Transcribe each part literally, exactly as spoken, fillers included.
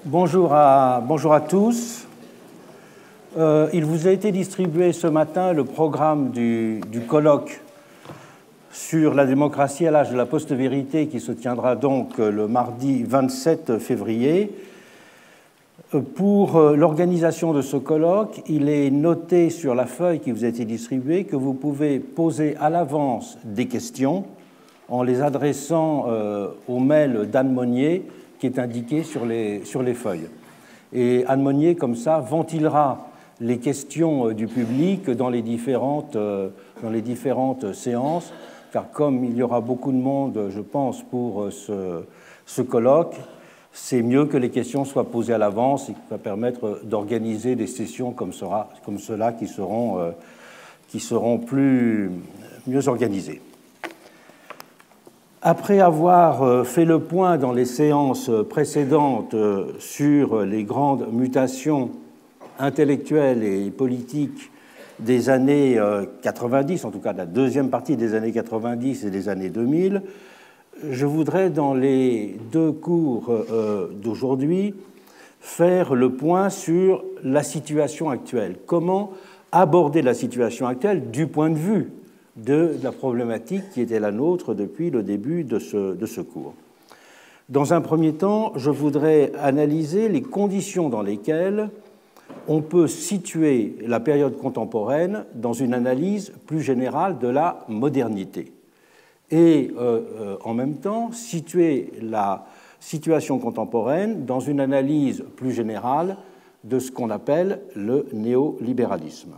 Bonjour à, bonjour à tous. Euh, il vous a été distribué ce matin le programme du, du colloque sur la démocratie à l'âge de la post-vérité qui se tiendra donc le mardi vingt-sept février. Pour l'organisation de ce colloque, il est noté sur la feuille qui vous a été distribuée que vous pouvez poser à l'avance des questions en les adressant euh, au mail d'Anne Monnier qui est indiqué sur les, sur les feuilles. Et Anne Monnier, comme ça, ventilera les questions du public dans les différentes, euh, dans les différentes séances, car comme il y aura beaucoup de monde, je pense, pour ce, ce colloque, c'est mieux que les questions soient posées à l'avance et qui va permettre d'organiser des sessions comme, sera, comme cela qui seront, euh, qui seront plus, mieux organisées. Après avoir fait le point dans les séances précédentes sur les grandes mutations intellectuelles et politiques des années quatre-vingt-dix, en tout cas de la deuxième partie des années quatre-vingt-dix et des années deux mille, je voudrais, dans les deux cours d'aujourd'hui, faire le point sur la situation actuelle. Comment aborder la situation actuelle du point de vue de la problématique qui était la nôtre depuis le début de ce, de ce cours. Dans un premier temps, je voudrais analyser les conditions dans lesquelles on peut situer la période contemporaine dans une analyse plus générale de la modernité et euh, euh, en même temps situer la situation contemporaine dans une analyse plus générale de ce qu'on appelle le néolibéralisme.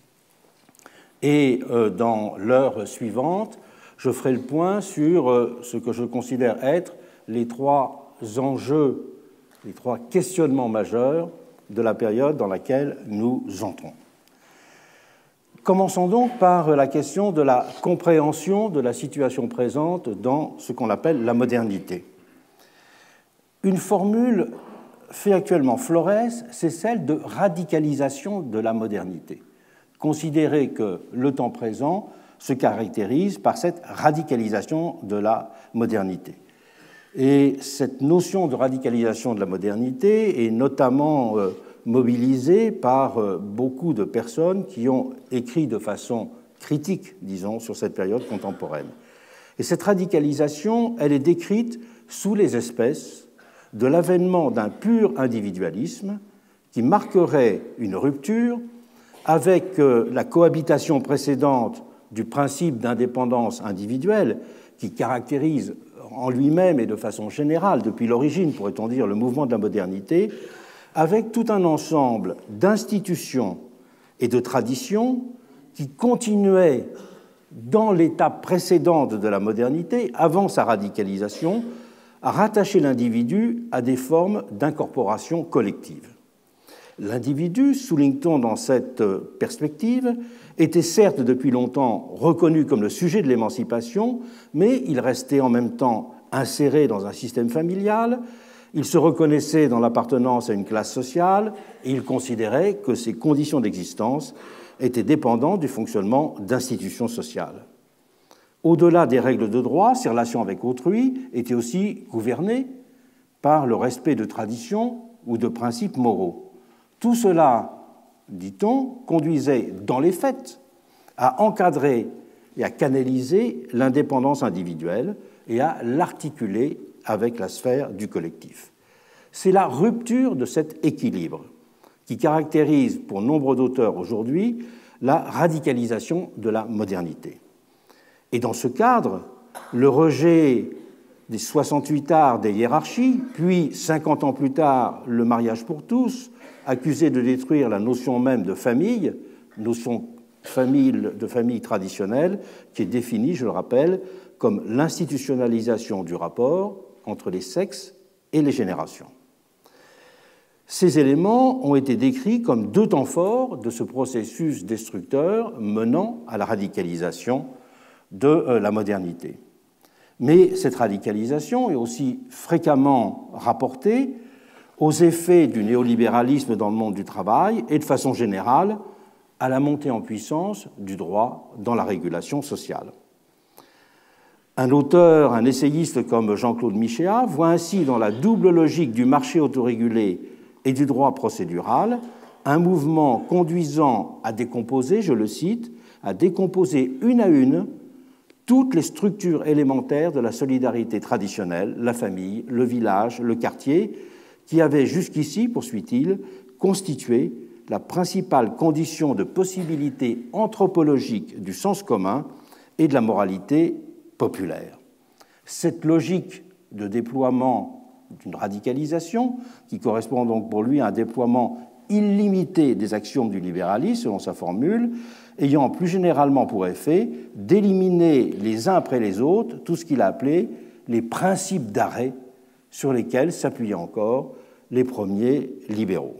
Et dans l'heure suivante, je ferai le point sur ce que je considère être les trois enjeux, les trois questionnements majeurs de la période dans laquelle nous entrons. Commençons donc par la question de la compréhension de la situation présente dans ce qu'on appelle la modernité. Une formule fait actuellement florès, c'est celle de radicalisation de la modernité. Considérer que le temps présent se caractérise par cette radicalisation de la modernité. Et cette notion de radicalisation de la modernité est notamment euh, mobilisée par euh, beaucoup de personnes qui ont écrit de façon critique, disons, sur cette période contemporaine. Et cette radicalisation, elle est décrite sous les espèces de l'avènement d'un pur individualisme qui marquerait une rupture avec la cohabitation précédente du principe d'indépendance individuelle qui caractérise en lui-même et de façon générale, depuis l'origine, pourrait-on dire, le mouvement de la modernité, avec tout un ensemble d'institutions et de traditions qui continuaient dans l'étape précédente de la modernité, avant sa radicalisation, à rattacher l'individu à des formes d'incorporation collective. L'individu, souligne-t-on dans cette perspective, était certes depuis longtemps reconnu comme le sujet de l'émancipation, mais il restait en même temps inséré dans un système familial, il se reconnaissait dans l'appartenance à une classe sociale et il considérait que ses conditions d'existence étaient dépendantes du fonctionnement d'institutions sociales. Au-delà des règles de droit, ses relations avec autrui étaient aussi gouvernées par le respect de traditions ou de principes moraux. Tout cela, dit-on, conduisait dans les faits à encadrer et à canaliser l'indépendance individuelle et à l'articuler avec la sphère du collectif. C'est la rupture de cet équilibre qui caractérise pour nombre d'auteurs aujourd'hui la radicalisation de la modernité. Et dans ce cadre, le rejet des soixante-huit arts des hiérarchies, puis cinquante ans plus tard, le mariage pour tous, accusé de détruire la notion même de famille, notion famille, de famille traditionnelle, qui est définie, je le rappelle, comme l'institutionnalisation du rapport entre les sexes et les générations. Ces éléments ont été décrits comme deux temps forts de ce processus destructeur menant à la radicalisation de la modernité. Mais cette radicalisation est aussi fréquemment rapportée aux effets du néolibéralisme dans le monde du travail et de façon générale à la montée en puissance du droit dans la régulation sociale. Un auteur, un essayiste comme Jean-Claude Michéa voit ainsi dans la double logique du marché autorégulé et du droit procédural un mouvement conduisant à décomposer, je le cite, à décomposer une à une toutes les structures élémentaires de la solidarité traditionnelle, la famille, le village, le quartier, qui avaient jusqu'ici, poursuit-il, constitué la principale condition de possibilité anthropologique du sens commun et de la moralité populaire. Cette logique de déploiement d'une radicalisation, qui correspond donc pour lui à un déploiement illimité des axiomes du libéralisme, selon sa formule, ayant plus généralement pour effet d'éliminer les uns après les autres tout ce qu'il a appelé les principes d'arrêt sur lesquels s'appuyaient encore les premiers libéraux.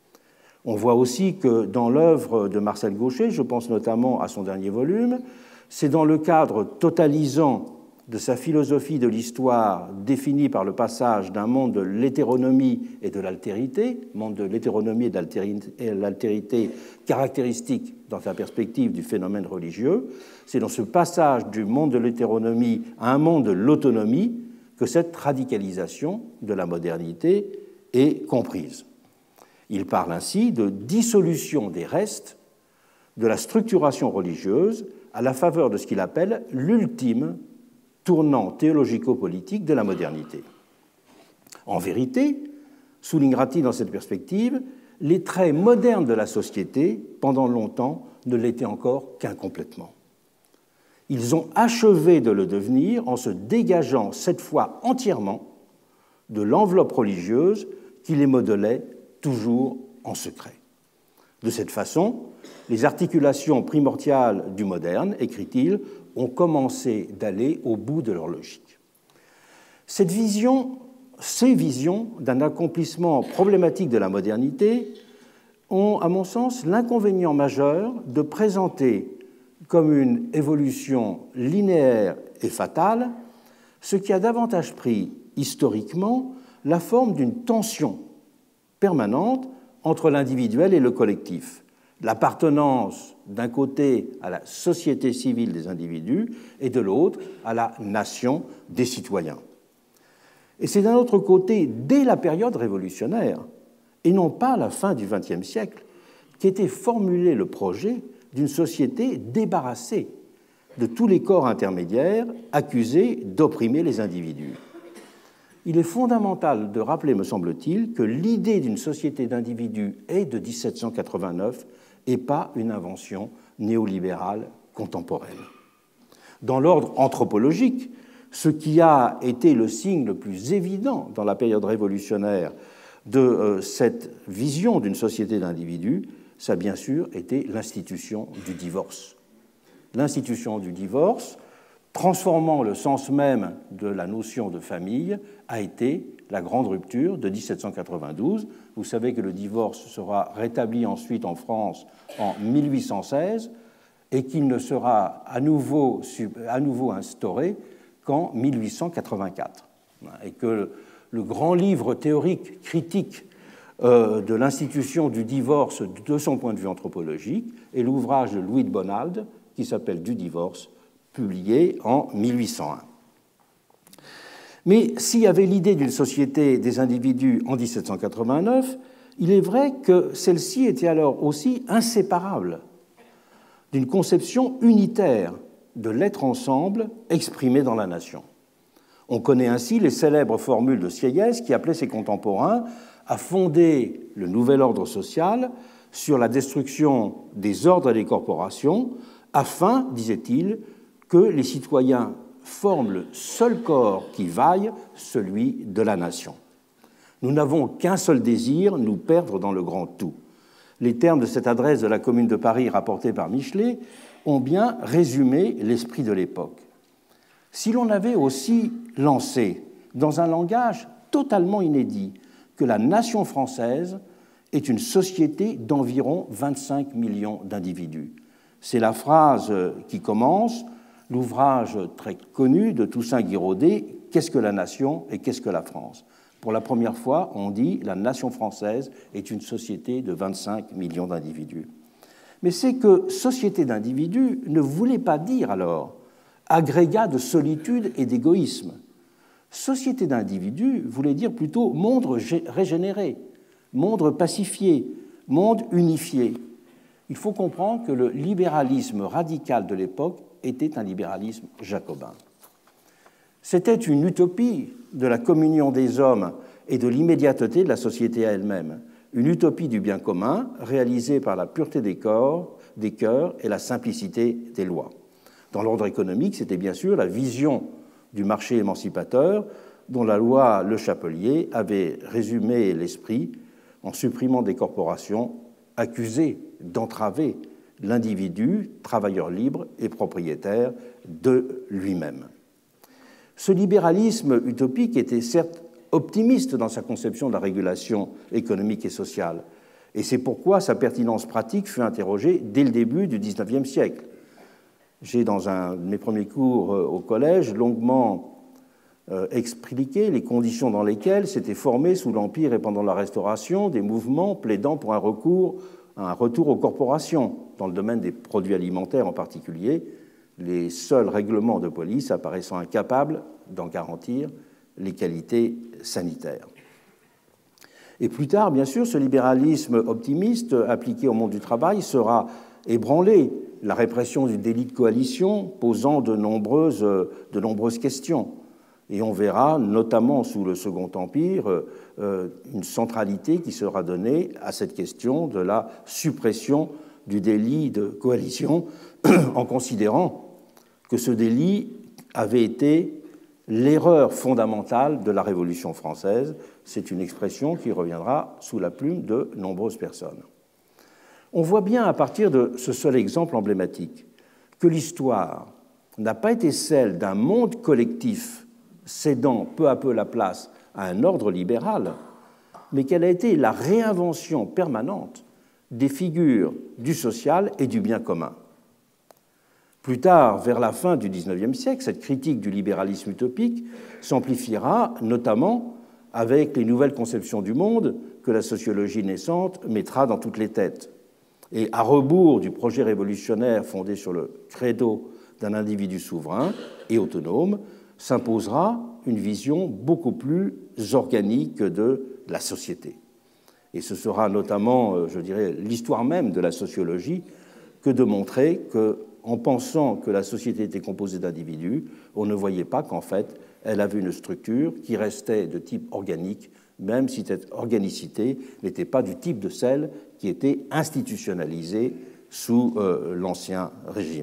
On voit aussi que dans l'œuvre de Marcel Gauchet, je pense notamment à son dernier volume, c'est dans le cadre totalisant de sa philosophie de l'histoire définie par le passage d'un monde de l'hétéronomie et de l'altérité, monde de l'hétéronomie et de l'altérité caractéristique dans sa perspective du phénomène religieux, c'est dans ce passage du monde de l'hétéronomie à un monde de l'autonomie que cette radicalisation de la modernité est comprise. Il parle ainsi de dissolution des restes de la structuration religieuse à la faveur de ce qu'il appelle l'ultime tournant théologico-politique de la modernité. En vérité, soulignera-t-il dans cette perspective, les traits modernes de la société, pendant longtemps, ne l'étaient encore qu'incomplètement. Ils ont achevé de le devenir en se dégageant cette fois entièrement de l'enveloppe religieuse qui les modelait toujours en secret. De cette façon, les articulations primordiales du moderne, écrit-il, ont commencé d'aller au bout de leur logique. Cette vision, ces visions d'un accomplissement problématique de la modernité ont, à mon sens, l'inconvénient majeur de présenter comme une évolution linéaire et fatale ce qui a davantage pris historiquement la forme d'une tension permanente entre l'individuel et le collectif, l'appartenance d'un côté à la société civile des individus et de l'autre à la nation des citoyens. Et c'est d'un autre côté, dès la période révolutionnaire, et non pas à la fin du vingtième siècle, qu'était formulé le projet d'une société débarrassée de tous les corps intermédiaires accusés d'opprimer les individus. Il est fondamental de rappeler, me semble-t-il, que l'idée d'une société d'individus est de dix-sept cent quatre-vingt-neuf et pas une invention néolibérale contemporaine. Dans l'ordre anthropologique, ce qui a été le signe le plus évident dans la période révolutionnaire de euh, cette vision d'une société d'individus, ça a bien sûr été l'institution du divorce. L'institution du divorce, transformant le sens même de la notion de famille, a été la grande rupture de dix-sept cent quatre-vingt-douze. Vous savez que le divorce sera rétabli ensuite en France en mille huit cent seize et qu'il ne sera à nouveau, à nouveau instauré qu'en mille huit cent quatre-vingt-quatre. Et que le grand livre théorique critique euh, de l'institution du divorce de son point de vue anthropologique est l'ouvrage de Louis de Bonald qui s'appelle « Du divorce », publié en mille huit cent un. Mais s'il y avait l'idée d'une société des individus en dix-sept cent quatre-vingt-neuf, il est vrai que celle-ci était alors aussi inséparable d'une conception unitaire de l'être ensemble exprimé dans la nation. On connaît ainsi les célèbres formules de Sieyès qui appelait ses contemporains à fonder le nouvel ordre social sur la destruction des ordres et des corporations afin, disait-il, que les citoyens forment le seul corps qui vaille, celui de la nation. Nous n'avons qu'un seul désir, nous perdre dans le grand tout. Les termes de cette adresse de la Commune de Paris rapportée par Michelet ont bien résumé l'esprit de l'époque. Si l'on avait aussi lancé, dans un langage totalement inédit, que la nation française est une société d'environ vingt-cinq millions d'individus. C'est la phrase qui commence l'ouvrage très connu de Toussaint Guiraudet, « Qu'est-ce que la nation et qu'est-ce que la France ?» Pour la première fois, on dit « La nation française est une société de vingt-cinq millions d'individus ». Mais c'est que société d'individus ne voulait pas dire alors agrégat de solitude et d'égoïsme. Société d'individus voulait dire plutôt monde régénéré, monde pacifié, monde unifié. Il faut comprendre que le libéralisme radical de l'époque était un libéralisme jacobin. C'était une utopie de la communion des hommes et de l'immédiateté de la société à elle-même, une utopie du bien commun réalisée par la pureté des corps, des cœurs et la simplicité des lois. Dans l'ordre économique, c'était bien sûr la vision du marché émancipateur dont la loi Le Chapelier avait résumé l'esprit en supprimant des corporations accusées d'entraver l'individu, travailleur libre et propriétaire de lui-même. Ce libéralisme utopique était certes optimiste dans sa conception de la régulation économique et sociale, et c'est pourquoi sa pertinence pratique fut interrogée dès le début du dix-neuvième siècle. J'ai, dans un de mes premiers cours au collège, longuement euh, expliqué les conditions dans lesquelles s'étaient formés sous l'Empire et pendant la Restauration des mouvements plaidant pour un recours, un retour aux corporations, dans le domaine des produits alimentaires en particulier, les seuls règlements de police apparaissant incapables d'en garantir les qualités sanitaires. Et plus tard, bien sûr, ce libéralisme optimiste appliqué au monde du travail sera ébranlé, la répression du délit de coalition posant de nombreuses, de nombreuses questions. Et on verra, notamment sous le Second Empire, euh, une centralité qui sera donnée à cette question de la suppression du délit de coalition, en considérant que ce délit avait été l'erreur fondamentale de la Révolution française. C'est une expression qui reviendra sous la plume de nombreuses personnes. On voit bien à partir de ce seul exemple emblématique que l'histoire n'a pas été celle d'un monde collectif cédant peu à peu la place à un ordre libéral, mais qu'elle a été la réinvention permanente des figures du social et du bien commun. Plus tard, vers la fin du dix-neuvième siècle, cette critique du libéralisme utopique s'amplifiera notamment avec les nouvelles conceptions du monde que la sociologie naissante mettra dans toutes les têtes. Et à rebours du projet révolutionnaire fondé sur le credo d'un individu souverain et autonome, s'imposera une vision beaucoup plus organique de la société. Et ce sera notamment, je dirais, l'histoire même de la sociologie que de montrer qu'en pensant que la société était composée d'individus, on ne voyait pas qu'en fait, elle avait une structure qui restait de type organique, même si cette organicité n'était pas du type de celle qui était institutionnalisée sous euh, l'Ancien Régime.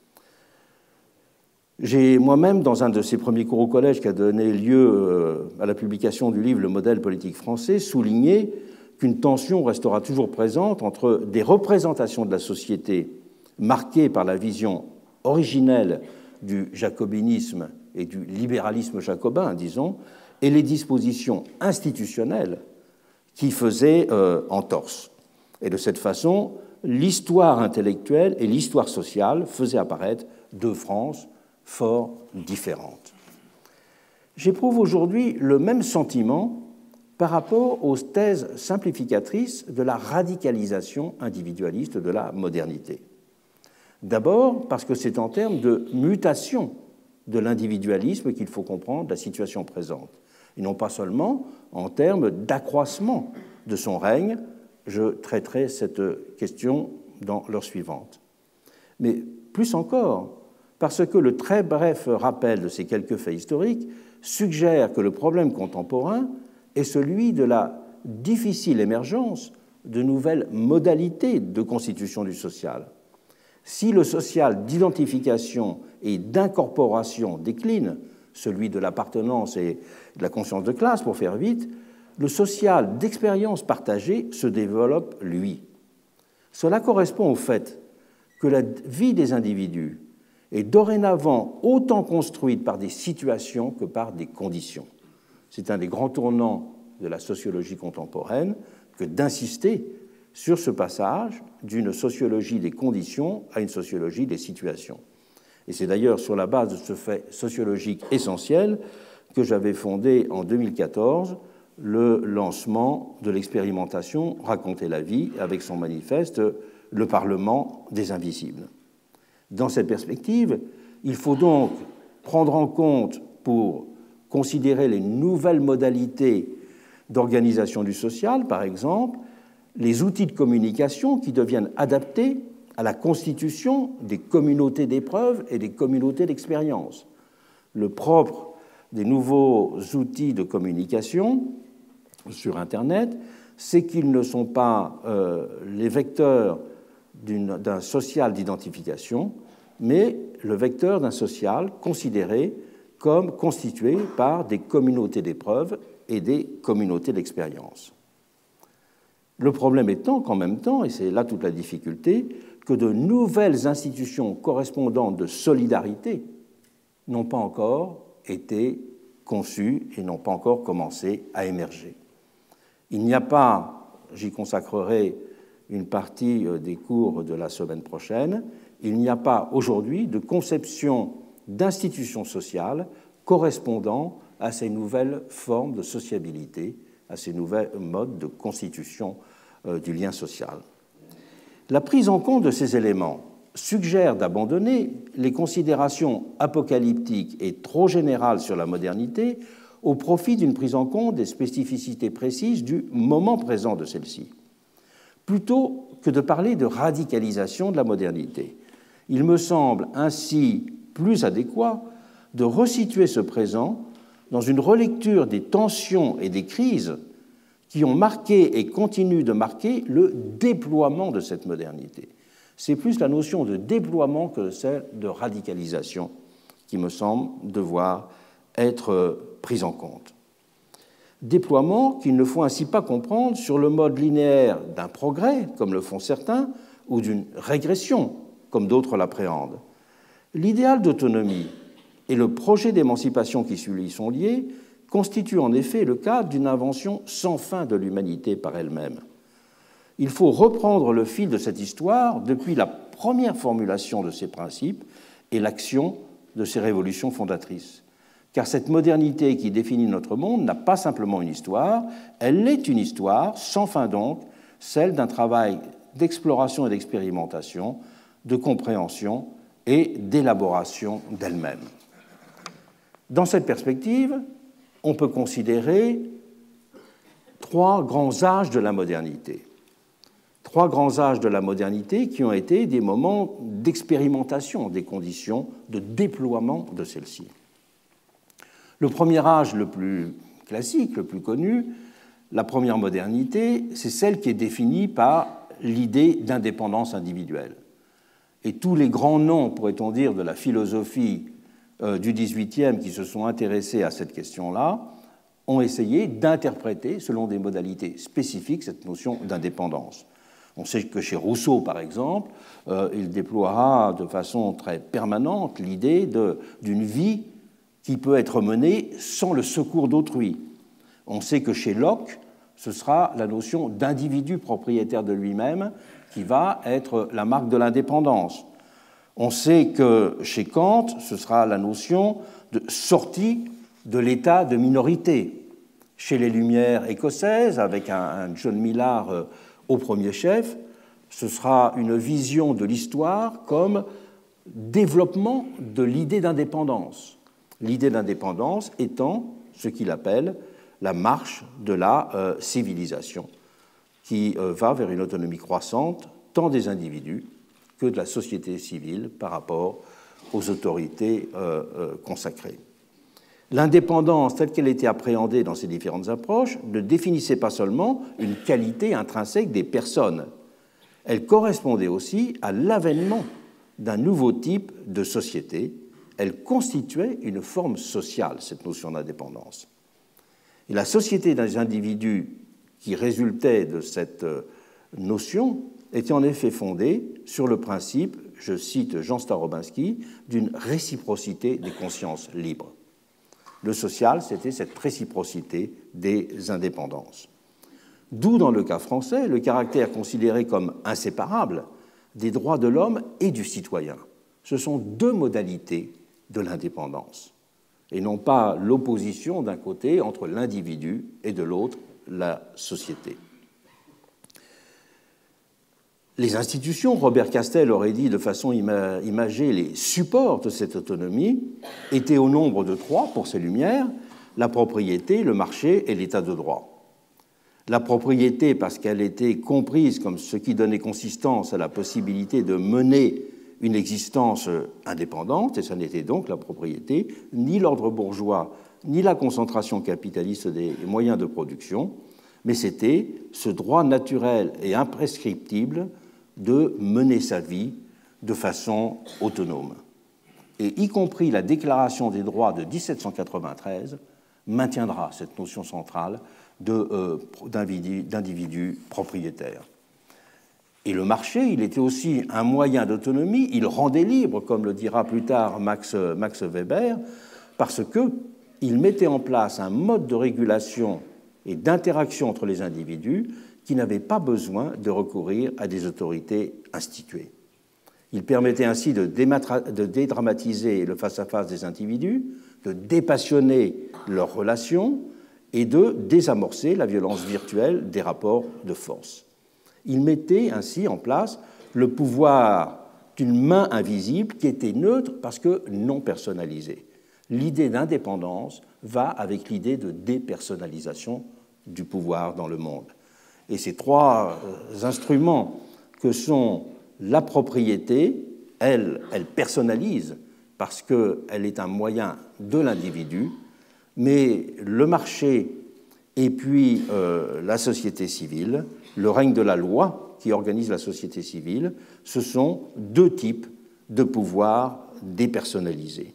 J'ai moi-même, dans un de ces premiers cours au collège qui a donné lieu euh, à la publication du livre « Le modèle politique français », souligné qu'une tension restera toujours présente entre des représentations de la société marquées par la vision originelle du jacobinisme et du libéralisme jacobin, disons, et les dispositions institutionnelles qui faisaient euh, entorse. Et de cette façon, l'histoire intellectuelle et l'histoire sociale faisaient apparaître deux France fort différentes. J'éprouve aujourd'hui le même sentiment par rapport aux thèses simplificatrices de la radicalisation individualiste de la modernité. D'abord parce que c'est en termes de mutation de l'individualisme qu'il faut comprendre la situation présente, et non pas seulement en termes d'accroissement de son règne. Je traiterai cette question dans l'heure suivante. Mais plus encore, parce que le très bref rappel de ces quelques faits historiques suggère que le problème contemporain est celui de la difficile émergence de nouvelles modalités de constitution du social. Si le social d'identification et d'incorporation décline, celui de l'appartenance et de la conscience de classe, pour faire vite, le social d'expérience partagée se développe, lui. Cela correspond au fait que la vie des individus est dorénavant autant construite par des situations que par des conditions. C'est un des grands tournants de la sociologie contemporaine que d'insister sur ce passage d'une sociologie des conditions à une sociologie des situations. Et c'est d'ailleurs sur la base de ce fait sociologique essentiel que j'avais fondé en deux mille quatorze le lancement de l'expérimentation Raconter la vie avec son manifeste « Le Parlement des Invisibles ». Dans cette perspective, Il faut donc prendre en compte, pour considérer les nouvelles modalités d'organisation du social, par exemple, les outils de communication qui deviennent adaptés à la constitution des communautés d'épreuves et des communautés d'expérience. Le propre des nouveaux outils de communication sur Internet, c'est qu'ils ne sont pas euh, les vecteurs d'un social d'identification, mais le vecteur d'un social considéré comme constitué par des communautés d'épreuves et des communautés d'expérience. Le problème étant qu'en même temps, et c'est là toute la difficulté, que de nouvelles institutions correspondantes de solidarité n'ont pas encore été conçues et n'ont pas encore commencé à émerger. Il n'y a pas, j'y consacrerai une partie des cours de la semaine prochaine, il n'y a pas aujourd'hui de conception d'institutions sociales correspondant à ces nouvelles formes de sociabilité, à ces nouvelles modes de constitution euh, du lien social. La prise en compte de ces éléments suggère d'abandonner les considérations apocalyptiques et trop générales sur la modernité au profit d'une prise en compte des spécificités précises du moment présent de celle-ci. Plutôt que de parler de radicalisation de la modernité, il me semble ainsi plus adéquat de resituer ce présent dans une relecture des tensions et des crises qui ont marqué et continuent de marquer le déploiement de cette modernité. C'est plus la notion de déploiement que celle de radicalisation qui me semble devoir être prise en compte. Déploiement qu'il ne faut ainsi pas comprendre sur le mode linéaire d'un progrès, comme le font certains, ou d'une régression, comme d'autres l'appréhendent. L'idéal d'autonomie et le projet d'émancipation qui y sont liés constituent en effet le cadre d'une invention sans fin de l'humanité par elle-même. Il faut reprendre le fil de cette histoire depuis la première formulation de ces principes et l'action de ces révolutions fondatrices. Car cette modernité qui définit notre monde n'a pas simplement une histoire, elle est une histoire, sans fin donc, celle d'un travail d'exploration et d'expérimentation, de compréhension et d'élaboration d'elle-même. Dans cette perspective, on peut considérer trois grands âges de la modernité. Trois grands âges de la modernité qui ont été des moments d'expérimentation des conditions de déploiement de celle-ci. Le premier âge le plus classique, le plus connu, la première modernité, c'est celle qui est définie par l'idée d'indépendance individuelle. Et tous les grands noms, pourrait-on dire, de la philosophie euh, du dix-huitième qui se sont intéressés à cette question-là, ont essayé d'interpréter, selon des modalités spécifiques, cette notion d'indépendance. On sait que chez Rousseau, par exemple, euh, il déploiera de façon très permanente l'idée d'une vie qui peut être menée sans le secours d'autrui. On sait que chez Locke, ce sera la notion d'individu propriétaire de lui-même qui va être la marque de l'indépendance. On sait que chez Kant, ce sera la notion de sortie de l'état de minorité. Chez les Lumières écossaises, avec un, un John Millard euh, au premier chef, ce sera une vision de l'histoire comme développement de l'idée d'indépendance. L'idée d'indépendance étant ce qu'il appelle la marche de la euh, civilisation, qui euh, va vers une autonomie croissante tant des individus que de la société civile par rapport aux autorités euh, euh, consacrées. L'indépendance, telle qu'elle était appréhendée dans ces différentes approches, ne définissait pas seulement une qualité intrinsèque des personnes, elle correspondait aussi à l'avènement d'un nouveau type de société. Elle constituait une forme sociale, cette notion d'indépendance. Et la société des individus qui résultait de cette notion était en effet fondée sur le principe, je cite Jean Starobinski, d'une réciprocité des consciences libres. Le social, c'était cette réciprocité des indépendances. D'où, dans le cas français, le caractère considéré comme inséparable des droits de l'homme et du citoyen. Ce sont deux modalités de l'indépendance, et non pas l'opposition d'un côté entre l'individu et de l'autre la société. Les institutions, Robert Castel aurait dit de façon ima- imagée, les supports de cette autonomie étaient au nombre de trois pour ces Lumières, la propriété, le marché et l'état de droit. La propriété parce qu'elle était comprise comme ce qui donnait consistance à la possibilité de mener une existence indépendante, et ça n'était donc la propriété, ni l'ordre bourgeois, ni la concentration capitaliste des moyens de production, mais c'était ce droit naturel et imprescriptible de mener sa vie de façon autonome. Et y compris la Déclaration des droits de dix-sept cent quatre-vingt-treize maintiendra cette notion centrale de, euh, d'individu, d'individu propriétaire. Et le marché, il était aussi un moyen d'autonomie, il rendait libre, comme le dira plus tard Max, Max Weber, parce qu'il mettait en place un mode de régulation et d'interaction entre les individus qui n'avaient pas besoin de recourir à des autorités instituées. Il permettait ainsi de, dématra- de dédramatiser le face-à-face des individus, de dépassionner leurs relations et de désamorcer la violence virtuelle des rapports de force. Il mettait ainsi en place le pouvoir d'une main invisible qui était neutre parce que non personnalisée. L'idée d'indépendance va avec l'idée de dépersonnalisation du pouvoir dans le monde. Et ces trois instruments que sont la propriété, elle, elle personnalise parce qu'elle est un moyen de l'individu, mais le marché et puis euh, la société civile, le règne de la loi qui organise la société civile, ce sont deux types de pouvoirs dépersonnalisés.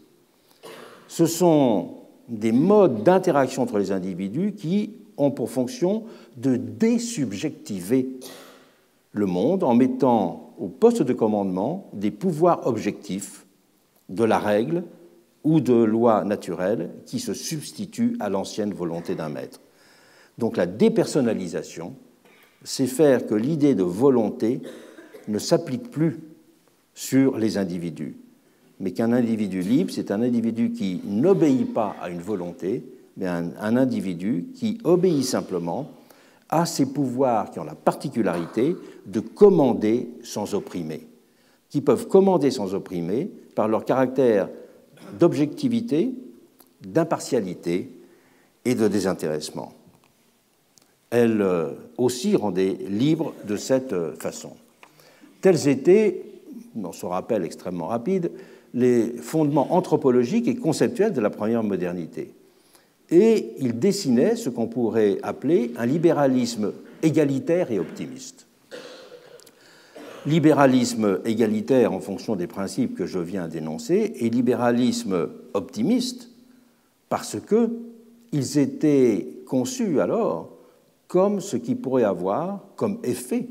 Ce sont des modes d'interaction entre les individus qui ont pour fonction de désubjectiver le monde en mettant au poste de commandement des pouvoirs objectifs de la règle ou de lois naturelles qui se substituent à l'ancienne volonté d'un maître. Donc la dépersonnalisation, c'est faire que l'idée de volonté ne s'applique plus sur les individus, mais qu'un individu libre, c'est un individu qui n'obéit pas à une volonté, mais un, un individu qui obéit simplement à ses pouvoirs qui ont la particularité de commander sans opprimer, qui peuvent commander sans opprimer par leur caractère d'objectivité, d'impartialité et de désintéressement. Elle aussi rendait libre de cette façon. Tels étaient, dans ce rappel extrêmement rapide, les fondements anthropologiques et conceptuels de la première modernité. Et il dessinait ce qu'on pourrait appeler un libéralisme égalitaire et optimiste. Libéralisme égalitaire en fonction des principes que je viens d'énoncer et libéralisme optimiste parce qu'ils étaient conçus alors comme ce qui pourrait avoir comme effet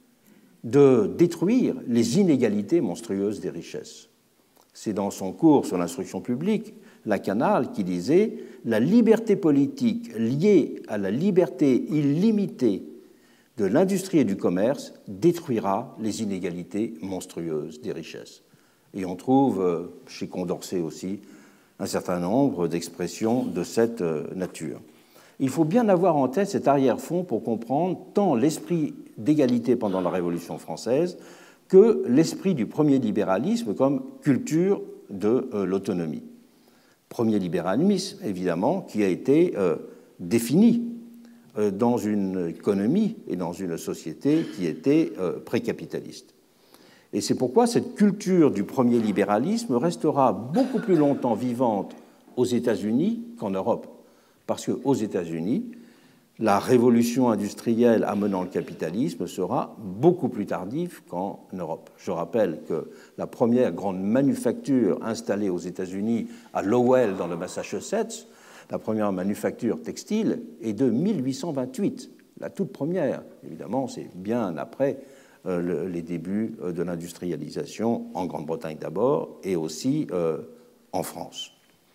de détruire les inégalités monstrueuses des richesses. C'est dans son cours sur l'instruction publique, Lacanal, qui disait « La liberté politique liée à la liberté illimitée de l'industrie et du commerce détruira les inégalités monstrueuses des richesses. » Et on trouve chez Condorcet aussi un certain nombre d'expressions de cette nature. Il faut bien avoir en tête cet arrière-fond pour comprendre tant l'esprit d'égalité pendant la Révolution française que l'esprit du premier libéralisme comme culture de euh, l'autonomie. Premier libéralisme, évidemment, qui a été euh, défini euh, dans une économie et dans une société qui était euh, précapitaliste. Et c'est pourquoi cette culture du premier libéralisme restera beaucoup plus longtemps vivante aux États-Unis qu'en Europe. Parce qu'aux États-Unis, la révolution industrielle amenant le capitalisme sera beaucoup plus tardive qu'en Europe. Je rappelle que la première grande manufacture installée aux États-Unis, à Lowell, dans le Massachusetts, la première manufacture textile, est de mille huit cent vingt-huit. La toute première, évidemment, c'est bien après euh, le, les débuts de l'industrialisation, en Grande-Bretagne d'abord, et aussi euh, en France.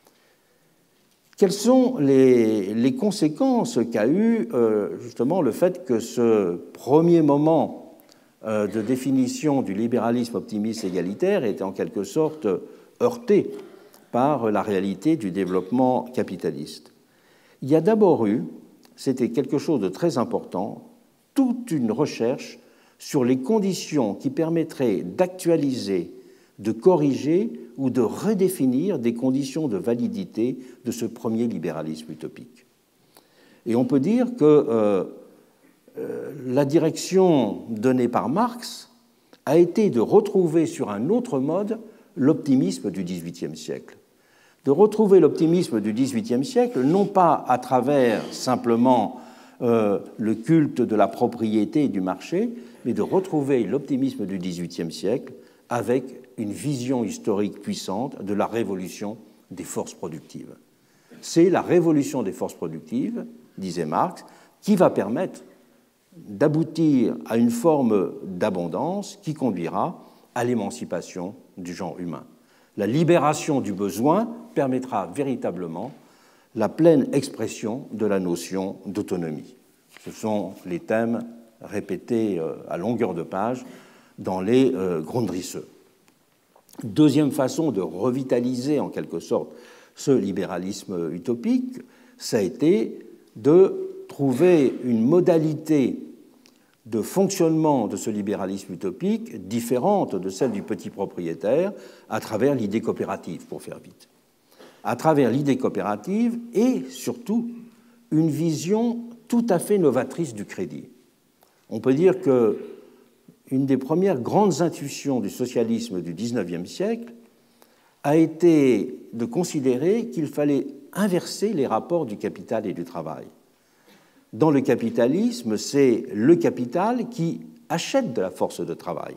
Quelles sont les, les conséquences qu'a eu euh, justement le fait que ce premier moment euh, de définition du libéralisme optimiste égalitaire était en quelque sorte heurté par la réalité du développement capitaliste? Il y a d'abord eu, c'était quelque chose de très important, toute une recherche sur les conditions qui permettraient d'actualiser, de corriger ou de redéfinir des conditions de validité de ce premier libéralisme utopique. Et on peut dire que euh, euh, la direction donnée par Marx a été de retrouver sur un autre mode l'optimisme du dix-huitième siècle. De retrouver l'optimisme du dix-huitième siècle, non pas à travers simplement euh, le culte de la propriété et du marché, mais de retrouver l'optimisme du dix-huitième siècle avec une vision historique puissante de la révolution des forces productives. C'est la révolution des forces productives, disait Marx, qui va permettre d'aboutir à une forme d'abondance qui conduira à l'émancipation du genre humain. La libération du besoin permettra véritablement la pleine expression de la notion d'autonomie. Ce sont les thèmes répétés à longueur de page dans les Grundrisse. Deuxième façon de revitaliser en quelque sorte ce libéralisme utopique, ça a été de trouver une modalité de fonctionnement de ce libéralisme utopique différente de celle du petit propriétaire à travers l'idée coopérative, pour faire vite. À travers l'idée coopérative et surtout une vision tout à fait novatrice du crédit. On peut dire qu'une des premières grandes intuitions du socialisme du dix-neuvième siècle a été de considérer qu'il fallait inverser les rapports du capital et du travail. Dans le capitalisme, c'est le capital qui achète de la force de travail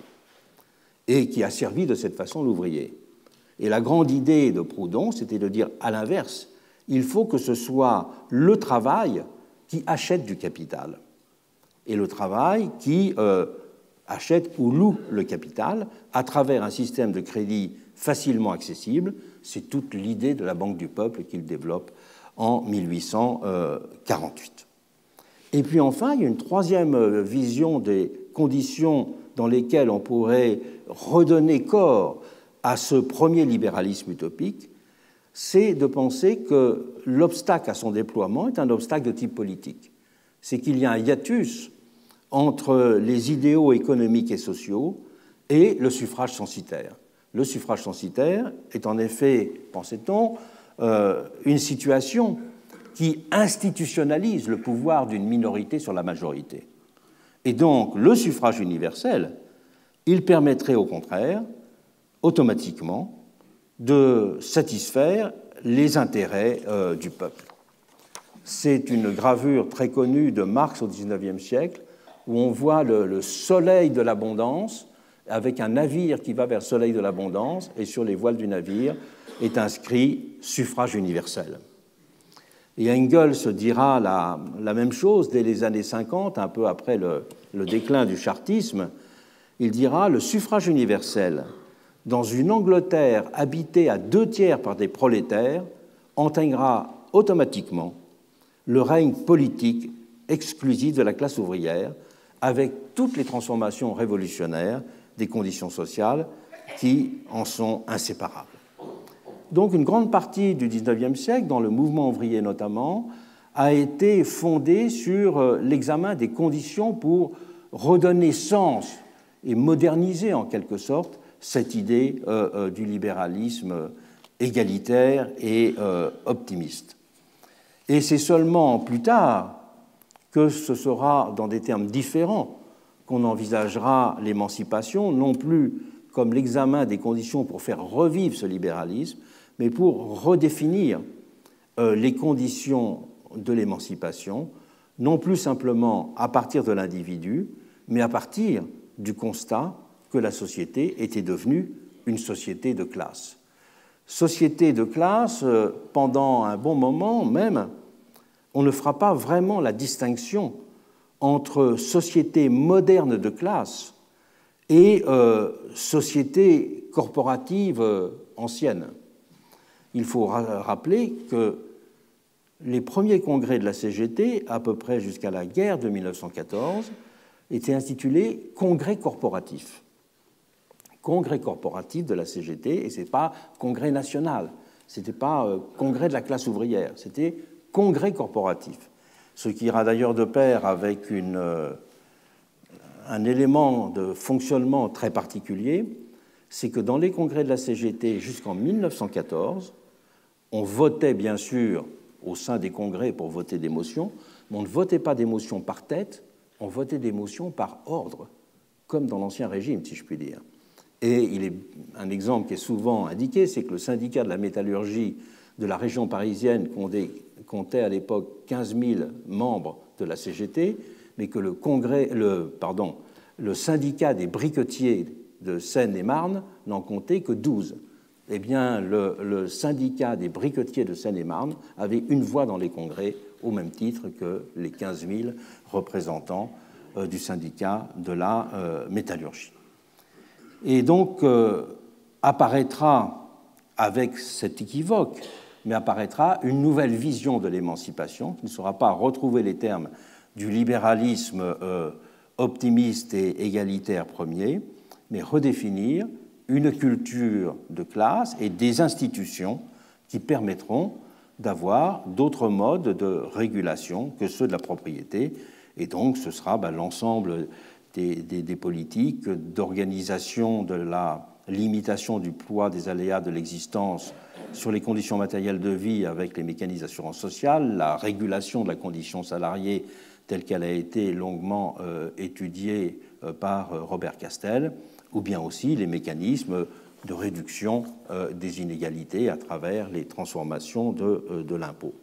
et qui a servi de cette façon l'ouvrier. Et la grande idée de Proudhon, c'était de dire à l'inverse, il faut que ce soit le travail qui achète du capital et le travail qui euh, achète ou loue le capital à travers un système de crédit facilement accessible. C'est toute l'idée de la Banque du Peuple qu'il développe en mille huit cent quarante-huit. Et puis enfin, il y a une troisième vision des conditions dans lesquelles on pourrait redonner corps à ce premier libéralisme utopique, c'est de penser que l'obstacle à son déploiement est un obstacle de type politique. C'est qu'il y a un hiatus entre les idéaux économiques et sociaux et le suffrage censitaire. Le suffrage censitaire est en effet, pensait-on, euh, une situation qui institutionnalise le pouvoir d'une minorité sur la majorité. Et donc, le suffrage universel, il permettrait au contraire, automatiquement, de satisfaire les intérêts euh, du peuple. C'est une gravure très connue de Marx au dix-neuvième siècle, où on voit le, le soleil de l'abondance, avec un navire qui va vers le soleil de l'abondance, et sur les voiles du navire est inscrit « suffrage universel ». Et Engels dira la, la même chose dès les années cinquante, un peu après le, le déclin du chartisme. Il dira « Le suffrage universel, dans une Angleterre habitée à deux tiers par des prolétaires, entraînera automatiquement le règne politique exclusif de la classe ouvrière, avec toutes les transformations révolutionnaires des conditions sociales qui en sont inséparables. » Donc une grande partie du dix-neuvième siècle, dans le mouvement ouvrier notamment, a été fondée sur l'examen des conditions pour redonner sens et moderniser en quelque sorte cette idée euh, euh, du libéralisme égalitaire et euh, optimiste. Et c'est seulement plus tard que ce sera dans des termes différents qu'on envisagera l'émancipation, non plus comme l'examen des conditions pour faire revivre ce libéralisme, mais pour redéfinir euh, les conditions de l'émancipation, non plus simplement à partir de l'individu, mais à partir du constat que la société était devenue une société de classe. Société de classe, euh, pendant un bon moment même, on ne fera pas vraiment la distinction entre société moderne de classe et euh, société corporative euh, ancienne. Il faut rappeler que les premiers congrès de la C G T, à peu près jusqu'à la guerre de mille neuf cent quatorze, étaient intitulés « Congrès corporatif ». Congrès corporatif de la C G T, et ce n'est pas Congrès national, ce n'était pas euh, Congrès de la classe ouvrière, c'était Congrès corporatif. Ce qui ira d'ailleurs de pair avec une, euh, un élément de fonctionnement très particulier, c'est que dans les congrès de la C G T jusqu'en mille neuf cent quatorze, on votait bien sûr au sein des congrès pour voter des motions, mais on ne votait pas des motions par tête, on votait des motions par ordre, comme dans l'Ancien Régime, si je puis dire. Et il est un exemple qui est souvent indiqué, c'est que le syndicat de la métallurgie de la région parisienne comptait à l'époque quinze mille membres de la C G T, mais que le, congrès, le, pardon, le syndicat des briquetiers de Seine-et-Marne n'en comptait que douze. Eh bien, le, le syndicat des briquetiers de Seine-et-Marne avait une voix dans les congrès, au même titre que les quinze mille représentants euh, du syndicat de la euh, métallurgie. Et donc, euh, apparaîtra, avec cet équivoque, mais apparaîtra une nouvelle vision de l'émancipation, qui ne sera pas retrouver les termes du libéralisme euh, optimiste et égalitaire premier, mais redéfinir une culture de classe et des institutions qui permettront d'avoir d'autres modes de régulation que ceux de la propriété. Et donc, ce sera ben, l'ensemble des, des, des politiques d'organisation de la limitation du poids des aléas de l'existence sur les conditions matérielles de vie avec les mécanismes d'assurance sociale, la régulation de la condition salariée telle qu'elle a été longuement euh, étudiée euh, par euh, Robert Castel, ou bien aussi les mécanismes de réduction euh, des inégalités à travers les transformations de, euh, de l'impôt.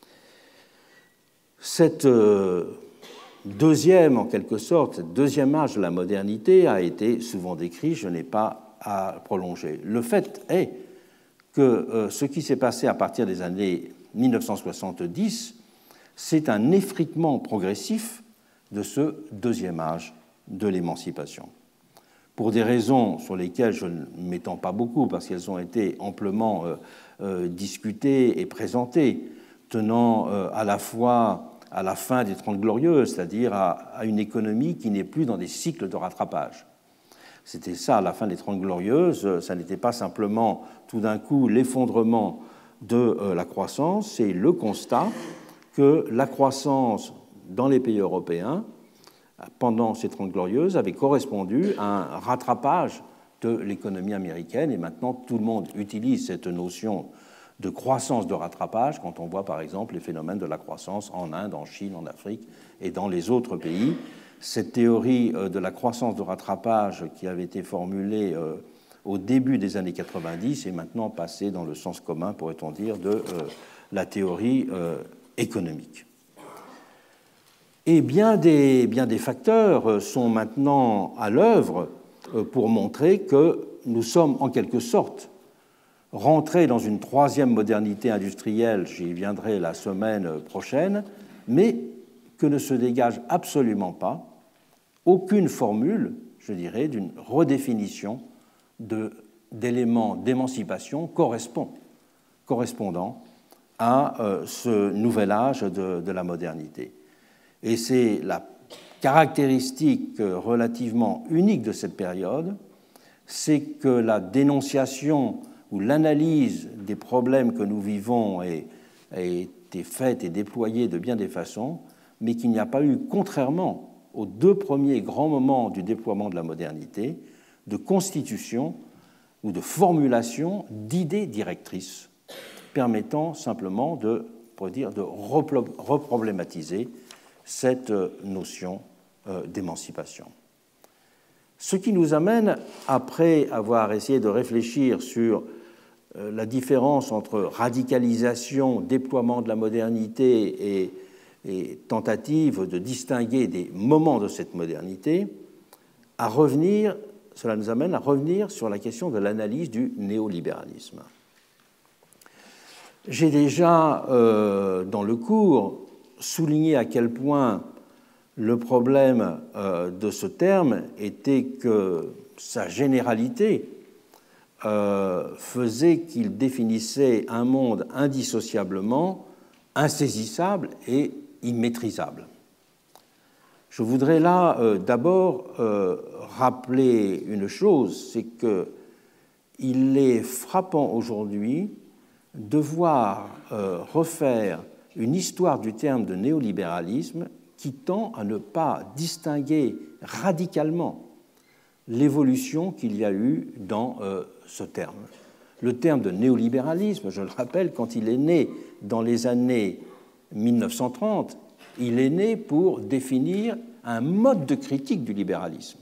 Cette euh, deuxième, en quelque sorte, cette deuxième âge de la modernité a été souvent décrit, je n'ai pas à prolonger. Le fait est que euh, ce qui s'est passé à partir des années mille neuf cent soixante-dix, c'est un effritement progressif de ce deuxième âge de l'émancipation. Pour des raisons sur lesquelles je ne m'étends pas beaucoup, parce qu'elles ont été amplement euh, euh, discutées et présentées, tenant euh, à la fois à la fin des Trente Glorieuses, c'est-à-dire à, à une économie qui n'est plus dans des cycles de rattrapage. C'était ça, à la fin des Trente Glorieuses, ça n'était pas simplement tout d'un coup l'effondrement de euh, la croissance, c'est le constat que la croissance dans les pays européens, pendant ces Trente Glorieuses, avait correspondu à un rattrapage de l'économie américaine, et maintenant tout le monde utilise cette notion de croissance de rattrapage quand on voit par exemple les phénomènes de la croissance en Inde, en Chine, en Afrique et dans les autres pays. Cette théorie de la croissance de rattrapage qui avait été formulée au début des années quatre-vingt-dix est maintenant passée dans le sens commun, pourrait-on dire, de la théorie économique. Et bien des, bien des facteurs sont maintenant à l'œuvre pour montrer que nous sommes en quelque sorte rentrés dans une troisième modernité industrielle, j'y viendrai la semaine prochaine, mais que ne se dégage absolument pas aucune formule, je dirais, d'une redéfinition de, d'éléments d'émancipation correspond, correspondant à euh, ce nouvel âge de, de la modernité. Et c'est la caractéristique relativement unique de cette période, c'est que la dénonciation ou l'analyse des problèmes que nous vivons a été faite et déployée de bien des façons, mais qu'il n'y a pas eu, contrairement aux deux premiers grands moments du déploiement de la modernité, de constitution ou de formulation d'idées directrices permettant simplement de, pour dire, de reproblématiser cette notion d'émancipation. Ce qui nous amène, après avoir essayé de réfléchir sur la différence entre radicalisation, déploiement de la modernité et, et tentative de distinguer des moments de cette modernité, à revenir, cela nous amène à revenir sur la question de l'analyse du néolibéralisme. J'ai déjà, euh, dans le cours, souligné à quel point le problème euh, de ce terme était que sa généralité euh, faisait qu'il définissait un monde indissociablement insaisissable et immaîtrisable. Je voudrais là euh, d'abord euh, rappeler une chose, c'est qu'il est frappant aujourd'hui de voir euh, refaire une histoire du terme de néolibéralisme qui tend à ne pas distinguer radicalement l'évolution qu'il y a eu dans euh, ce terme. Le terme de néolibéralisme, je le rappelle, quand il est né dans les années mille neuf cent trente, il est né pour définir un mode de critique du libéralisme.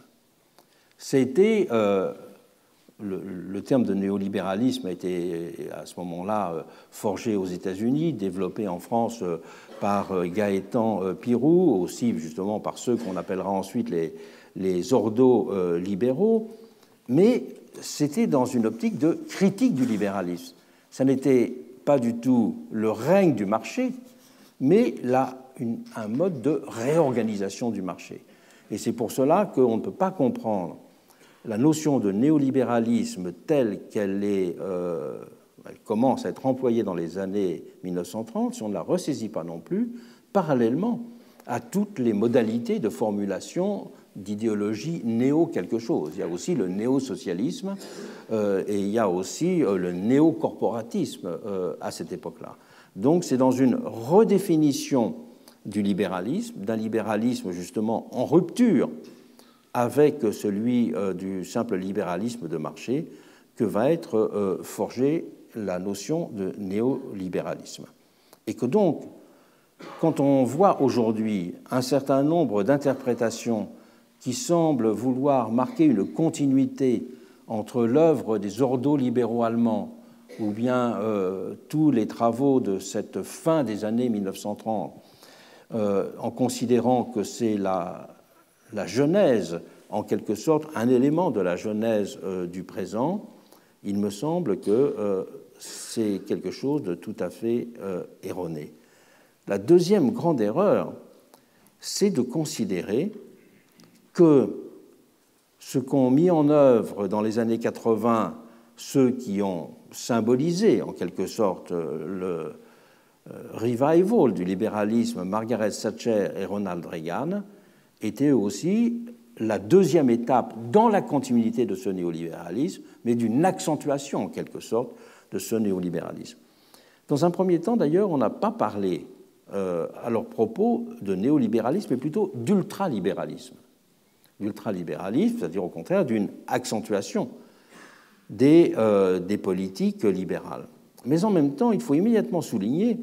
C'était, euh, le, le terme de néolibéralisme a été à ce moment-là euh, forgé aux États-Unis, développé en France euh, par euh, Gaëtan euh, Pirou, aussi justement par ceux qu'on appellera ensuite les, les ordos euh, libéraux, mais c'était dans une optique de critique du libéralisme. Ça n'était pas du tout le règne du marché, mais là, une, un mode de réorganisation du marché. Et c'est pour cela qu'on ne peut pas comprendre la notion de néolibéralisme telle qu'elle est, euh, elle commence à être employée dans les années mille neuf cent trente si on ne la ressaisit pas non plus, parallèlement à toutes les modalités de formulation d'idéologie néo-quelque chose. Il y a aussi le néo-socialisme euh, et il y a aussi euh, le néo-corporatisme euh, à cette époque-là. Donc c'est dans une redéfinition du libéralisme, d'un libéralisme justement en rupture avec celui euh, du simple libéralisme de marché, que va être euh, forgée la notion de néolibéralisme. Et que donc, quand on voit aujourd'hui un certain nombre d'interprétations qui semblent vouloir marquer une continuité entre l'œuvre des ordos libéraux allemands ou bien euh, tous les travaux de cette fin des années mille neuf cent trente, euh, en considérant que c'est la, la genèse, en quelque sorte, un élément de la genèse euh, du présent, il me semble que euh, c'est quelque chose de tout à fait euh, erroné. La deuxième grande erreur, c'est de considérer que ce qu'ont mis en œuvre dans les années quatre-vingts ceux qui ont symbolisé en quelque sorte le revival du libéralisme, Margaret Thatcher et Ronald Reagan, était aussi la deuxième étape dans la continuité de ce néolibéralisme, mais d'une accentuation en quelque sorte de ce néolibéralisme. Dans un premier temps, d'ailleurs, on n'a pas parlé euh, à leur propos de néolibéralisme, mais plutôt d'ultralibéralisme. L'ultralibéralisme, c'est-à-dire au contraire d'une accentuation des, euh, des politiques libérales. Mais en même temps, il faut immédiatement souligner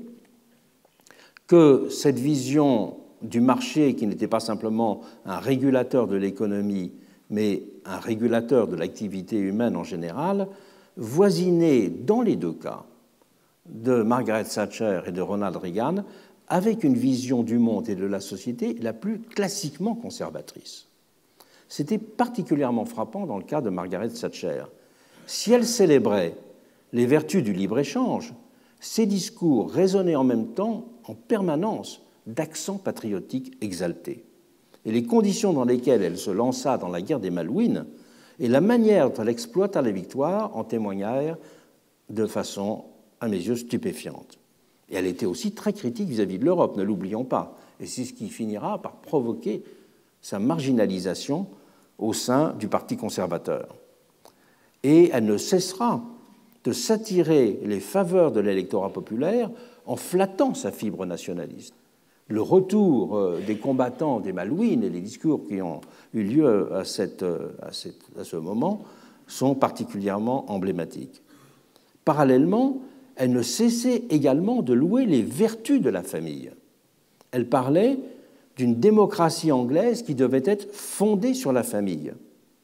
que cette vision du marché, qui n'était pas simplement un régulateur de l'économie, mais un régulateur de l'activité humaine en général, voisinait dans les deux cas de Margaret Thatcher et de Ronald Reagan avec une vision du monde et de la société la plus classiquement conservatrice. C'était particulièrement frappant dans le cas de Margaret Thatcher. Si elle célébrait les vertus du libre-échange, ses discours résonnaient en même temps, en permanence, d'accents patriotiques exaltés. Et les conditions dans lesquelles elle se lança dans la guerre des Malouines et la manière dont elle exploita la victoire en témoignèrent de façon, à mes yeux, stupéfiante. Et elle était aussi très critique vis-à-vis de l'Europe, ne l'oublions pas. Et c'est ce qui finira par provoquer sa marginalisation au sein du Parti conservateur. Et elle ne cessera de s'attirer les faveurs de l'électorat populaire en flattant sa fibre nationaliste. Le retour des combattants des Malouines et les discours qui ont eu lieu à, cette, à, cette, à ce moment sont particulièrement emblématiques. Parallèlement, elle ne cessait également de louer les vertus de la famille. Elle parlait d'une démocratie anglaise qui devait être fondée sur la famille.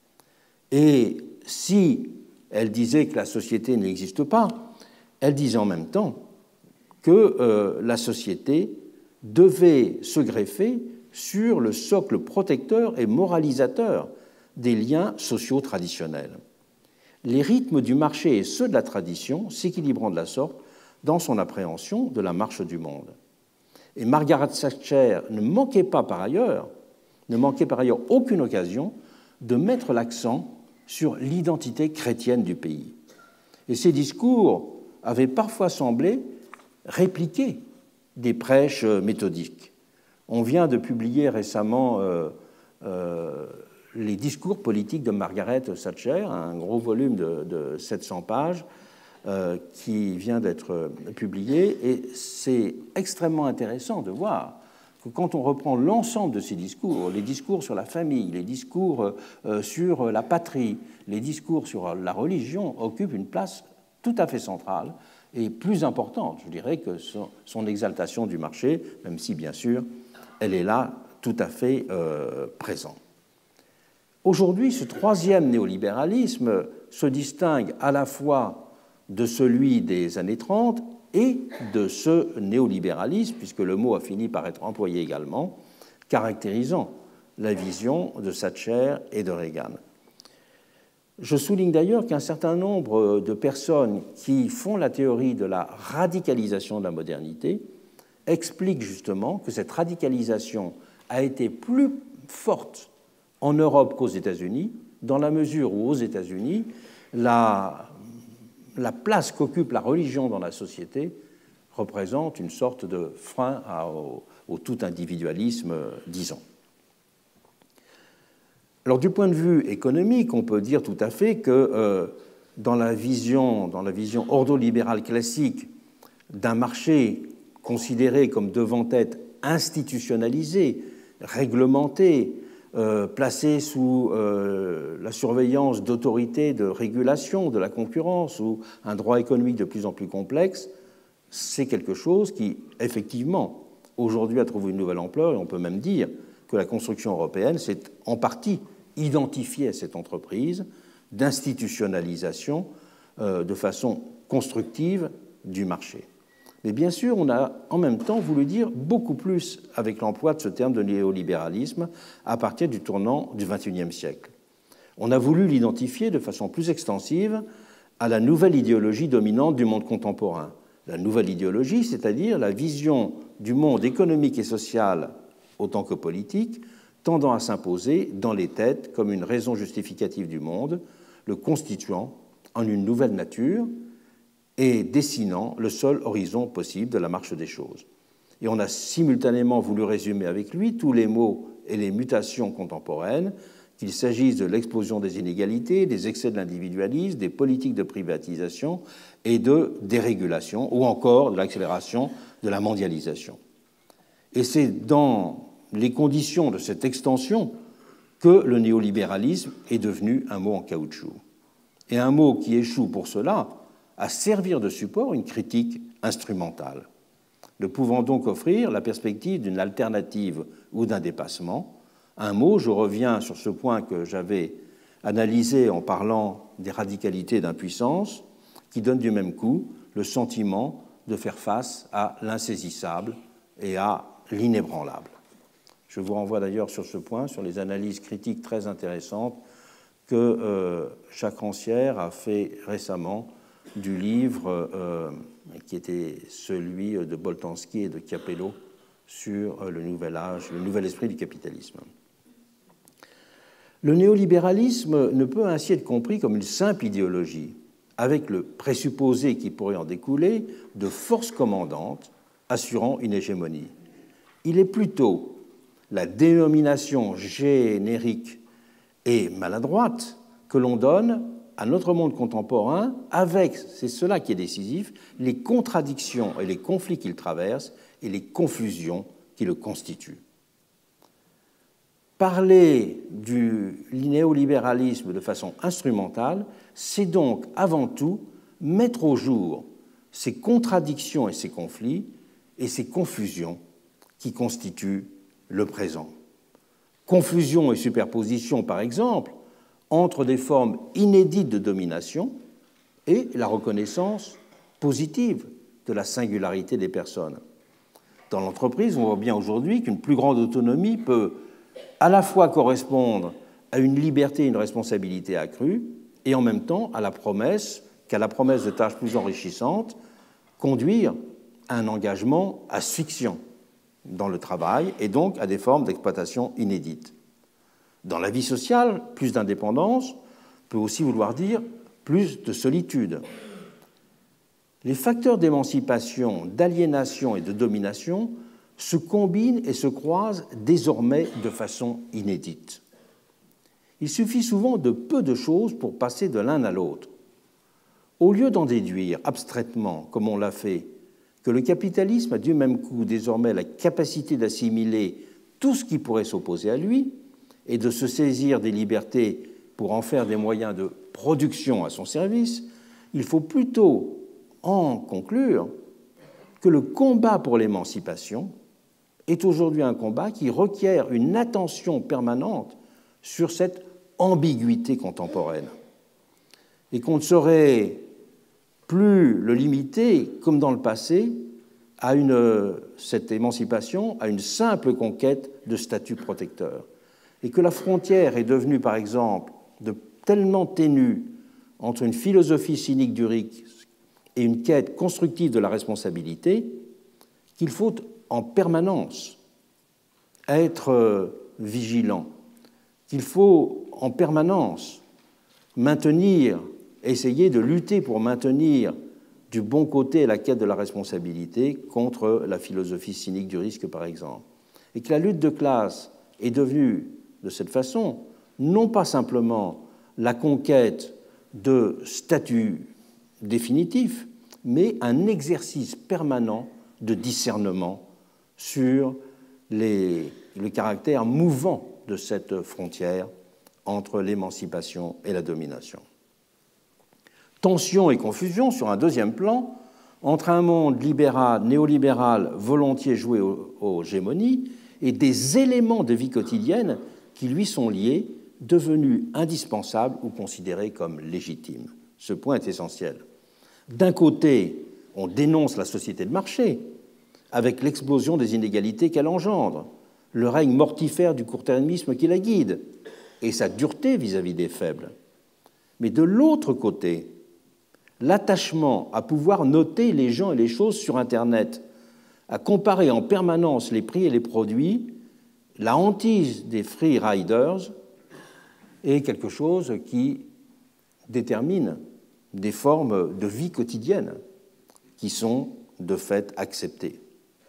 Et si elle disait que la société n'existe pas, elle disait en même temps que euh, la société devait se greffer sur le socle protecteur et moralisateur des liens sociaux traditionnels. Les rythmes du marché et ceux de la tradition s'équilibrant de la sorte dans son appréhension de la marche du monde. Et Margaret Thatcher ne manquait pas par ailleurs, ne manquait par ailleurs aucune occasion de mettre l'accent sur l'identité chrétienne du pays. Et ces discours avaient parfois semblé répliquer des prêches méthodiques. On vient de publier récemment euh, euh, les discours politiques de Margaret Thatcher, un gros volume de, de sept cents pages euh, qui vient d'être publié, et c'est extrêmement intéressant de voir que quand on reprend l'ensemble de ces discours, les discours sur la famille, les discours euh, sur la patrie, les discours sur la religion, occupent une place tout à fait centrale et plus importante, je dirais, que son, son exaltation du marché, même si, bien sûr, elle est là tout à fait euh, présente. Aujourd'hui, ce troisième néolibéralisme se distingue à la fois de celui des années trente et de ce néolibéralisme, puisque le mot a fini par être employé également, caractérisant la vision de Thatcher et de Reagan. Je souligne d'ailleurs qu'un certain nombre de personnes qui font la théorie de la radicalisation de la modernité expliquent justement que cette radicalisation a été plus forte en Europe qu'aux États-Unis, dans la mesure où aux États-Unis, la, la place qu'occupe la religion dans la société représente une sorte de frein à, au, au tout individualisme, disons. Alors, du point de vue économique, on peut dire tout à fait que euh, dans la vision, dans la vision ordolibérale classique d'un marché considéré comme devant être institutionnalisé, réglementé, euh, placé sous euh, la surveillance d'autorités de régulation de la concurrence ou un droit économique de plus en plus complexe, c'est quelque chose qui, effectivement, aujourd'hui a trouvé une nouvelle ampleur, et on peut même dire que la construction européenne s'est en partie identifiée à cette entreprise d'institutionnalisation euh, de façon constructive du marché. Mais bien sûr, on a en même temps voulu dire beaucoup plus avec l'emploi de ce terme de néolibéralisme à partir du tournant du vingt et unième siècle. On a voulu l'identifier de façon plus extensive à la nouvelle idéologie dominante du monde contemporain. La nouvelle idéologie, c'est-à-dire la vision du monde économique et social autant que politique, tendant à s'imposer dans les têtes comme une raison justificative du monde, le constituant en une nouvelle nature et dessinant le seul horizon possible de la marche des choses. Et on a simultanément voulu résumer avec lui tous les maux et les mutations contemporaines, qu'il s'agisse de l'explosion des inégalités, des excès de l'individualisme, des politiques de privatisation et de dérégulation, ou encore de l'accélération de la mondialisation. Et c'est dans les conditions de cette extension que le néolibéralisme est devenu un mot en caoutchouc. Et un mot qui échoue pour cela à servir de support une critique instrumentale, ne pouvant donc offrir la perspective d'une alternative ou d'un dépassement. Un mot, je reviens sur ce point que j'avais analysé en parlant des radicalités d'impuissance, qui donne du même coup le sentiment de faire face à l'insaisissable et à l'inébranlable. Je vous renvoie d'ailleurs sur ce point, sur les analyses critiques très intéressantes que euh, Jacques Rancière a fait récemment du livre euh, qui était celui de Boltanski et de Capello sur le nouvel âge, le nouvel esprit du capitalisme. Le néolibéralisme ne peut ainsi être compris comme une simple idéologie, avec le présupposé qui pourrait en découler de forces commandantes assurant une hégémonie. Il est plutôt la dénomination générique et maladroite que l'on donne à notre monde contemporain avec, c'est cela qui est décisif, les contradictions et les conflits qu'il traverse et les confusions qui le constituent. Parler du néolibéralisme de façon instrumentale, c'est donc avant tout mettre au jour ces contradictions et ces conflits et ces confusions qui constituent le présent. Confusion et superposition, par exemple, entre des formes inédites de domination et la reconnaissance positive de la singularité des personnes. Dans l'entreprise, on voit bien aujourd'hui qu'une plus grande autonomie peut à la fois correspondre à une liberté et une responsabilité accrue et en même temps à la promesse, qu'à la promesse de tâches plus enrichissantes, conduire à un engagement asphyxiant dans le travail et donc à des formes d'exploitation inédites. Dans la vie sociale, plus d'indépendance peut aussi vouloir dire plus de solitude. Les facteurs d'émancipation, d'aliénation et de domination se combinent et se croisent désormais de façon inédite. Il suffit souvent de peu de choses pour passer de l'un à l'autre. Au lieu d'en déduire abstraitement, comme on l'a fait, que le capitalisme a du même coup désormais la capacité d'assimiler tout ce qui pourrait s'opposer à lui et de se saisir des libertés pour en faire des moyens de production à son service, il faut plutôt en conclure que le combat pour l'émancipation est aujourd'hui un combat qui requiert une attention permanente sur cette ambiguïté contemporaine et qu'on ne saurait plus le limiter, comme dans le passé, à une, cette émancipation, à une simple conquête de statut protecteur. Et que la frontière est devenue, par exemple, de tellement ténue entre une philosophie cynique du risque et une quête constructive de la responsabilité qu'il faut en permanence être vigilant, qu'il faut en permanence maintenir, essayer de lutter pour maintenir du bon côté la quête de la responsabilité contre la philosophie cynique du risque, par exemple. Et que la lutte de classe est devenue, de cette façon, non pas simplement la conquête de statuts définitifs, mais un exercice permanent de discernement sur les, le caractère mouvant de cette frontière entre l'émancipation et la domination. Tension et confusion sur un deuxième plan entre un monde libéral, néolibéral, volontiers joué aux, aux gémonies et des éléments de vie quotidienne qui lui sont liés, devenus indispensables ou considérés comme légitimes. Ce point est essentiel. D'un côté, on dénonce la société de marché, avec l'explosion des inégalités qu'elle engendre, le règne mortifère du court-termisme qui la guide, et sa dureté vis-à-vis des faibles. Mais de l'autre côté, l'attachement à pouvoir noter les gens et les choses sur Internet, à comparer en permanence les prix et les produits, la hantise des free riders est quelque chose qui détermine des formes de vie quotidienne qui sont de fait acceptées.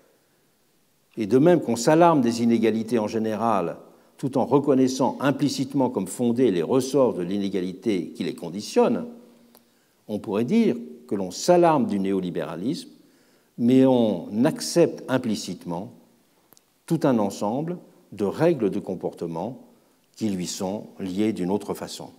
Et de même qu'on s'alarme des inégalités en général, tout en reconnaissant implicitement comme fondés les ressorts de l'inégalité qui les conditionnent, on pourrait dire que l'on s'alarme du néolibéralisme, mais on accepte implicitement tout un ensemble de règles de comportement qui lui sont liées d'une autre façon.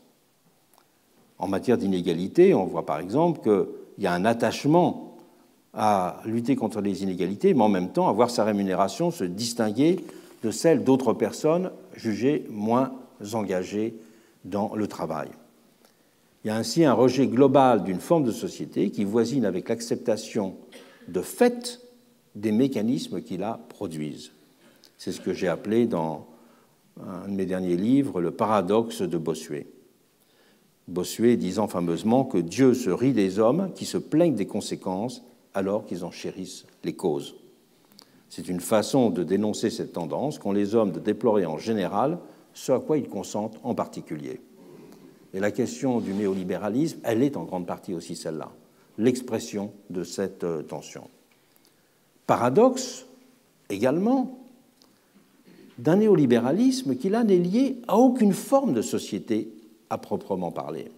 En matière d'inégalité, on voit par exemple qu'il y a un attachement à lutter contre les inégalités, mais en même temps à voir sa rémunération se distinguer de celle d'autres personnes jugées moins engagées dans le travail. Il y a ainsi un rejet global d'une forme de société qui voisine avec l'acceptation de fait des mécanismes qui la produisent. C'est ce que j'ai appelé dans un de mes derniers livres le paradoxe de Bossuet. Bossuet disant fameusement que Dieu se rit des hommes qui se plaignent des conséquences alors qu'ils en chérissent les causes. C'est une façon de dénoncer cette tendance qu'ont les hommes de déplorer en général ce à quoi ils consentent en particulier. Et la question du néolibéralisme, elle est en grande partie aussi celle-là, l'expression de cette tension. Paradoxe également d'un néolibéralisme qui, là, n'est lié à aucune forme de société à proprement parler.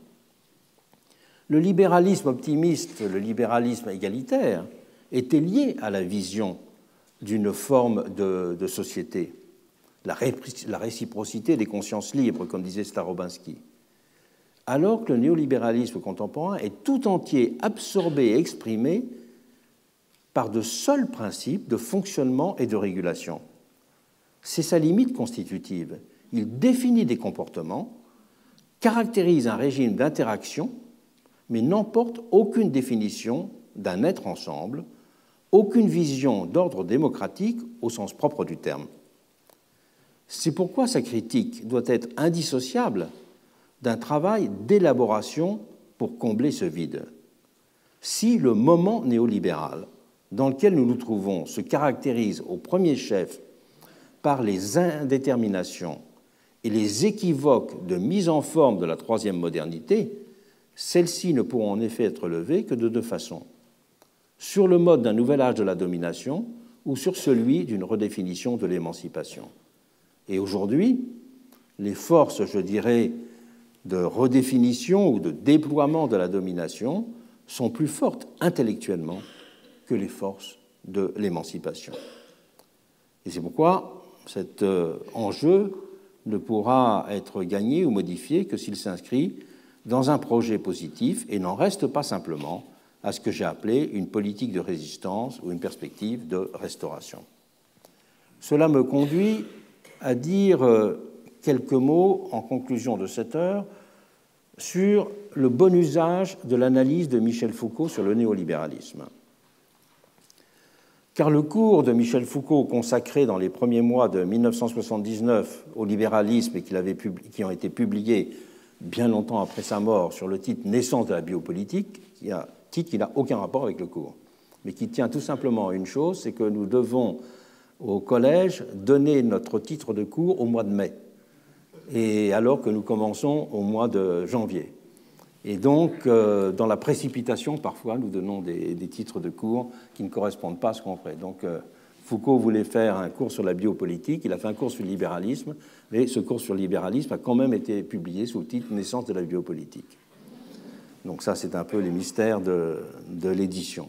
Le libéralisme optimiste, le libéralisme égalitaire, était lié à la vision d'une forme de, de société, la, ré, la réciprocité des consciences libres, comme disait Starobinsky. Alors que le néolibéralisme contemporain est tout entier absorbé et exprimé par de seuls principes de fonctionnement et de régulation. C'est sa limite constitutive. Il définit des comportements, caractérise un régime d'interaction, mais n'emporte aucune définition d'un être ensemble, aucune vision d'ordre démocratique au sens propre du terme. C'est pourquoi sa critique doit être indissociable d'un travail d'élaboration pour combler ce vide. Si le moment néolibéral dans lequel nous nous trouvons se caractérise au premier chef par les indéterminations et les équivoques de mise en forme de la troisième modernité, celles-ci ne pourront en effet être levées que de deux façons, sur le mode d'un nouvel âge de la domination ou sur celui d'une redéfinition de l'émancipation. Et aujourd'hui, les forces, je dirais, de redéfinition ou de déploiement de la domination sont plus fortes intellectuellement que les forces de l'émancipation. Et c'est pourquoi cet enjeu ne pourra être gagné ou modifié que s'il s'inscrit dans un projet positif et n'en reste pas simplement à ce que j'ai appelé une politique de résistance ou une perspective de restauration. Cela me conduit à dire quelques mots en conclusion de cette heure sur le bon usage de l'analyse de Michel Foucault sur le néolibéralisme. Car le cours de Michel Foucault consacré dans les premiers mois de mille neuf cent soixante-dix-neuf au libéralisme et qui, avait publié, qui ont été publiés bien longtemps après sa mort sur le titre « Naissance de la biopolitique », qui a titre qui n'a aucun rapport avec le cours, mais qui tient tout simplement à une chose, c'est que nous devons au collège donner notre titre de cours au mois de mai, et alors que nous commençons au mois de janvier. Et donc, euh, dans la précipitation, parfois, nous donnons des, des titres de cours qui ne correspondent pas à ce qu'on fait. Donc, euh, Foucault voulait faire un cours sur la biopolitique, il a fait un cours sur le libéralisme, mais ce cours sur le libéralisme a quand même été publié sous le titre « Naissance de la biopolitique ». Donc ça, c'est un peu les mystères de, de l'édition.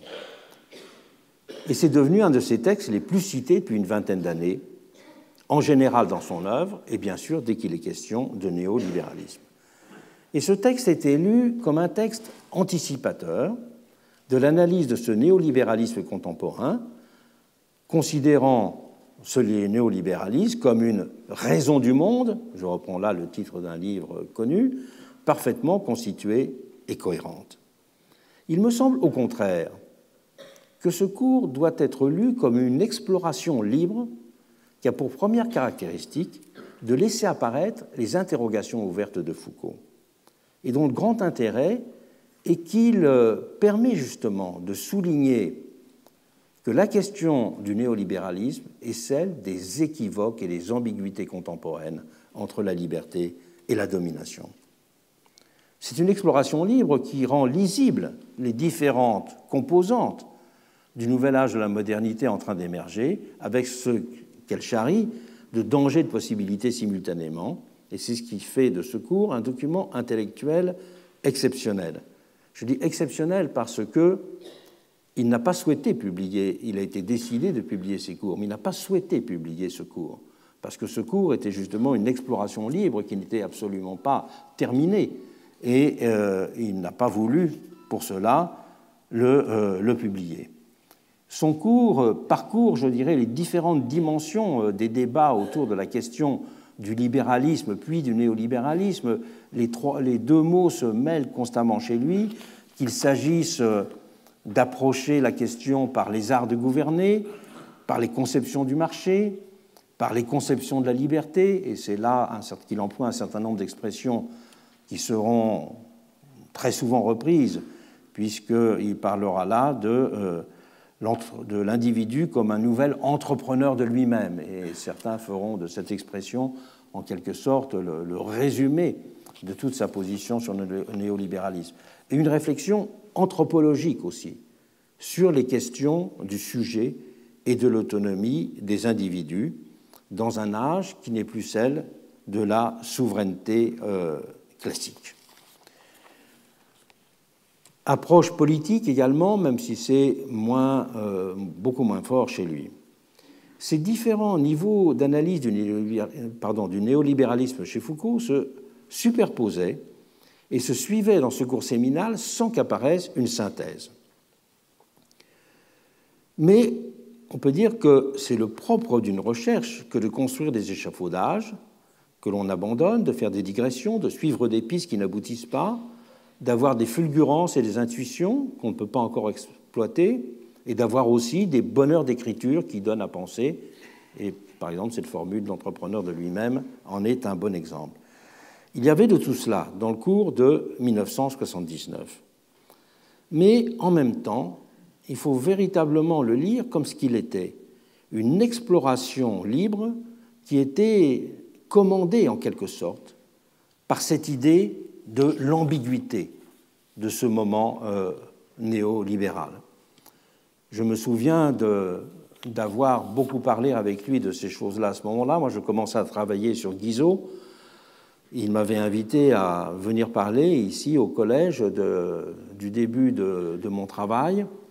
Et c'est devenu un de ses textes les plus cités depuis une vingtaine d'années, en général dans son œuvre, et bien sûr dès qu'il est question de néolibéralisme. Et ce texte est lu comme un texte anticipateur de l'analyse de ce néolibéralisme contemporain, considérant ce néolibéralisme comme une raison du monde, je reprends là le titre d'un livre connu, parfaitement constituée et cohérente. Il me semble au contraire que ce cours doit être lu comme une exploration libre qui a pour première caractéristique de laisser apparaître les interrogations ouvertes de Foucault, et dont le grand intérêt est qu'il permet justement de souligner que la question du néolibéralisme est celle des équivoques et des ambiguïtés contemporaines entre la liberté et la domination. C'est une exploration libre qui rend lisibles les différentes composantes du nouvel âge de la modernité en train d'émerger, avec ce qu'elle charrie de dangers de possibilités simultanément, et c'est ce qui fait de ce cours un document intellectuel exceptionnel. Je dis exceptionnel parce qu'il n'a pas souhaité publier, il a été décidé de publier ces cours, mais il n'a pas souhaité publier ce cours, parce que ce cours était justement une exploration libre qui n'était absolument pas terminée, et euh, il n'a pas voulu, pour cela, le, euh, le publier. Son cours parcourt, je dirais, les différentes dimensions des débats autour de la question du libéralisme puis du néolibéralisme. Les, trois, les deux mots se mêlent constamment chez lui, qu'il s'agisse d'approcher la question par les arts de gouverner, par les conceptions du marché, par les conceptions de la liberté, et c'est là qu'il emploie un certain nombre d'expressions qui seront très souvent reprises, puisqu'il parlera là de... Euh, de l'individu comme un nouvel entrepreneur de lui-même. Et certains feront de cette expression, en quelque sorte, le, le résumé de toute sa position sur le néolibéralisme. Et une réflexion anthropologique aussi, sur les questions du sujet et de l'autonomie des individus dans un âge qui n'est plus celle de la souveraineté euh, classique. Approche politique également, même si c'est moins, euh, beaucoup moins fort chez lui. Ces différents niveaux d'analyse du, pardon, du néolibéralisme chez Foucault se superposaient et se suivaient dans ce cours séminal sans qu'apparaisse une synthèse. Mais on peut dire que c'est le propre d'une recherche que de construire des échafaudages que l'on abandonne, de faire des digressions, de suivre des pistes qui n'aboutissent pas, d'avoir des fulgurances et des intuitions qu'on ne peut pas encore exploiter, et d'avoir aussi des bonheurs d'écriture qui donnent à penser. Et par exemple, cette formule de l'entrepreneur de lui-même en est un bon exemple. Il y avait de tout cela dans le cours de mille neuf cent soixante-dix-neuf. Mais en même temps, il faut véritablement le lire comme ce qu'il était, une exploration libre qui était commandée en quelque sorte par cette idée de l'ambiguïté de ce moment euh, néolibéral. Je me souviens de, d'avoir beaucoup parlé avec lui de ces choses-là à ce moment-là. Moi, je commençais à travailler sur Guizot. Il m'avait invité à venir parler ici au collège de, du début de, de mon travail.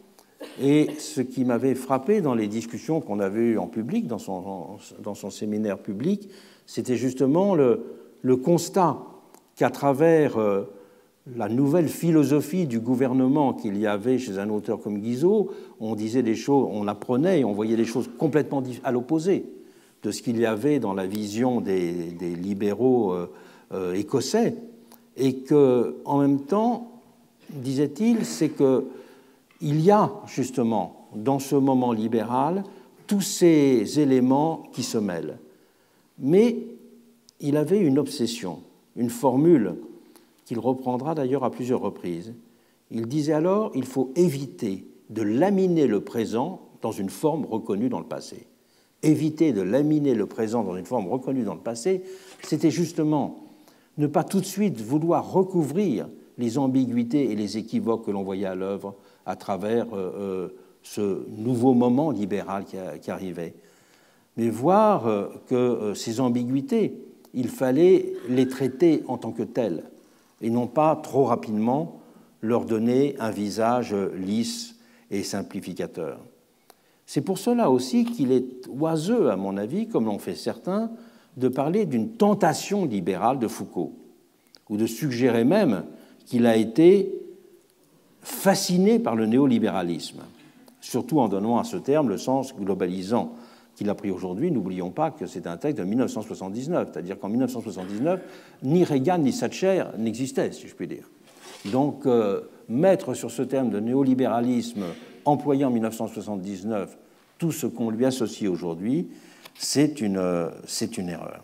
Et ce qui m'avait frappé dans les discussions qu'on avait eues en public, dans son, dans son séminaire public, c'était justement le, le constat qu'à travers euh, la nouvelle philosophie du gouvernement qu'il y avait chez un auteur comme Guizot, on disait des choses, on apprenait et on voyait des choses complètement à l'opposé de ce qu'il y avait dans la vision des, des libéraux euh, euh, écossais, et que, en même temps, disait-il, c'est que il y a justement dans ce moment libéral tous ces éléments qui se mêlent. Mais il avait une obsession, une formule qu'il reprendra d'ailleurs à plusieurs reprises. Il disait alors, il faut éviter de laminer le présent dans une forme reconnue dans le passé. Éviter de laminer le présent dans une forme reconnue dans le passé, c'était justement ne pas tout de suite vouloir recouvrir les ambiguïtés et les équivoques que l'on voyait à l'œuvre à travers euh, ce nouveau moment libéral qui, a, qui arrivait. Mais voir euh, que euh, ces ambiguïtés, il fallait les traiter en tant que telles, et non pas trop rapidement leur donner un visage lisse et simplificateur. C'est pour cela aussi qu'il est oiseux, à mon avis, comme l'ont fait certains, de parler d'une tentation libérale de Foucault, ou de suggérer même qu'il a été fasciné par le néolibéralisme, surtout en donnant à ce terme le sens globalisant qu'il a pris aujourd'hui. N'oublions pas que c'est un texte de mille neuf cent soixante-dix-neuf, c'est-à-dire qu'en mille neuf cent soixante-dix-neuf, ni Reagan ni Thatcher n'existaient, si je puis dire. Donc, euh, mettre sur ce terme de néolibéralisme, employé en mille neuf cent soixante-dix-neuf tout ce qu'on lui associe aujourd'hui, c'est une, c'est une erreur.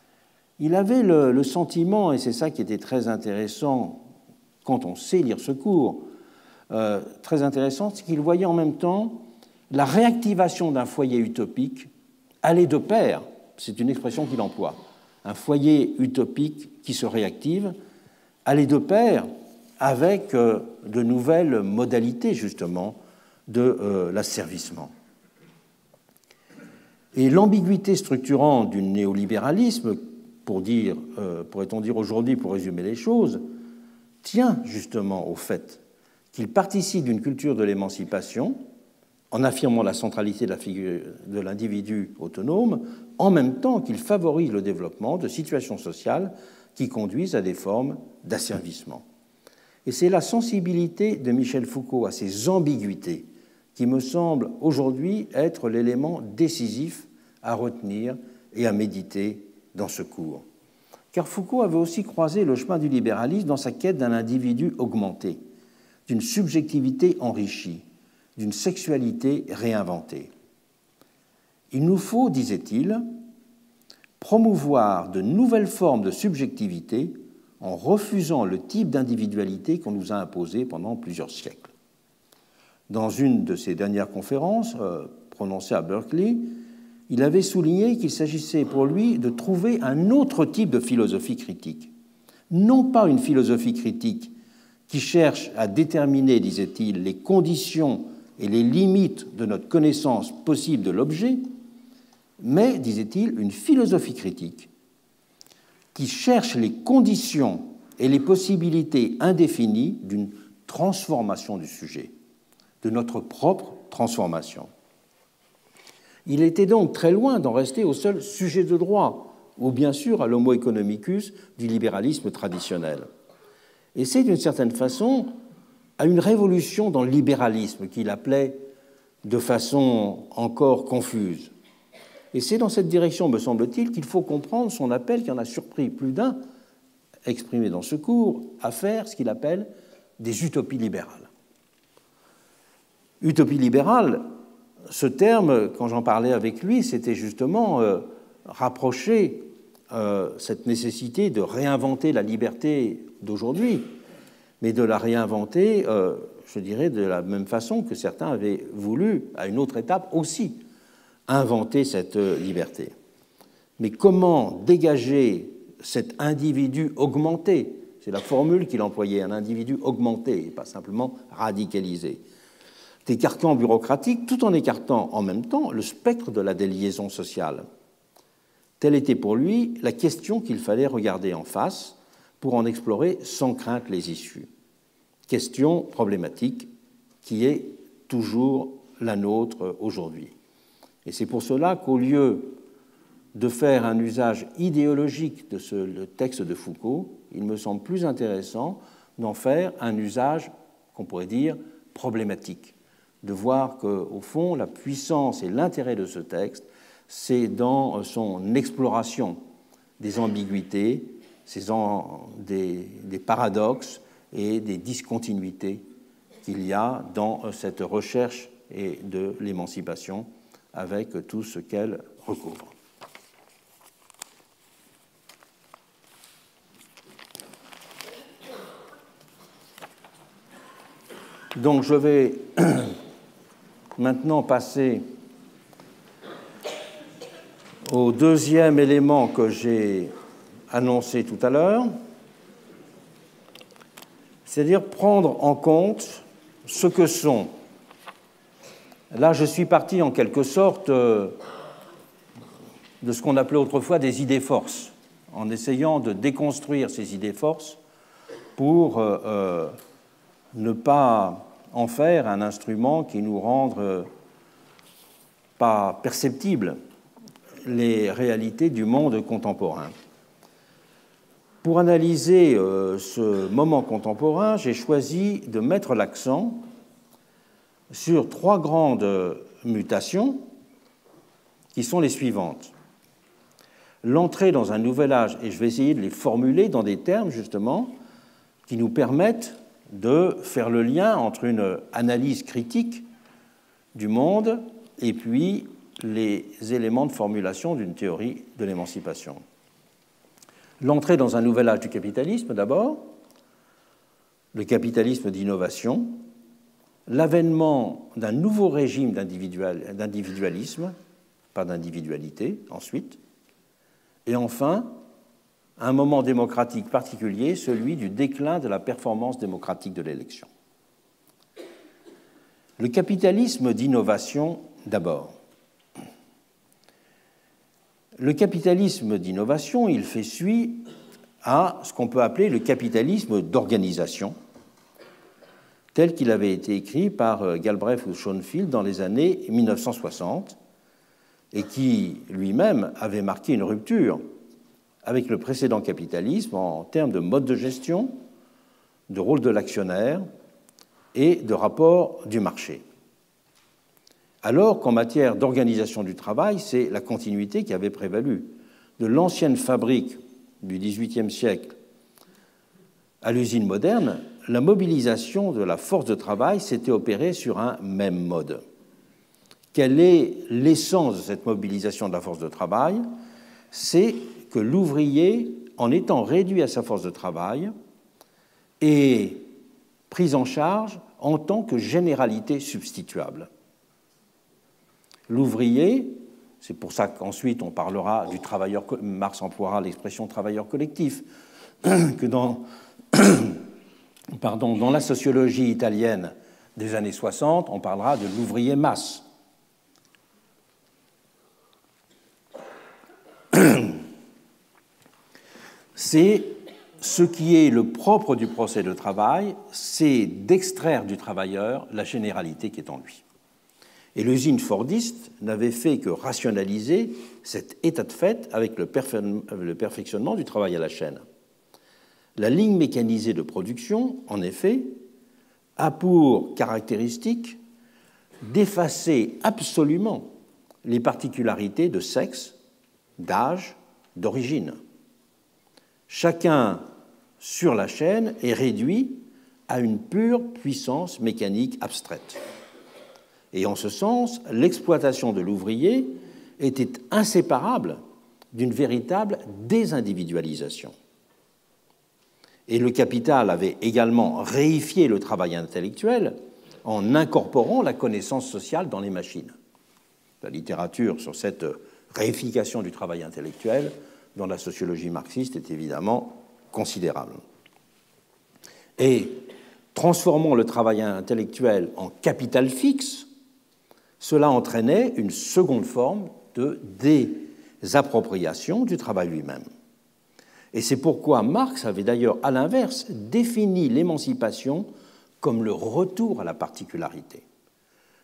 Il avait le, le sentiment, et c'est ça qui était très intéressant quand on sait lire ce cours, euh, très intéressant, c'est qu'il voyait en même temps la réactivation d'un foyer utopique aller de pair, c'est une expression qu'il emploie, un foyer utopique qui se réactive, aller de pair avec euh, de nouvelles modalités, justement, de euh, l'asservissement. Et l'ambiguïté structurante du néolibéralisme, pour dire, euh, pourrait-on dire aujourd'hui, pour résumer les choses, tient justement au fait qu'il participe d'une culture de l'émancipation en affirmant la centralité de la figure de l'individu autonome, en même temps qu'il favorise le développement de situations sociales qui conduisent à des formes d'asservissement. Et c'est la sensibilité de Michel Foucault à ces ambiguïtés qui me semble aujourd'hui être l'élément décisif à retenir et à méditer dans ce cours. Car Foucault avait aussi croisé le chemin du libéralisme dans sa quête d'un individu augmenté, d'une subjectivité enrichie, d'une sexualité réinventée. Il nous faut, disait-il, promouvoir de nouvelles formes de subjectivité en refusant le type d'individualité qu'on nous a imposé pendant plusieurs siècles. Dans une de ses dernières conférences, euh, prononcée à Berkeley, il avait souligné qu'il s'agissait pour lui de trouver un autre type de philosophie critique. Non pas une philosophie critique qui cherche à déterminer, disait-il, les conditions et les limites de notre connaissance possible de l'objet, mais, disait-il, une philosophie critique qui cherche les conditions et les possibilités indéfinies d'une transformation du sujet, de notre propre transformation. Il était donc très loin d'en rester au seul sujet de droit, ou bien sûr à l'homo economicus du libéralisme traditionnel. Et c'est d'une certaine façon à une révolution dans le libéralisme qu'il appelait de façon encore confuse. Et c'est dans cette direction, me semble-t-il, qu'il faut comprendre son appel, qui en a surpris plus d'un, exprimé dans ce cours, à faire ce qu'il appelle des utopies libérales. Utopie libérale, ce terme, quand j'en parlais avec lui, c'était justement euh, rapprocher euh, cette nécessité de réinventer la liberté d'aujourd'hui, mais de la réinventer, euh, je dirais, de la même façon que certains avaient voulu, à une autre étape aussi, inventer cette liberté. Mais comment dégager cet individu augmenté, c'est la formule qu'il employait, un individu augmenté, et pas simplement radicalisé, des carcans bureaucratiques, tout en écartant en même temps le spectre de la déliaison sociale. Telle était pour lui la question qu'il fallait regarder en face pour en explorer sans crainte les issues. Question problématique qui est toujours la nôtre aujourd'hui. Et c'est pour cela qu'au lieu de faire un usage idéologique de ce le texte de Foucault, il me semble plus intéressant d'en faire un usage qu'on pourrait dire problématique, de voir qu'au fond, la puissance et l'intérêt de ce texte, c'est dans son exploration des ambiguïtés, des, des paradoxes et des discontinuités qu'il y a dans cette recherche et de l'émancipation avec tout ce qu'elle recouvre. Donc je vais maintenant passer au deuxième élément que j'ai annoncé tout à l'heure, c'est-à-dire prendre en compte ce que sont. Là, je suis parti en quelque sorte de ce qu'on appelait autrefois des idées-forces, en essayant de déconstruire ces idées-forces pour euh, ne pas en faire un instrument qui nous rende euh, pas perceptibles les réalités du monde contemporain. Pour analyser euh, ce moment contemporain, j'ai choisi de mettre l'accent sur trois grandes mutations qui sont les suivantes. L'entrée dans un nouvel âge, et je vais essayer de les formuler dans des termes justement qui nous permettent de faire le lien entre une analyse critique du monde et puis les éléments de formulation d'une théorie de l'émancipation. L'entrée dans un nouvel âge du capitalisme, d'abord, le capitalisme d'innovation, l'avènement d'un nouveau régime d'individual, d'individualisme, pas d'individualité, ensuite, et enfin, un moment démocratique particulier, celui du déclin de la performance démocratique de l'élection. Le capitalisme d'innovation, d'abord. Le capitalisme d'innovation, il fait suite à ce qu'on peut appeler le capitalisme d'organisation, tel qu'il avait été écrit par Galbraith ou Schoenfield dans les années mille neuf cent soixante, et qui lui-même avait marqué une rupture avec le précédent capitalisme en termes de mode de gestion, de rôle de l'actionnaire et de rapport du marché. Alors qu'en matière d'organisation du travail, c'est la continuité qui avait prévalu. De l'ancienne fabrique du dix-huitième siècle à l'usine moderne, la mobilisation de la force de travail s'était opérée sur un même mode. Quelle est l'essence de cette mobilisation de la force de travail? C'est que l'ouvrier, en étant réduit à sa force de travail, est pris en charge en tant que généralité substituable. L'ouvrier, c'est pour ça qu'ensuite on parlera du travailleur, Marx emploiera l'expression travailleur collectif, que dans, pardon, dans la sociologie italienne des années soixante, on parlera de l'ouvrier masse. C'est ce qui est le propre du procès de travail, c'est d'extraire du travailleur la généralité qui est en lui. Et l'usine fordiste n'avait fait que rationaliser cet état de fait avec le, perfe- le perfectionnement du travail à la chaîne. La ligne mécanisée de production, en effet, a pour caractéristique d'effacer absolument les particularités de sexe, d'âge, d'origine. Chacun sur la chaîne est réduit à une pure puissance mécanique abstraite. Et en ce sens, l'exploitation de l'ouvrier était inséparable d'une véritable désindividualisation. Et le capital avait également réifié le travail intellectuel en incorporant la connaissance sociale dans les machines. La littérature sur cette réification du travail intellectuel dans la sociologie marxiste est évidemment considérable. Et transformant le travail intellectuel en capital fixe, cela entraînait une seconde forme de désappropriation du travail lui-même. Et c'est pourquoi Marx avait d'ailleurs, à l'inverse, défini l'émancipation comme le retour à la particularité.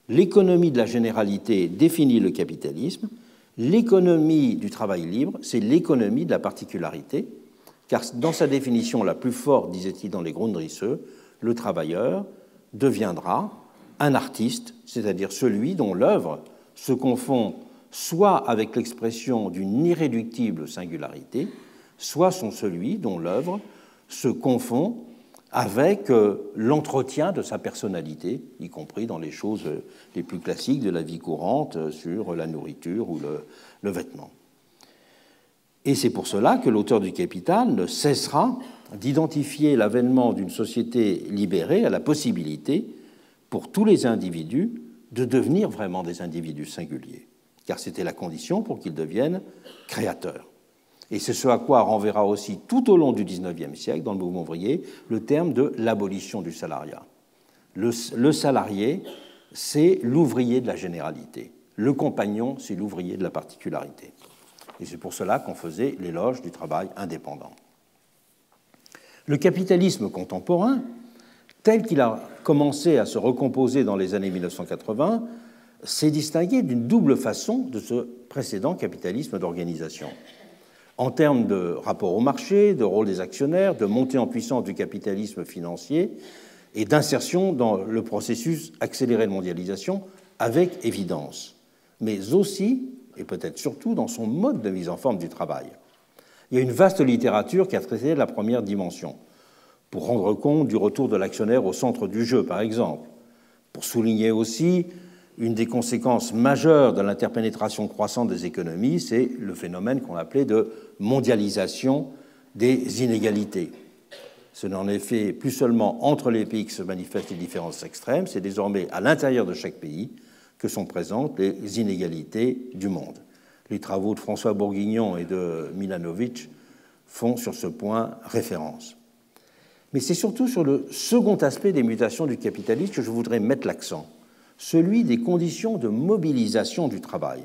L'économie de la généralité définit le capitalisme. L'économie du travail libre, c'est l'économie de la particularité, car dans sa définition la plus forte, disait-il dans les Grundrisse, le travailleur deviendra un artiste, c'est-à-dire celui dont l'œuvre se confond soit avec l'expression d'une irréductible singularité, soit sont celui dont l'œuvre se confond avec l'entretien de sa personnalité, y compris dans les choses les plus classiques de la vie courante sur la nourriture ou le, le vêtement. Et c'est pour cela que l'auteur du Capital ne cessera d'identifier l'avènement d'une société libérée à la possibilité pour tous les individus de devenir vraiment des individus singuliers, car c'était la condition pour qu'ils deviennent créateurs. Et c'est ce à quoi renverra aussi tout au long du dix-neuvième siècle, dans le mouvement ouvrier, le terme de l'abolition du salariat. Le, le salarié, c'est l'ouvrier de la généralité. Le compagnon, c'est l'ouvrier de la particularité. Et c'est pour cela qu'on faisait l'éloge du travail indépendant. Le capitalisme contemporain, tel qu'il a commencé à se recomposer dans les années mille neuf cent quatre-vingts, s'est distingué d'une double façon de ce précédent capitalisme d'organisation. En termes de rapport au marché, de rôle des actionnaires, de montée en puissance du capitalisme financier et d'insertion dans le processus accéléré de mondialisation, avec évidence, mais aussi, et peut-être surtout, dans son mode de mise en forme du travail. Il y a une vaste littérature qui a traité la première dimension, pour rendre compte du retour de l'actionnaire au centre du jeu, par exemple, pour souligner aussi une des conséquences majeures de l'interpénétration croissante des économies, c'est le phénomène qu'on appelait de mondialisation des inégalités. Ce n'est en effet plus seulement entre les pays que se manifestent les différences extrêmes, c'est désormais à l'intérieur de chaque pays que sont présentes les inégalités du monde. Les travaux de François Bourguignon et de Milanovic font sur ce point référence. Mais c'est surtout sur le second aspect des mutations du capitalisme que je voudrais mettre l'accent, celui des conditions de mobilisation du travail.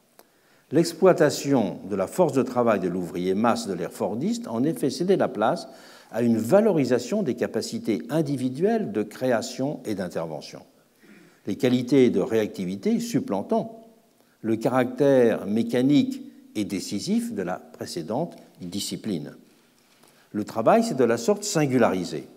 L'exploitation de la force de travail de l'ouvrier masse de l'ère fordiste a en effet cédé la place à une valorisation des capacités individuelles de création et d'intervention, les qualités de réactivité supplantant le caractère mécanique et décisif de la précédente discipline. Le travail s'est de la sorte singularisé.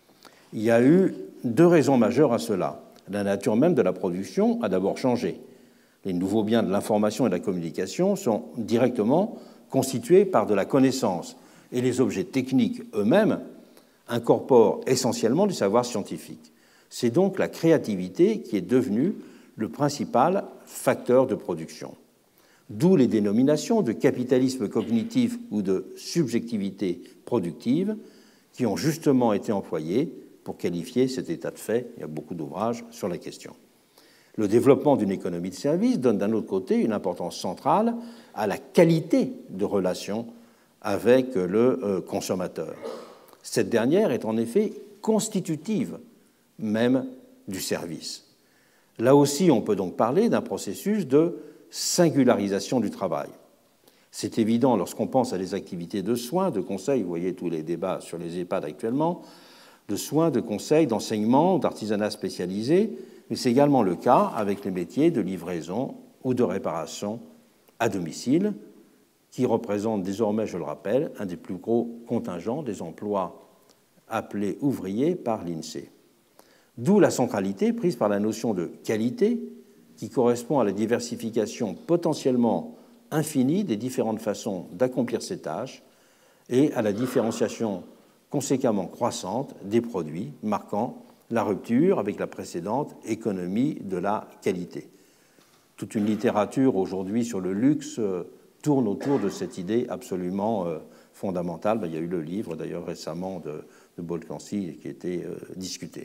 Il y a eu deux raisons majeures à cela. La nature même de la production a d'abord changé. Les nouveaux biens de l'information et de la communication sont directement constitués par de la connaissance, et les objets techniques eux-mêmes incorporent essentiellement du savoir scientifique. C'est donc la créativité qui est devenue le principal facteur de production. D'où les dénominations de capitalisme cognitif ou de subjectivité productive qui ont justement été employées pour qualifier cet état de fait. Il y a beaucoup d'ouvrages sur la question. Le développement d'une économie de service donne d'un autre côté une importance centrale à la qualité de relation avec le consommateur. Cette dernière est en effet constitutive même du service. Là aussi, on peut donc parler d'un processus de singularisation du travail. C'est évident lorsqu'on pense à des activités de soins, de conseil, vous voyez tous les débats sur les EHPAD actuellement, de soins, de conseil, d'enseignement, d'artisanat spécialisé, mais c'est également le cas avec les métiers de livraison ou de réparation à domicile, qui représentent désormais, je le rappelle, un des plus gros contingents des emplois appelés ouvriers par l'INSEE. D'où la centralité prise par la notion de qualité, qui correspond à la diversification potentiellement infinie des différentes façons d'accomplir ces tâches et à la différenciation conséquemment croissante des produits, marquant la rupture avec la précédente économie de la qualité. Toute une littérature aujourd'hui sur le luxe tourne autour de cette idée absolument fondamentale. Il y a eu le livre d'ailleurs récemment de, de Boltancy qui a été discuté.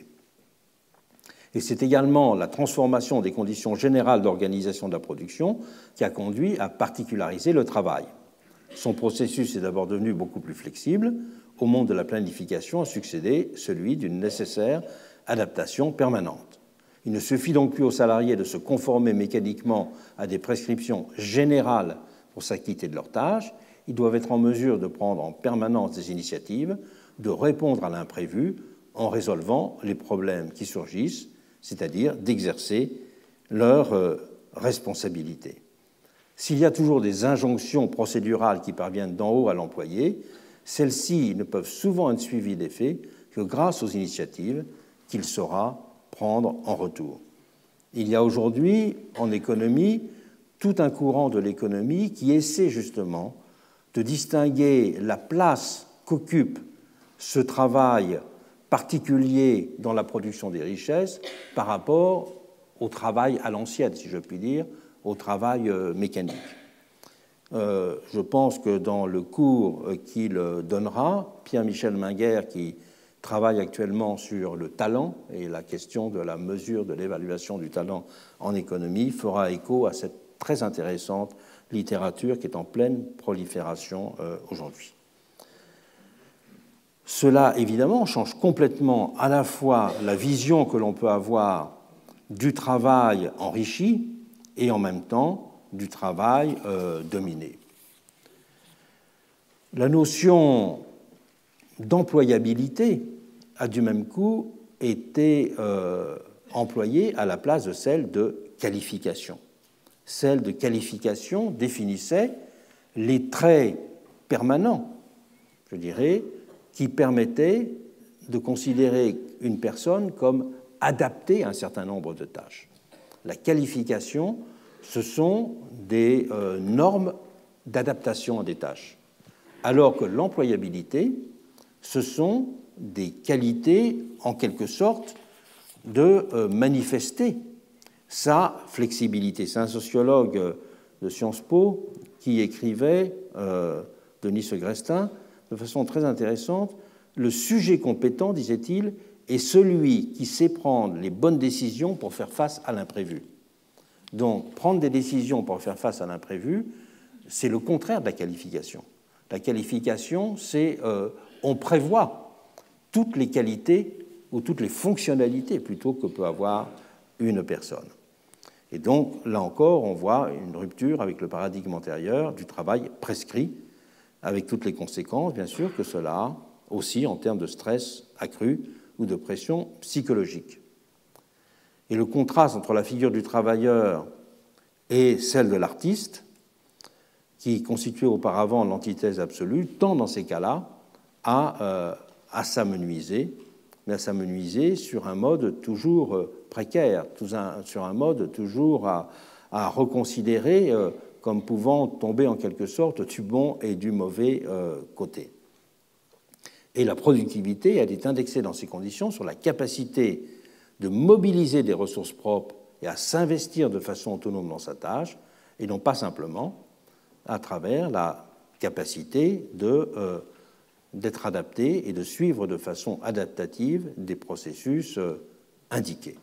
Et c'est également la transformation des conditions générales d'organisation de la production qui a conduit à particulariser le travail. Son processus est d'abord devenu beaucoup plus flexible. Au monde de la planification a succédé celui d'une nécessaire adaptation permanente. Il ne suffit donc plus aux salariés de se conformer mécaniquement à des prescriptions générales pour s'acquitter de leurs tâches. Ils doivent être en mesure de prendre en permanence des initiatives, de répondre à l'imprévu en résolvant les problèmes qui surgissent, c'est-à-dire d'exercer leur euh, responsabilité. S'il y a toujours des injonctions procédurales qui parviennent d'en haut à l'employé, celles-ci ne peuvent souvent être suivies d'effet que grâce aux initiatives qu'il saura prendre en retour. Il y a aujourd'hui en économie tout un courant de l'économie qui essaie justement de distinguer la place qu'occupe ce travail particulier dans la production des richesses par rapport au travail à l'ancienne, si je puis dire, au travail mécanique. Euh, je pense que dans le cours qu'il donnera, Pierre-Michel Minguer, qui travaille actuellement sur le talent et la question de la mesure de l'évaluation du talent en économie, fera écho à cette très intéressante littérature qui est en pleine prolifération euh, aujourd'hui. Cela, évidemment, change complètement à la fois la vision que l'on peut avoir du travail enrichi et en même temps du travail euh, dominé. La notion d'employabilité a du même coup été euh, employée à la place de celle de qualification. Celle de qualification définissait les traits permanents, je dirais, qui permettaient de considérer une personne comme adaptée à un certain nombre de tâches. La qualification, ce sont des euh, normes d'adaptation à des tâches, alors que l'employabilité, ce sont des qualités, en quelque sorte, de euh, manifester sa flexibilité. C'est un sociologue de Sciences Po qui écrivait, euh, Denis Segrestin, de façon très intéressante, le sujet compétent, disait-il, est celui qui sait prendre les bonnes décisions pour faire face à l'imprévu. Donc, prendre des décisions pour faire face à l'imprévu, c'est le contraire de la qualification. La qualification, c'est euh, on prévoit toutes les qualités ou toutes les fonctionnalités plutôt que peut avoir une personne. Et donc, là encore, on voit une rupture avec le paradigme antérieur du travail prescrit, avec toutes les conséquences, bien sûr, que cela a aussi en termes de stress accru ou de pression psychologique. Et le contraste entre la figure du travailleur et celle de l'artiste, qui constituait auparavant l'antithèse absolue, tend dans ces cas-là à, euh, à s'amenuiser, mais à s'amenuiser sur un mode toujours précaire, sur un mode toujours à, à reconsidérer euh, comme pouvant tomber en quelque sorte du bon et du mauvais euh, côté. Et la productivité, elle est indexée dans ces conditions sur la capacité de mobiliser des ressources propres et à s'investir de façon autonome dans sa tâche, et non pas simplement à travers la capacité de, euh, d'être adapté et de suivre de façon adaptative des processus euh, indiqués.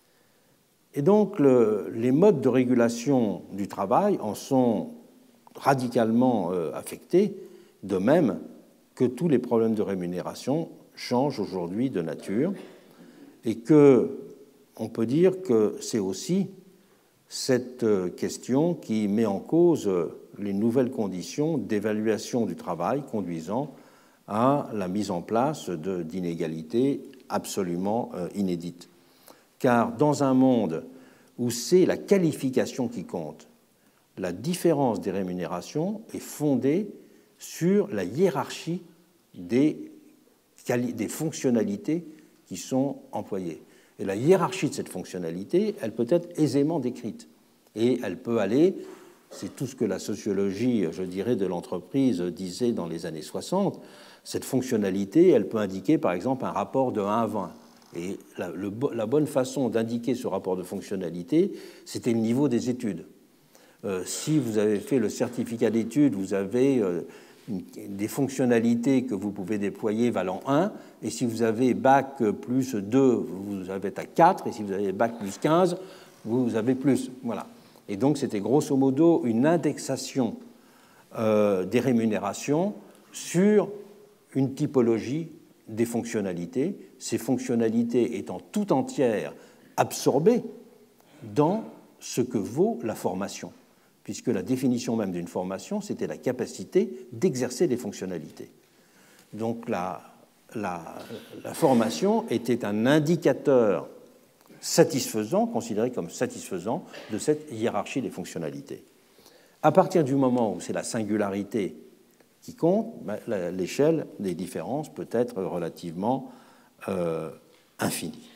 Et donc, le, les modes de régulation du travail en sont radicalement euh, affectés, de même que tous les problèmes de rémunération changent aujourd'hui de nature, et qu'on peut dire que c'est aussi cette question qui met en cause les nouvelles conditions d'évaluation du travail conduisant à la mise en place de, d'inégalités absolument euh, inédites. Car dans un monde où c'est la qualification qui compte, la différence des rémunérations est fondée sur la hiérarchie des, des fonctionnalités qui sont employées. Et la hiérarchie de cette fonctionnalité, elle peut être aisément décrite. Et elle peut aller, c'est tout ce que la sociologie, je dirais, de l'entreprise disait dans les années soixante, cette fonctionnalité, elle peut indiquer par exemple un rapport de un à vingt. Et la, le, la bonne façon d'indiquer ce rapport de fonctionnalité, c'était le niveau des études. Euh, si vous avez fait le certificat d'études, vous avez euh, des fonctionnalités que vous pouvez déployer valant un, et si vous avez bac plus deux, vous avez à quatre, et si vous avez bac plus quinze, vous avez plus. Voilà. Et donc c'était grosso modo une indexation euh, des rémunérations sur une typologie des fonctionnalités, ces fonctionnalités étant tout entières absorbées dans ce que vaut la formation, puisque la définition même d'une formation, c'était la capacité d'exercer des fonctionnalités. Donc la, la, la formation était un indicateur satisfaisant, considéré comme satisfaisant de cette hiérarchie des fonctionnalités. À partir du moment où c'est la singularité qui compte, ben, l'échelle des différences peut être relativement euh, infinie.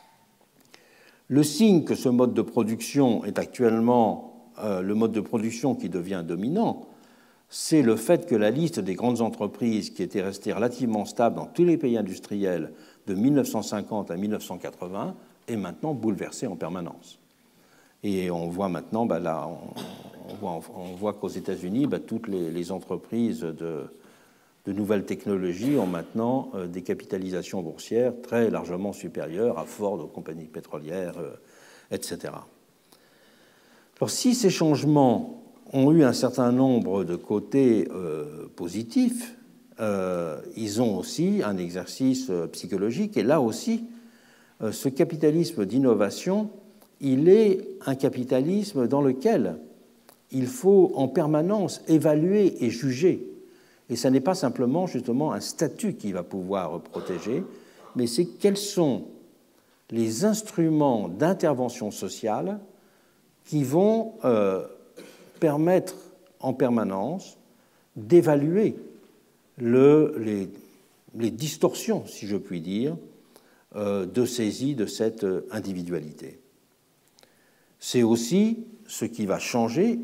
Le signe que ce mode de production est actuellement euh, le mode de production qui devient dominant, c'est le fait que la liste des grandes entreprises qui étaient restées relativement stables dans tous les pays industriels de mille neuf cent cinquante à mille neuf cent quatre-vingts est maintenant bouleversée en permanence. Et on voit maintenant, ben là, on, on voit, on voit qu'aux États-Unis, ben, toutes les, les entreprises de, de nouvelles technologies ont maintenant euh, des capitalisations boursières très largement supérieures à Ford, aux compagnies pétrolières, euh, et cetera. Alors, si ces changements ont eu un certain nombre de côtés euh, positifs, euh, ils ont aussi un exercice psychologique, et là aussi, euh, ce capitalisme d'innovation, il est un capitalisme dans lequel il faut en permanence évaluer et juger. Et ce n'est pas simplement justement un statut qui va pouvoir protéger, mais c'est quels sont les instruments d'intervention sociale qui vont euh, permettre en permanence d'évaluer le, les, les distorsions, si je puis dire, euh, de saisie de cette individualité. C'est aussi ce qui va changer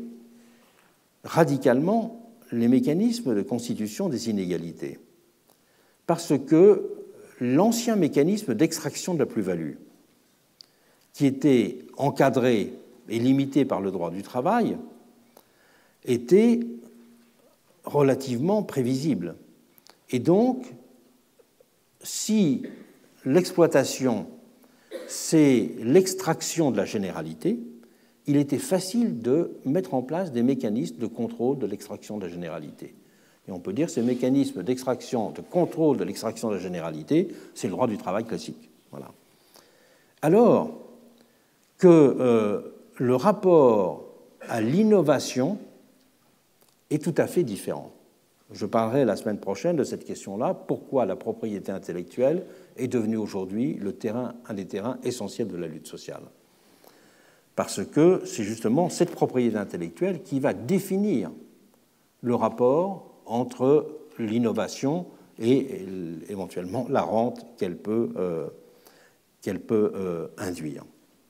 radicalement les mécanismes de constitution des inégalités. Parce que l'ancien mécanisme d'extraction de la plus-value, qui était encadré et limité par le droit du travail, était relativement prévisible. Et donc, si l'exploitation, c'est l'extraction de la généralité, il était facile de mettre en place des mécanismes de contrôle de l'extraction de la généralité. Et on peut dire que ces mécanismes d'extraction, de contrôle de l'extraction de la généralité, c'est le droit du travail classique. Voilà. Alors que euh, le rapport à l'innovation est tout à fait différent. Je parlerai la semaine prochaine de cette question-là, pourquoi la propriété intellectuelle est devenue aujourd'hui le terrain, un des terrains essentiels de la lutte sociale. Parce que c'est justement cette propriété intellectuelle qui va définir le rapport entre l'innovation et éventuellement la rente qu'elle peut, euh, qu'elle peut euh, induire.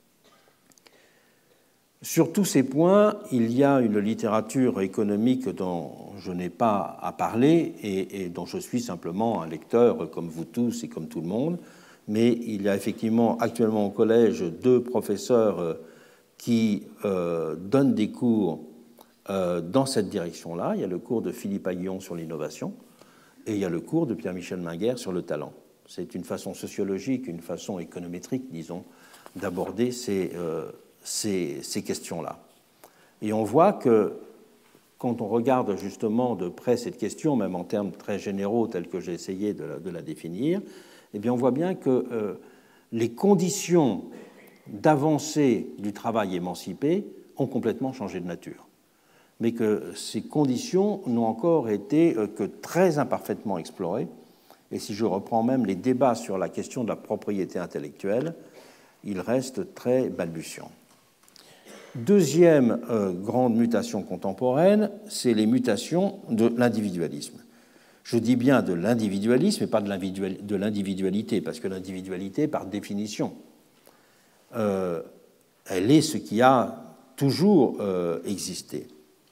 Sur tous ces points, il y a une littérature économique dont je n'ai pas à parler et, et dont je suis simplement un lecteur comme vous tous et comme tout le monde, mais il y a effectivement actuellement au collège deux professeurs qui euh, donnent des cours euh, dans cette direction-là. Il y a le cours de Philippe Aguillon sur l'innovation et il y a le cours de Pierre-Michel Minguer sur le talent. C'est une façon sociologique, une façon économétrique, disons, d'aborder ces, euh, ces, ces questions-là. Et on voit que quand on regarde justement de près cette question, même en termes très généraux tels que j'ai essayé de la, de la définir, eh bien on voit bien que euh, les conditions d'avancée du travail émancipé ont complètement changé de nature, mais que ces conditions n'ont encore été que très imparfaitement explorées. Et si je reprends même les débats sur la question de la propriété intellectuelle, ils restent très balbutiants. Deuxième euh, grande mutation contemporaine, c'est les mutations de l'individualisme. Je dis bien de l'individualisme et pas de l'individualité, parce que l'individualité, par définition, Euh, elle est ce qui a toujours euh, existé.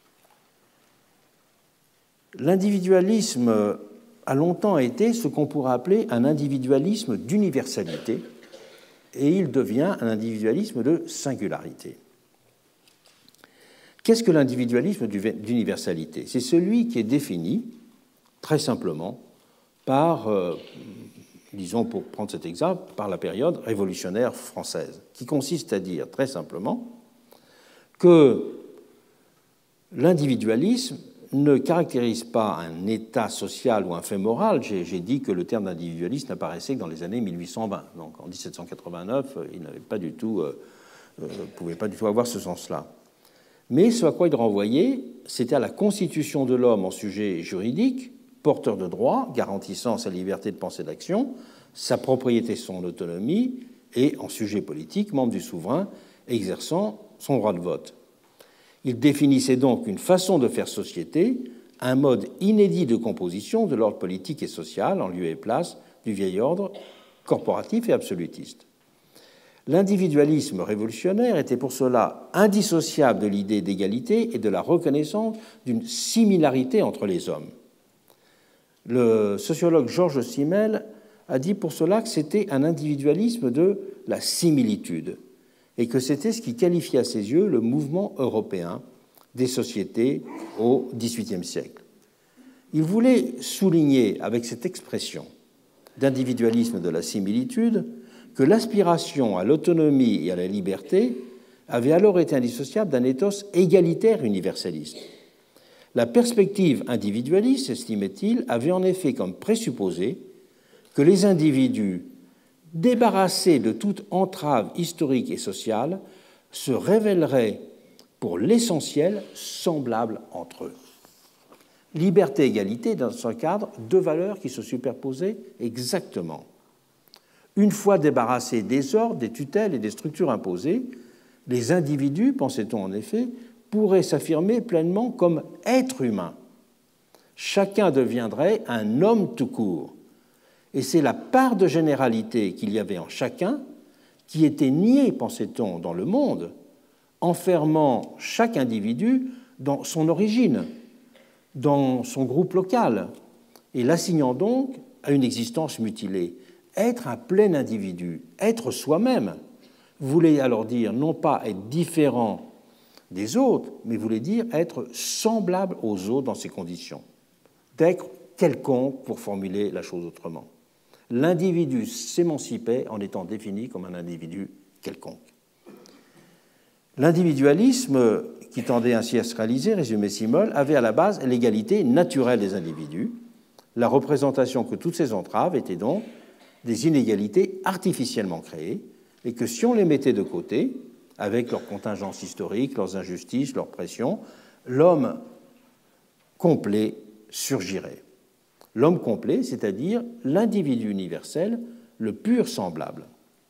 L'individualisme a longtemps été ce qu'on pourrait appeler un individualisme d'universalité, et il devient un individualisme de singularité. Qu'est-ce que l'individualisme d'universalité? C'est celui qui est défini, très simplement, par... Euh, disons pour prendre cet exemple, par la période révolutionnaire française, qui consiste à dire très simplement que l'individualisme ne caractérise pas un état social ou un fait moral. J'ai, j'ai dit que le terme d'individualisme n'apparaissait que dans les années mille huit cent vingt. Donc en dix-sept cent quatre-vingt-neuf, il n'avait pas du tout, euh, euh, pouvait pas du tout avoir ce sens-là. Mais ce à quoi il renvoyait, c'était à la constitution de l'homme en sujet juridique, porteur de droits, garantissant sa liberté de pensée et d'action, sa propriété, son autonomie, et en sujet politique, membre du souverain exerçant son droit de vote. Il définissait donc une façon de faire société, un mode inédit de composition de l'ordre politique et social en lieu et place du vieil ordre corporatif et absolutiste. L'individualisme révolutionnaire était pour cela indissociable de l'idée d'égalité et de la reconnaissance d'une similarité entre les hommes. Le sociologue Georges Simmel a dit pour cela que c'était un individualisme de la similitude et que c'était ce qui qualifiait à ses yeux le mouvement européen des sociétés au dix-huitième siècle. Il voulait souligner avec cette expression d'individualisme de la similitude que l'aspiration à l'autonomie et à la liberté avait alors été indissociable d'un ethos égalitaire universaliste. La perspective individualiste, estimait-il, avait en effet comme présupposé que les individus, débarrassés de toute entrave historique et sociale, se révéleraient pour l'essentiel semblables entre eux. Liberté et égalité, dans ce cadre, deux valeurs qui se superposaient exactement. Une fois débarrassés des ordres, des tutelles et des structures imposées, les individus, pensait-on en effet, pourraient s'affirmer pleinement comme êtres humains. Chacun deviendrait un homme tout court. Et c'est la part de généralité qu'il y avait en chacun qui était niée, pensait-on, dans le monde, enfermant chaque individu dans son origine, dans son groupe local, et l'assignant donc à une existence mutilée. Être un plein individu, être soi-même, voulait alors dire non pas être différent des autres, mais voulait dire être semblable aux autres dans ces conditions, d'être quelconque pour formuler la chose autrement. L'individu s'émancipait en étant défini comme un individu quelconque. L'individualisme, qui tendait ainsi à se réaliser, résumé Simmel, avait à la base l'égalité naturelle des individus. La représentation que toutes ces entraves étaient donc des inégalités artificiellement créées, et que si on les mettait de côté, avec leurs contingences historiques, leurs injustices, leurs pressions, l'homme complet surgirait. L'homme complet, c'est-à-dire l'individu universel, le pur semblable.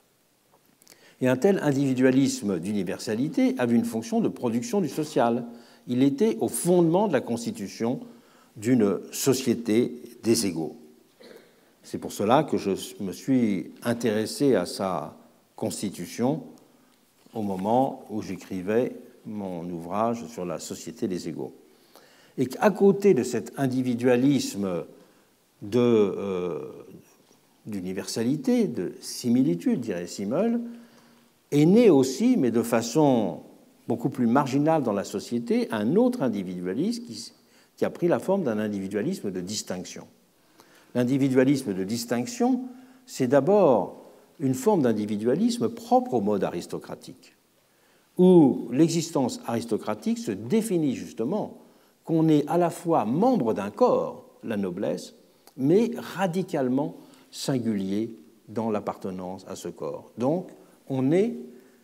Et un tel individualisme d'universalité avait une fonction de production du social. Il était au fondement de la constitution d'une société des égaux. C'est pour cela que je me suis intéressé à sa constitution au moment où j'écrivais mon ouvrage sur la société des égaux. Et qu'à côté de cet individualisme de, euh, d'universalité, de similitude, dirait Simmel, est né aussi, mais de façon beaucoup plus marginale dans la société, un autre individualisme qui, qui a pris la forme d'un individualisme de distinction. L'individualisme de distinction, c'est d'abord une forme d'individualisme propre au mode aristocratique, où l'existence aristocratique se définit justement qu'on est à la fois membre d'un corps, la noblesse, mais radicalement singulier dans l'appartenance à ce corps. Donc, on est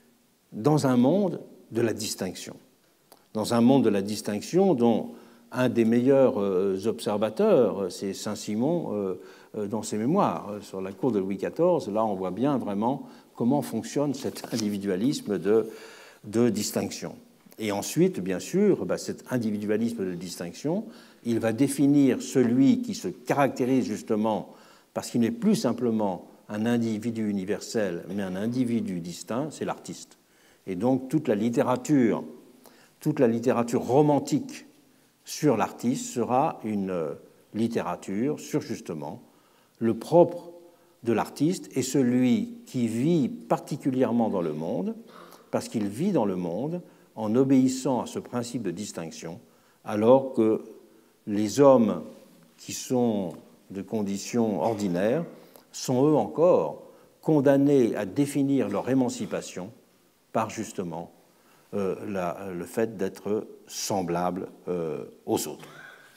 dans un monde de la distinction, dans un monde de la distinction dont un des meilleurs observateurs, c'est Saint-Simon dans ses mémoires sur la cour de Louis quatorze. Là, on voit bien vraiment comment fonctionne cet individualisme de, de distinction. Et ensuite, bien sûr, bah, cet individualisme de distinction, il va définir celui qui se caractérise justement parce qu'il n'est plus simplement un individu universel, mais un individu distinct, c'est l'artiste. Et donc toute la littérature, toute la littérature romantique sur l'artiste sera une littérature sur justement le propre de l'artiste et celui qui vit particulièrement dans le monde, parce qu'il vit dans le monde en obéissant à ce principe de distinction, alors que les hommes qui sont de conditions ordinaires sont eux encore condamnés à définir leur émancipation par justement euh, la, le fait d'être semblables euh, aux autres.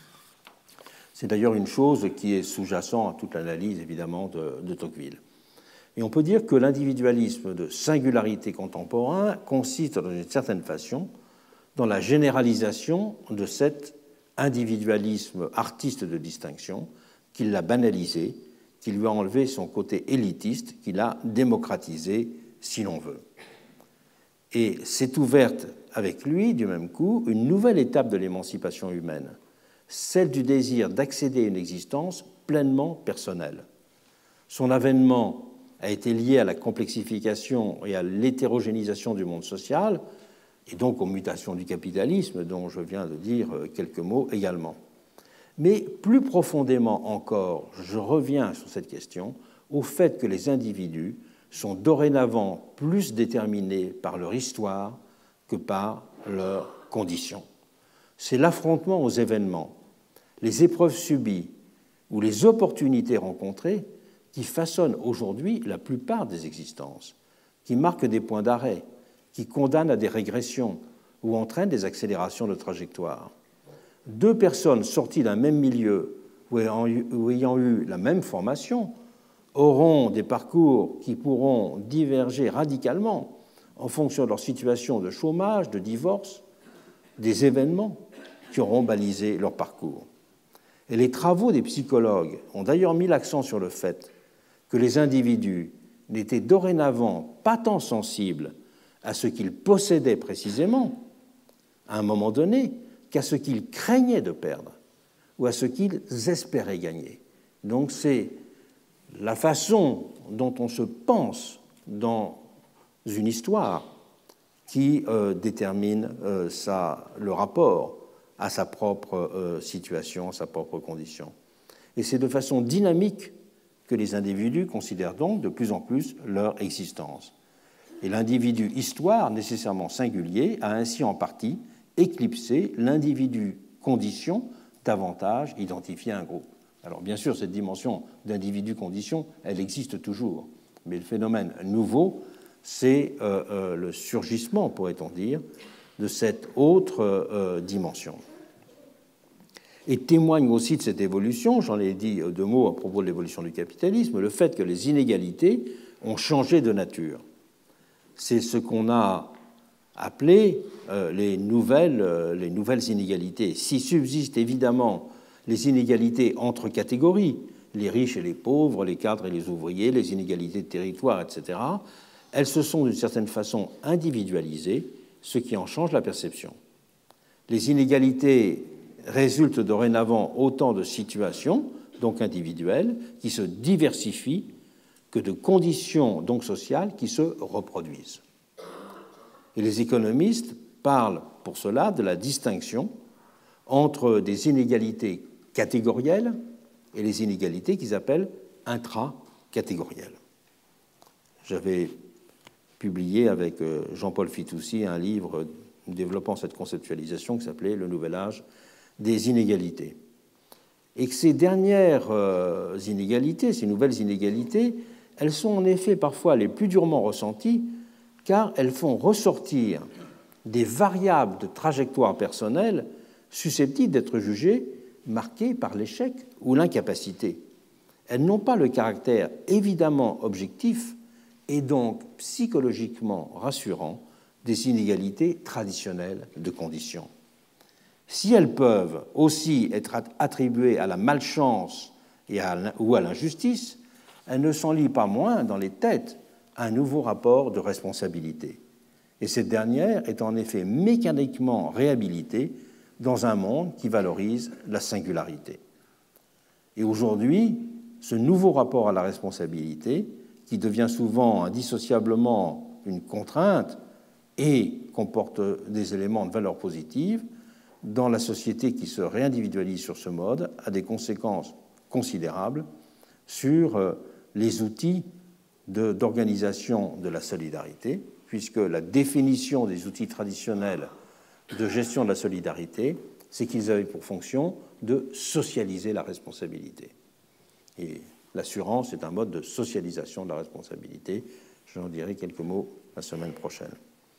C'est d'ailleurs une chose qui est sous-jacente à toute l'analyse évidemment de, de Tocqueville. Et on peut dire que l'individualisme de singularité contemporain consiste dans une certaine façon dans la généralisation de cet individualisme artiste de distinction, qu'il l'a banalisé, qui lui a enlevé son côté élitiste, qui l'a démocratisé, si l'on veut. Et s'est ouverte avec lui, du même coup, une nouvelle étape de l'émancipation humaine, celle du désir d'accéder à une existence pleinement personnelle. Son avènement a été lié à la complexification et à l'hétérogénéisation du monde social, et donc aux mutations du capitalisme, dont je viens de dire quelques mots également. Mais plus profondément encore, je reviens sur cette question, au fait que les individus sont dorénavant plus déterminés par leur histoire que par leurs conditions. C'est l'affrontement aux événements, les épreuves subies ou les opportunités rencontrées qui façonnent aujourd'hui la plupart des existences, qui marquent des points d'arrêt, qui condamnent à des régressions ou entraînent des accélérations de trajectoire. Deux personnes sorties d'un même milieu ou ayant eu, ou ayant eu la même formation auront des parcours qui pourront diverger radicalement en fonction de leur situation de chômage, de divorce, des événements qui auront balisé leur parcours. Et les travaux des psychologues ont d'ailleurs mis l'accent sur le fait que les individus n'étaient dorénavant pas tant sensibles à ce qu'ils possédaient précisément, à un moment donné, qu'à ce qu'ils craignaient de perdre ou à ce qu'ils espéraient gagner. Donc c'est la façon dont on se pense dans une histoire qui euh, détermine euh, sa, le rapport à sa propre euh, situation, à sa propre condition. Et c'est de façon dynamique que les individus considèrent donc de plus en plus leur existence. Et l'individu histoire, nécessairement singulier, a ainsi en partie éclipsé l'individu condition, davantage identifié à un groupe. Alors bien sûr, cette dimension d'individu-condition, elle existe toujours, mais le phénomène nouveau, c'est euh, euh, le surgissement, pourrait-on dire, de cette autre euh, dimension. Et témoigne aussi de cette évolution, j'en ai dit deux mots à propos de l'évolution du capitalisme, le fait que les inégalités ont changé de nature. C'est ce qu'on a appelé euh, les, nouvelles, euh, les nouvelles inégalités. S'il subsiste évidemment les inégalités entre catégories, les riches et les pauvres, les cadres et les ouvriers, les inégalités de territoire, et cetera, elles se sont d'une certaine façon individualisées, ce qui en change la perception. Les inégalités résultent dorénavant autant de situations, donc individuelles, qui se diversifient, que de conditions, donc sociales, qui se reproduisent. Et les économistes parlent pour cela de la distinction entre des inégalités catégorielles et les inégalités qu'ils appellent intracatégorielles. J'avais publié avec Jean-Paul Fitoussi un livre développant cette conceptualisation qui s'appelait « Le nouvel âge des inégalités ». Et que ces dernières inégalités, ces nouvelles inégalités, elles sont en effet parfois les plus durement ressenties car elles font ressortir des variables de trajectoire personnelle susceptibles d'être jugées marquées par l'échec ou l'incapacité. Elles n'ont pas le caractère évidemment objectif et donc psychologiquement rassurant des inégalités traditionnelles de conditions. Si elles peuvent aussi être attribuées à la malchance et à, ou à l'injustice, elles ne s'en lient pas moins dans les têtes à un nouveau rapport de responsabilité. Et cette dernière est en effet mécaniquement réhabilitée dans un monde qui valorise la singularité. Et aujourd'hui, ce nouveau rapport à la responsabilité, qui devient souvent indissociablement une contrainte et comporte des éléments de valeur positive, dans la société qui se réindividualise sur ce mode, a des conséquences considérables sur les outils de, d'organisation de la solidarité, puisque la définition des outils traditionnels de gestion de la solidarité, c'est qu'ils avaient pour fonction de socialiser la responsabilité. Et l'assurance est un mode de socialisation de la responsabilité. J'en dirai quelques mots la semaine prochaine.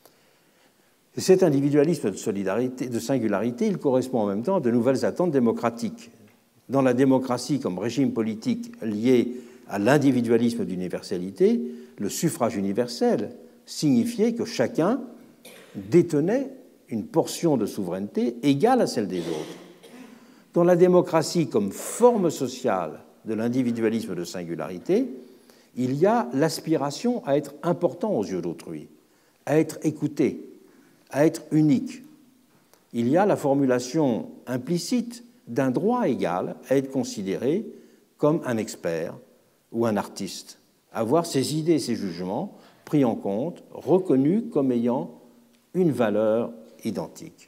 Et cet individualisme de solidarité, de singularité, il correspond en même temps à de nouvelles attentes démocratiques. Dans la démocratie comme régime politique lié à l'individualisme d'universalité, le suffrage universel signifiait que chacun détenait une portion de souveraineté égale à celle des autres. Dans la démocratie comme forme sociale de l'individualisme de singularité, il y a l'aspiration à être important aux yeux d'autrui, à être écouté, à être unique. Il y a la formulation implicite d'un droit égal à être considéré comme un expert ou un artiste, à voir ses idées et ses jugements pris en compte, reconnus comme ayant une valeur identique.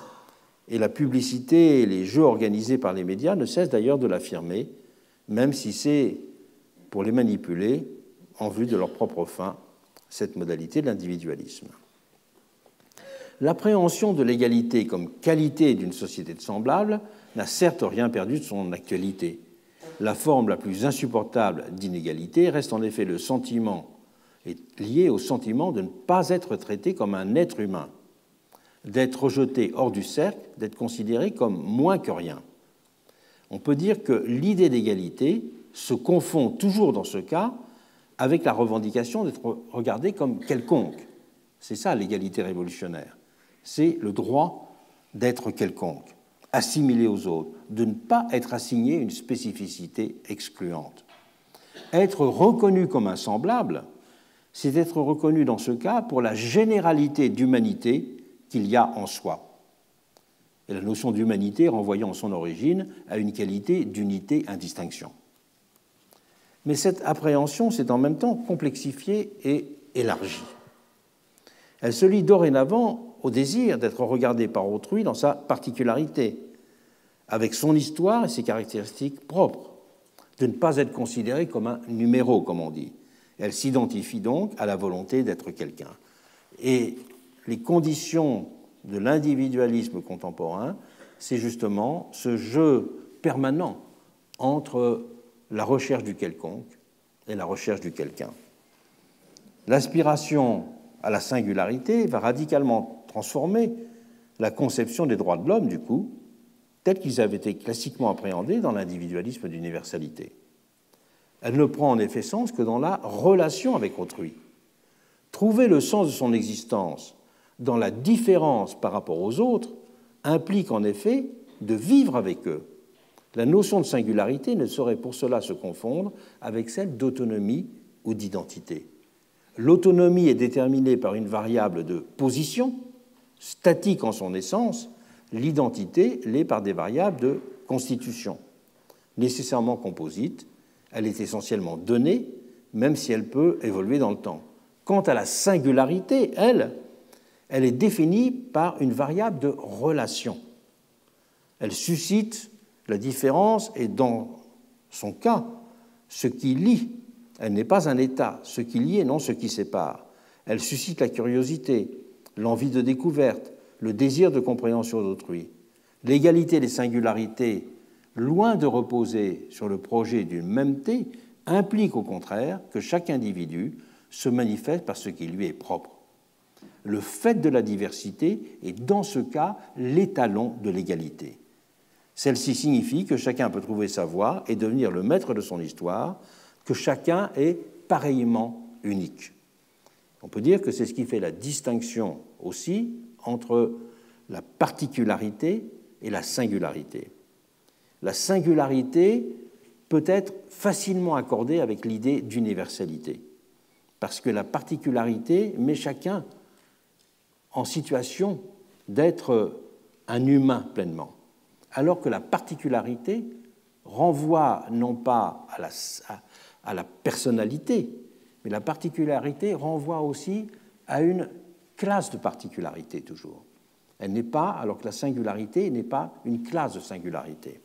Et la publicité et les jeux organisés par les médias ne cessent d'ailleurs de l'affirmer, même si c'est pour les manipuler en vue de leur propre fin, cette modalité de l'individualisme. L'appréhension de l'égalité comme qualité d'une société de semblables n'a certes rien perdu de son actualité. La forme la plus insupportable d'inégalité reste en effet le sentiment, est lié au sentiment de ne pas être traité comme un être humain, d'être rejeté hors du cercle, d'être considéré comme moins que rien. On peut dire que l'idée d'égalité se confond toujours dans ce cas avec la revendication d'être regardé comme quelconque. C'est ça l'égalité révolutionnaire. C'est le droit d'être quelconque, assimilé aux autres, de ne pas être assigné une spécificité excluante. Être reconnu comme un semblable, c'est être reconnu dans ce cas pour la généralité d'humanité qu'il y a en soi. Et la notion d'humanité renvoyant en son origine à une qualité d'unité indistinction. Mais cette appréhension s'est en même temps complexifiée et élargie. Elle se lie dorénavant au désir d'être regardé par autrui dans sa particularité, avec son histoire et ses caractéristiques propres, de ne pas être considéré comme un numéro, comme on dit. Elle s'identifie donc à la volonté d'être quelqu'un. Et les conditions de l'individualisme contemporain, c'est justement ce jeu permanent entre la recherche du quelconque et la recherche du quelqu'un. L'aspiration à la singularité va radicalement transformer la conception des droits de l'homme, du coup, tels qu'ils avaient été classiquement appréhendés dans l'individualisme d'universalité. Elle ne prend en effet sens que dans la relation avec autrui. Trouver le sens de son existence dans la différence par rapport aux autres implique en effet de vivre avec eux. La notion de singularité ne saurait pour cela se confondre avec celle d'autonomie ou d'identité. L'autonomie est déterminée par une variable de position, statique en son essence, l'identité l'est par des variables de constitution. Nécessairement composite, elle est essentiellement donnée, même si elle peut évoluer dans le temps. Quant à la singularité, elle, elle est définie par une variable de relation. Elle suscite la différence et, dans son cas, ce qui lie. Elle n'est pas un état, ce qui lie et non ce qui sépare. Elle suscite la curiosité, l'envie de découverte, le désir de compréhension d'autrui. L'égalité des singularités, loin de reposer sur le projet d'une mêmeté, implique au contraire que chaque individu se manifeste par ce qui lui est propre. Le fait de la diversité est dans ce cas l'étalon de l'égalité. Celle-ci signifie que chacun peut trouver sa voie et devenir le maître de son histoire, que chacun est pareillement unique. On peut dire que c'est ce qui fait la distinction aussi entre la particularité et la singularité. La singularité peut être facilement accordée avec l'idée d'universalité, parce que la particularité met chacun en situation d'être un humain pleinement, alors que la particularité renvoie non pas à la, à, à la personnalité, mais la particularité renvoie aussi à une classe de particularité toujours. Elle n'est pas, alors que la singularité n'est pas une classe de singularité.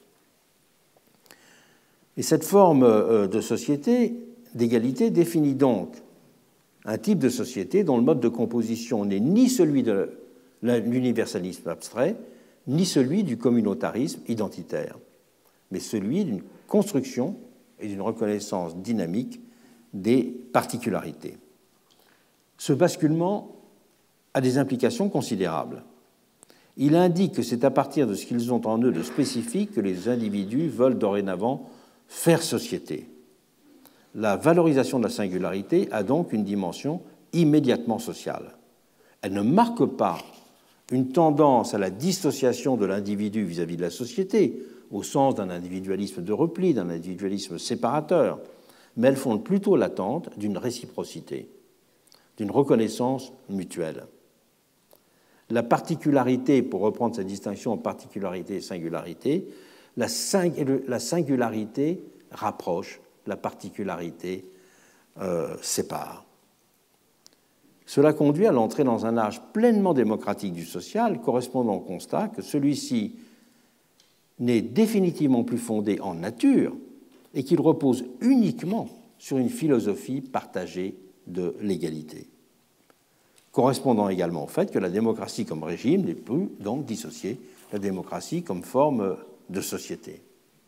Et cette forme de société, d'égalité, définit donc un type de société dont le mode de composition n'est ni celui de l'universalisme abstrait, ni celui du communautarisme identitaire, mais celui d'une construction et d'une reconnaissance dynamique des particularités. Ce basculement a des implications considérables. Il indique que c'est à partir de ce qu'ils ont en eux de spécifique que les individus veulent dorénavant faire société. La valorisation de la singularité a donc une dimension immédiatement sociale. Elle ne marque pas une tendance à la dissociation de l'individu vis-à-vis de la société au sens d'un individualisme de repli, d'un individualisme séparateur, mais elles fondent plutôt l'attente d'une réciprocité, d'une reconnaissance mutuelle. La particularité, pour reprendre cette distinction en particularité et singularité, la, sing la singularité rapproche, la particularité euh, sépare. Cela conduit à l'entrée dans un âge pleinement démocratique du social, correspondant au constat que celui-ci n'est définitivement plus fondé en nature et qu'il repose uniquement sur une philosophie partagée de l'égalité, correspondant également au fait que la démocratie comme régime n'est plus donc dissociée de la démocratie comme forme de société.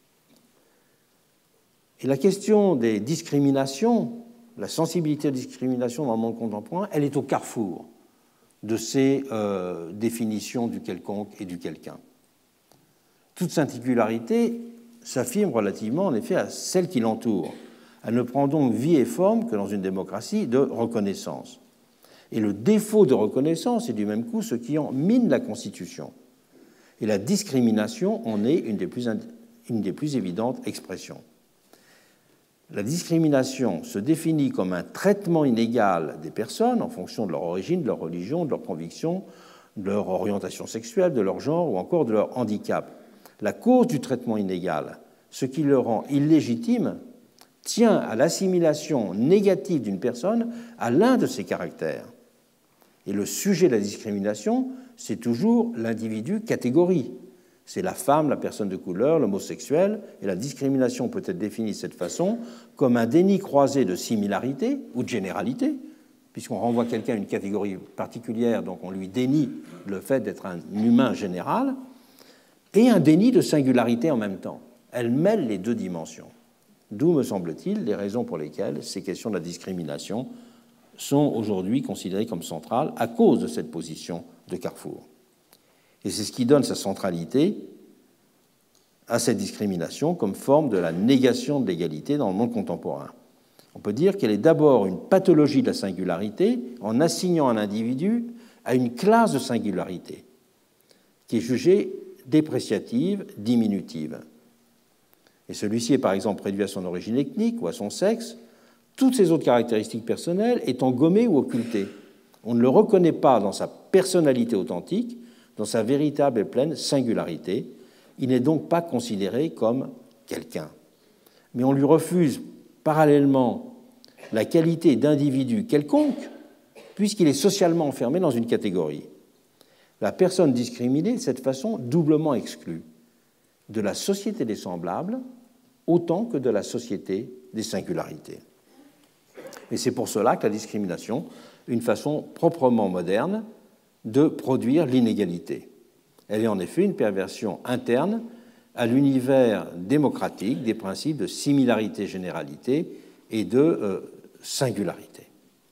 Et la question des discriminations, la sensibilité aux discriminations dans le monde contemporain, elle est au carrefour de ces euh, définitions du quelconque et du quelqu'un. Toute singularité s'affirme relativement en effet à celle qui l'entoure. Elle ne prend donc vie et forme que dans une démocratie de reconnaissance. Et le défaut de reconnaissance est du même coup ce qui en mine la Constitution. Et la discrimination en est une des plus, une des plus évidentes expressions. La discrimination se définit comme un traitement inégal des personnes en fonction de leur origine, de leur religion, de leurs convictions, de leur orientation sexuelle, de leur genre ou encore de leur handicap. La cause du traitement inégal, ce qui le rend illégitime, tient à l'assimilation négative d'une personne à l'un de ses caractères. Et le sujet de la discrimination, c'est toujours l'individu catégorie. C'est la femme, la personne de couleur, l'homosexuel, et la discrimination peut être définie de cette façon comme un déni croisé de similarité ou de généralité, puisqu'on renvoie quelqu'un à une catégorie particulière, donc on lui dénie le fait d'être un humain général, et un déni de singularité en même temps. Elle mêle les deux dimensions. D'où, me semble-t-il, les raisons pour lesquelles ces questions de la discrimination sont aujourd'hui considérées comme centrales à cause de cette position de carrefour. Et c'est ce qui donne sa centralité à cette discrimination comme forme de la négation de l'égalité dans le monde contemporain. On peut dire qu'elle est d'abord une pathologie de la singularité en assignant un individu à une classe de singularité qui est jugée dépréciative, diminutive. Et celui-ci est par exemple réduit à son origine ethnique ou à son sexe, toutes ses autres caractéristiques personnelles étant gommées ou occultées. On ne le reconnaît pas dans sa personnalité authentique, dans sa véritable et pleine singularité. Il n'est donc pas considéré comme quelqu'un. Mais on lui refuse parallèlement la qualité d'individu quelconque, puisqu'il est socialement enfermé dans une catégorie. La personne discriminée, de cette façon, doublement exclue de la société des semblables autant que de la société des singularités. Et c'est pour cela que la discrimination est une façon proprement moderne de produire l'inégalité. Elle est en effet une perversion interne à l'univers démocratique des principes de similarité-généralité et de euh, singularité.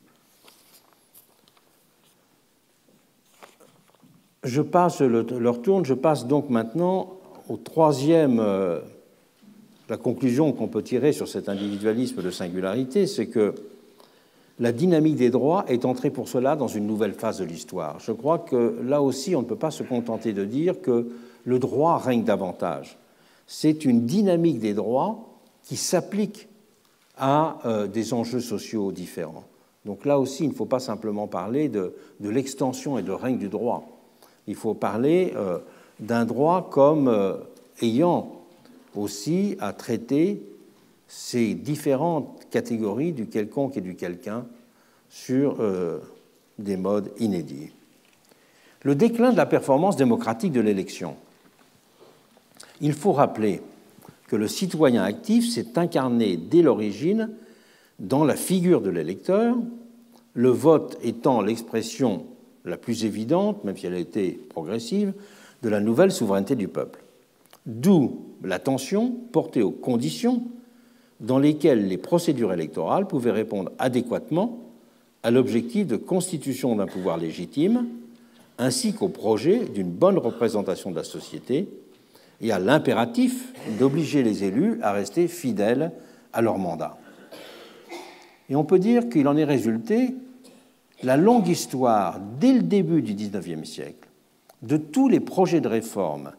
Je passe, le, le retourne, je passe donc maintenant au troisième, euh, la conclusion qu'on peut tirer sur cet individualisme de singularité, c'est que la dynamique des droits est entrée pour cela dans une nouvelle phase de l'histoire. Je crois que là aussi, on ne peut pas se contenter de dire que le droit règne davantage. C'est une dynamique des droits qui s'applique à euh, des enjeux sociaux différents. Donc là aussi, il ne faut pas simplement parler de, de l'extension et de règne du droit. Il faut parler euh, d'un droit comme euh, ayant aussi à traiter ces différentes catégories du quelconque et du quelqu'un sur euh, des modes inédits. Le déclin de la performance démocratique de l'élection. Il faut rappeler que le citoyen actif s'est incarné dès l'origine dans la figure de l'électeur, le vote étant l'expression la plus évidente, même si elle a été progressive, de la nouvelle souveraineté du peuple. D'où l'attention portée aux conditions dans lesquelles les procédures électorales pouvaient répondre adéquatement à l'objectif de constitution d'un pouvoir légitime, ainsi qu'au projet d'une bonne représentation de la société et à l'impératif d'obliger les élus à rester fidèles à leur mandat. Et on peut dire qu'il en est résulté la longue histoire, dès le début du dix-neuvième siècle, de tous les projets de réforme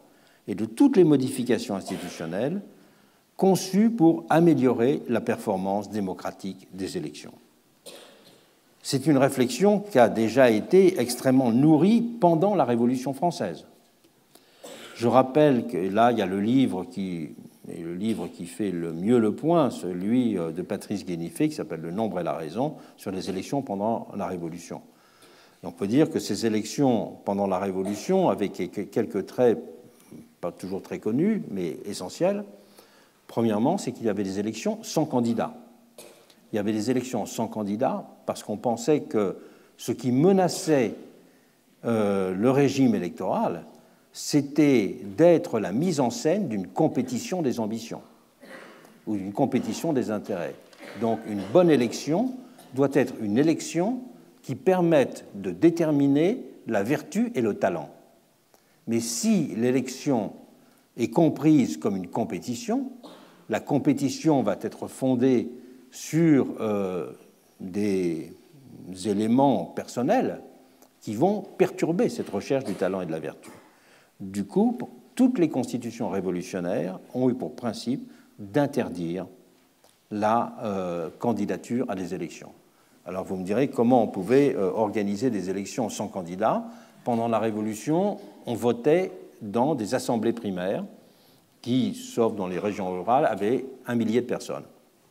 et de toutes les modifications institutionnelles conçues pour améliorer la performance démocratique des élections. C'est une réflexion qui a déjà été extrêmement nourrie pendant la Révolution française. Je rappelle que là, il y a le livre qui, le livre qui fait le mieux le point, celui de Patrice Guénifé, qui s'appelle « Le nombre et la raison » sur les élections pendant la Révolution. Et on peut dire que ces élections pendant la Révolution, avec quelques traits pas toujours très connus, mais essentiels, premièrement, c'est qu'il y avait des élections sans candidat. Il y avait des élections sans candidat parce qu'on pensait que ce qui menaçait euh, le régime électoral, c'était d'être la mise en scène d'une compétition des ambitions ou d'une compétition des intérêts. Donc une bonne élection doit être une élection qui permette de déterminer la vertu et le talent. Mais si l'élection est comprise comme une compétition, la compétition va être fondée sur euh, des éléments personnels qui vont perturber cette recherche du talent et de la vertu. Du coup, toutes les constitutions révolutionnaires ont eu pour principe d'interdire la euh, candidature à des élections. Alors vous me direz comment on pouvait euh, organiser des élections sans candidat. Pendant la Révolution, on votait dans des assemblées primaires qui, sauf dans les régions rurales, avaient un millier de personnes.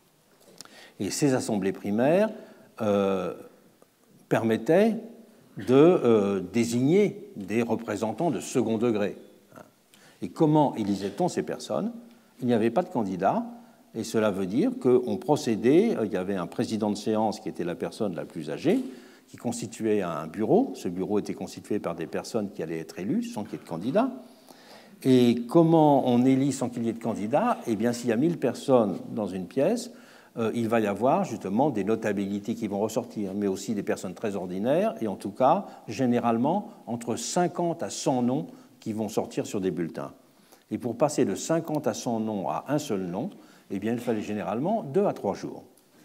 Et ces assemblées primaires euh, permettaient de euh, désigner des représentants de second degré. Et comment élisait-on ces personnes? Il n'y avait pas de candidat, et cela veut dire qu'on procédait, il y avait un président de séance qui était la personne la plus âgée, qui constituait un bureau. Ce bureau était constitué par des personnes qui allaient être élues sans qu'il y ait de candidat. Et comment on élit sans qu'il y ait de candidat? Eh bien, s'il y a mille personnes dans une pièce, euh, il va y avoir justement des notabilités qui vont ressortir, mais aussi des personnes très ordinaires, et en tout cas, généralement, entre cinquante à cent noms qui vont sortir sur des bulletins. Et pour passer de cinquante à cent noms à un seul nom, eh bien, il fallait généralement deux à trois jours.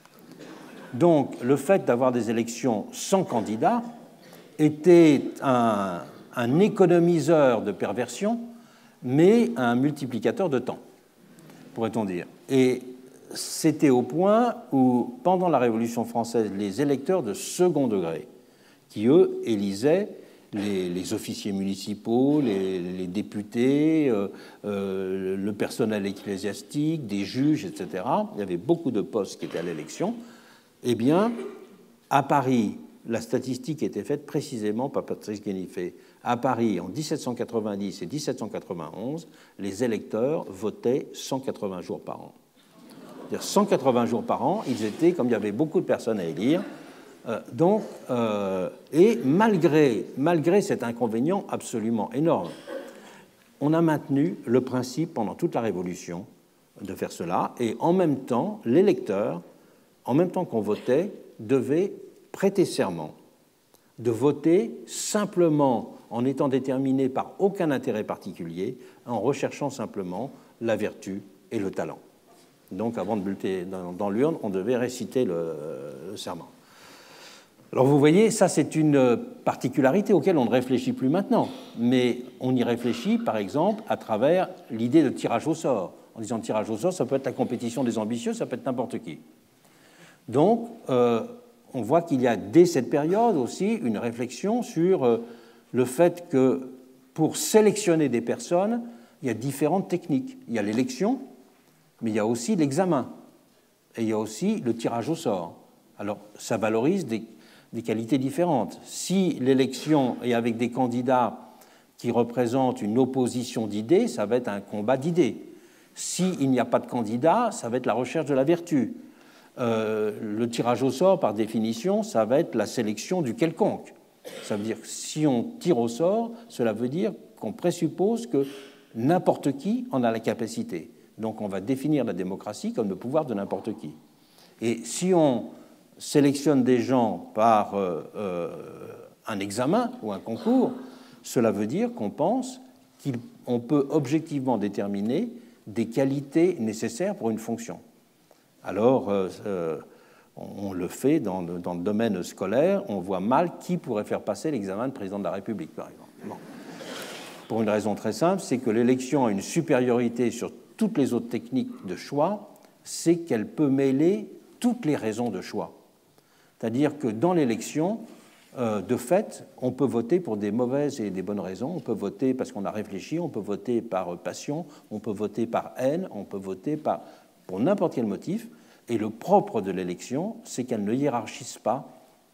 Donc, le fait d'avoir des élections sans candidat était un, un économiseur de perversion, mais un multiplicateur de temps, pourrait-on dire. Et c'était au point où, pendant la Révolution française, les électeurs de second degré, qui, eux, élisaient les, les officiers municipaux, les, les députés, euh, euh, le personnel ecclésiastique, des juges, et cetera, il y avait beaucoup de postes qui étaient à l'élection, eh bien, à Paris, la statistique était faite précisément par Patrice Guénifé. À Paris, en dix-sept cent quatre-vingt-dix et dix-sept cent quatre-vingt-onze, les électeurs votaient cent quatre-vingts jours par an. C'est-à-dire cent quatre-vingts jours par an, ils étaient, comme il y avait beaucoup de personnes à élire, euh, donc, euh, et malgré, malgré cet inconvénient absolument énorme, on a maintenu le principe pendant toute la Révolution de faire cela, et en même temps, l'électeur, en même temps qu'on votait, devait prêter serment de voter simplement en étant déterminé par aucun intérêt particulier, en recherchant simplement la vertu et le talent. Donc, avant de buter dans, dans l'urne, on devait réciter le, le serment. Alors, vous voyez, ça, c'est une particularité auquel on ne réfléchit plus maintenant, mais on y réfléchit, par exemple, à travers l'idée de tirage au sort. En disant tirage au sort, ça peut être la compétition des ambitieux, ça peut être n'importe qui. Donc, euh, on voit qu'il y a dès cette période aussi une réflexion sur le fait que pour sélectionner des personnes, il y a différentes techniques. Il y a l'élection, mais il y a aussi l'examen, et il y a aussi le tirage au sort. Alors, ça valorise des, des qualités différentes. Si l'élection est avec des candidats qui représentent une opposition d'idées, ça va être un combat d'idées. S'il n'y a pas de candidat, ça va être la recherche de la vertu. Euh, le tirage au sort, par définition, ça va être la sélection du quelconque. Ça veut dire que si on tire au sort, cela veut dire qu'on présuppose que n'importe qui en a la capacité. Donc on va définir la démocratie comme le pouvoir de n'importe qui. Et si on sélectionne des gens par euh, euh, un examen ou un concours, cela veut dire qu'on pense qu'on peut objectivement déterminer des qualités nécessaires pour une fonction. Alors, euh, on le fait dans le, dans le domaine scolaire, on voit mal qui pourrait faire passer l'examen de président de la République, par exemple. Bon. pour une raison très simple, c'est que l'élection a une supériorité sur toutes les autres techniques de choix, c'est qu'elle peut mêler toutes les raisons de choix. C'est-à-dire que dans l'élection, euh, de fait, on peut voter pour des mauvaises et des bonnes raisons, on peut voter parce qu'on a réfléchi, on peut voter par passion, on peut voter par haine, on peut voter par, pour n'importe quel motif, et le propre de l'élection, c'est qu'elle ne hiérarchise pas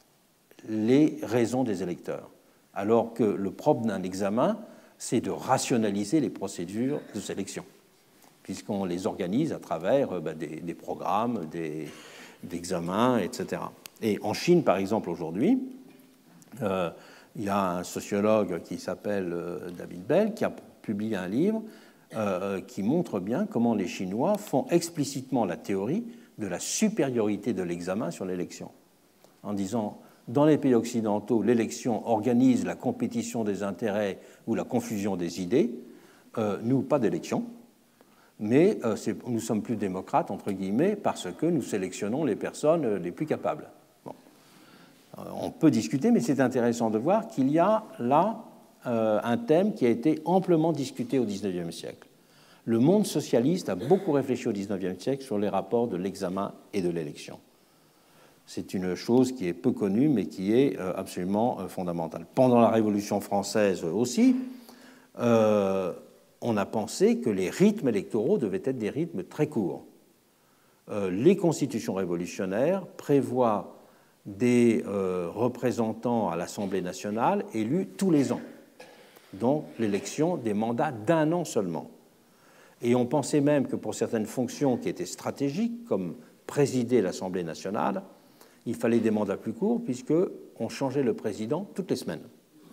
les raisons des électeurs, alors que le propre d'un examen, c'est de rationaliser les procédures de sélection, puisqu'on les organise à travers ben, des, des programmes, des, d'examens, et cetera. Et en Chine, par exemple, aujourd'hui, euh, il y a un sociologue qui s'appelle euh, David Bell qui a publié un livre euh, qui montre bien comment les Chinois font explicitement la théorie de la supériorité de l'examen sur l'élection, en disant dans les pays occidentaux, l'élection organise la compétition des intérêts ou la confusion des idées, euh, nous, pas d'élection, mais euh, nous sommes plus démocrates, entre guillemets, parce que nous sélectionnons les personnes les plus capables. Bon. Euh, on peut discuter, mais c'est intéressant de voir qu'il y a là euh, un thème qui a été amplement discuté au dix-neuvième siècle. Le monde socialiste a beaucoup réfléchi au dix-neuvième siècle sur les rapports de l'examen et de l'élection. C'est une chose qui est peu connue, mais qui est euh, absolument euh, fondamentale. Pendant la Révolution française aussi, euh, on a pensé que les rythmes électoraux devaient être des rythmes très courts. Euh, les constitutions révolutionnaires prévoient des euh, représentants à l'Assemblée nationale élus tous les ans, donc l'élection des mandats d'un an seulement. Et on pensait même que pour certaines fonctions qui étaient stratégiques, comme présider l'Assemblée nationale, il fallait des mandats plus courts puisqu'on changeait le président toutes les semaines.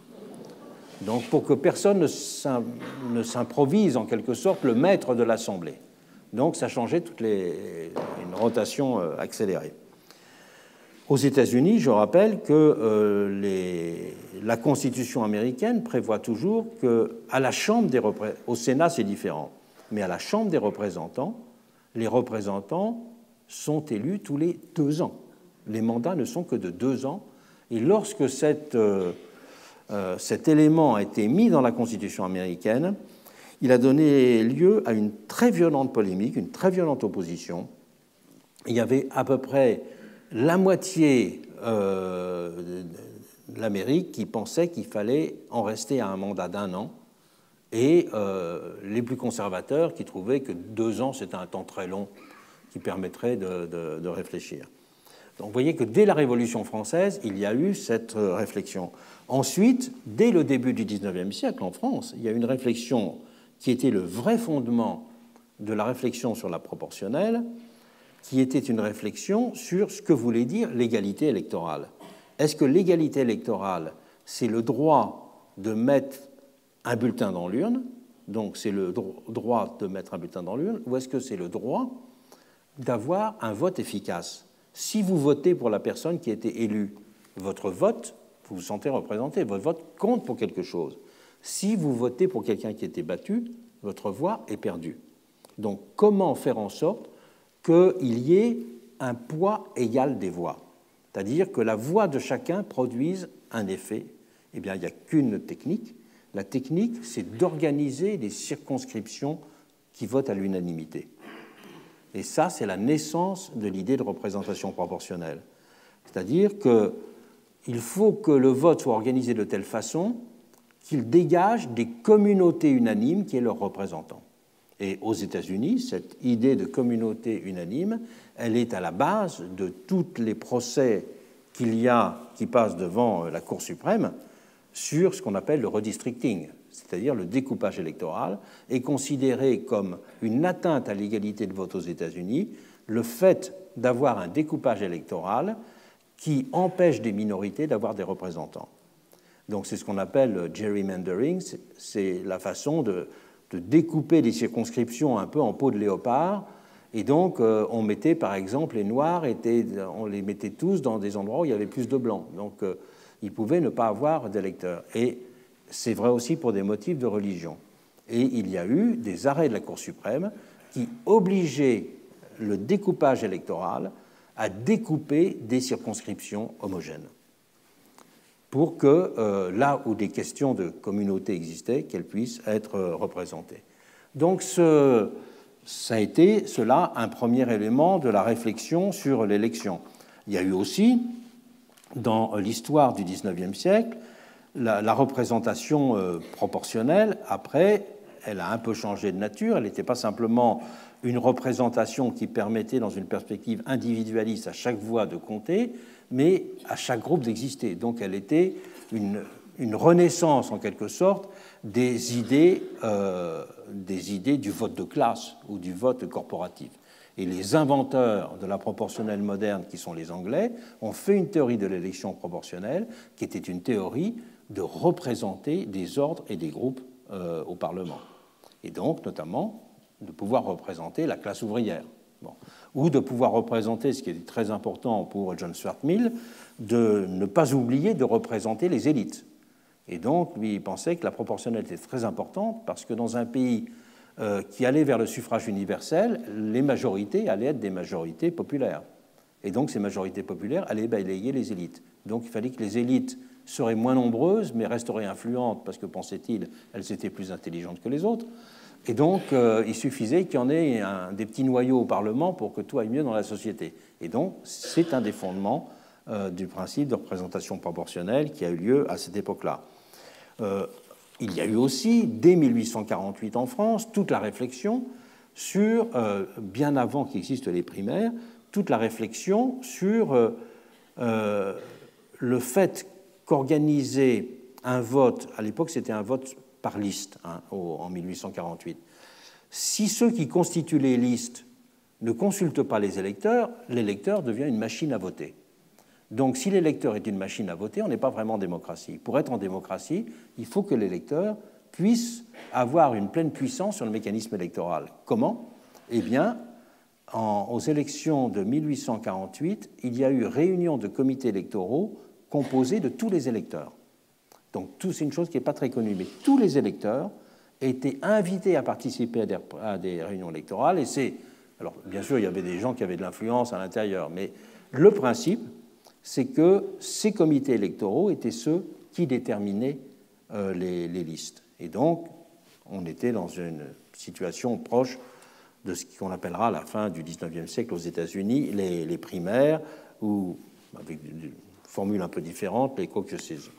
Donc pour que personne ne s'improvise en quelque sorte le maître de l'Assemblée. Donc ça changeait toutes les, une rotation accélérée. Aux États-Unis, je rappelle que euh, les, la Constitution américaine prévoit toujours qu'à la Chambre des représentants, au Sénat c'est différent, mais à la Chambre des représentants, les représentants sont élus tous les deux ans. Les mandats ne sont que de deux ans. Et lorsque cette, euh, euh, cet élément a été mis dans la Constitution américaine, il a donné lieu à une très violente polémique, une très violente opposition. Il y avait à peu près la moitié euh, de l'Amérique qui pensait qu'il fallait en rester à un mandat d'un an, et euh, les plus conservateurs qui trouvaient que deux ans, c'était un temps très long qui permettrait de, de, de réfléchir. Donc vous voyez que dès la Révolution française, il y a eu cette réflexion. Ensuite, dès le début du dix-neuvième siècle, en France, il y a eu une réflexion qui était le vrai fondement de la réflexion sur la proportionnelle, qui était une réflexion sur ce que voulait dire l'égalité électorale. Est-ce que l'égalité électorale, c'est le droit de mettre un bulletin dans l'urne, donc c'est le droit de mettre un bulletin dans l'urne, ou est-ce que c'est le droit d'avoir un vote efficace? Si vous votez pour la personne qui a été élue, votre vote, vous vous sentez représenté, votre vote compte pour quelque chose. Si vous votez pour quelqu'un qui a été battu, votre voix est perdue. Donc comment faire en sorte qu'il y ait un poids égal des voix, c'est-à-dire que la voix de chacun produise un effet? Eh bien, il n'y a qu'une technique. La technique, c'est d'organiser des circonscriptions qui votent à l'unanimité. Et ça, c'est la naissance de l'idée de représentation proportionnelle. C'est-à-dire qu'il faut que le vote soit organisé de telle façon qu'il dégage des communautés unanimes qui est leurs représentants. Et aux États-Unis, cette idée de communauté unanime, elle est à la base de tous les procès qu'il y a qui passent devant la Cour suprême sur ce qu'on appelle le redistricting, c'est-à-dire le découpage électoral, est considéré comme une atteinte à l'égalité de vote aux États-Unis, le fait d'avoir un découpage électoral qui empêche des minorités d'avoir des représentants. Donc c'est ce qu'on appelle gerrymandering, c'est la façon de, de découper des circonscriptions un peu en peau de léopard, et donc euh, on mettait par exemple les Noirs, étaient, on les mettait tous dans des endroits où il y avait plus de Blancs, donc euh, ils pouvaient ne pas avoir d'électeurs. Et c'est vrai aussi pour des motifs de religion. Et il y a eu des arrêts de la Cour suprême qui obligeaient le découpage électoral à découper des circonscriptions homogènes. pour que euh, là où des questions de communauté existaient, qu'elles puissent être euh, représentées. Donc ce, ça a été, cela, un premier élément de la réflexion sur l'élection. Il y a eu aussi, dans l'histoire du dix-neuvième siècle, la, la représentation euh, proportionnelle. Après, elle a un peu changé de nature. Elle n'était pas simplement une représentation qui permettait, dans une perspective individualiste, à chaque voix de compter, mais à chaque groupe d'exister. Donc elle était une, une renaissance, en quelque sorte, des idées, euh, des idées du vote de classe ou du vote corporatif. Et les inventeurs de la proportionnelle moderne, qui sont les Anglais, ont fait une théorie de l'élection proportionnelle qui était une théorie de représenter des ordres et des groupes euh, au Parlement. Et donc, notamment, de pouvoir représenter la classe ouvrière. Bon. Ou de pouvoir représenter, ce qui est très important pour John Stuart Mill, de ne pas oublier de représenter les élites. Et donc, lui, il pensait que la proportionnelle était très importante parce que dans un pays euh, qui allait vers le suffrage universel, les majorités allaient être des majorités populaires. Et donc, ces majorités populaires allaient balayer les élites. Donc, il fallait que les élites seraient moins nombreuses, mais resteraient influentes parce que, pensait-il, elles étaient plus intelligentes que les autres. Et donc, euh, il suffisait qu'il y en ait un, des petits noyaux au Parlement pour que tout aille mieux dans la société. Et donc, c'est un des fondements euh, du principe de représentation proportionnelle qui a eu lieu à cette époque-là. Euh, il y a eu aussi, dès mille huit cent quarante-huit en France, toute la réflexion sur, euh, bien avant qu'existent les primaires, toute la réflexion sur euh, euh, le fait qu'organiser un vote, à l'époque c'était un vote par liste, hein, au, en mille huit cent quarante-huit, si ceux qui constituent les listes ne consultent pas les électeurs, l'électeur devient une machine à voter. Donc si l'électeur est une machine à voter, on n'est pas vraiment en démocratie. Pour être en démocratie, il faut que l'électeur puisse avoir une pleine puissance sur le mécanisme électoral. Comment ? Eh bien, en, aux élections de mille huit cent quarante-huit, il y a eu réunion de comités électoraux composés de tous les électeurs. Donc c'est une chose qui n'est pas très connue, mais tous les électeurs étaient invités à participer à des, à des réunions électorales. Et c'est, alors bien sûr, il y avait des gens qui avaient de l'influence à l'intérieur, mais le principe, c'est que ces comités électoraux étaient ceux qui déterminaient euh, les, les listes. Et donc, on était dans une situation proche de ce qu'on appellera à la fin du dix-neuvième siècle aux États-Unis les, les primaires, ou, avec une formule un peu différente, les caucuses.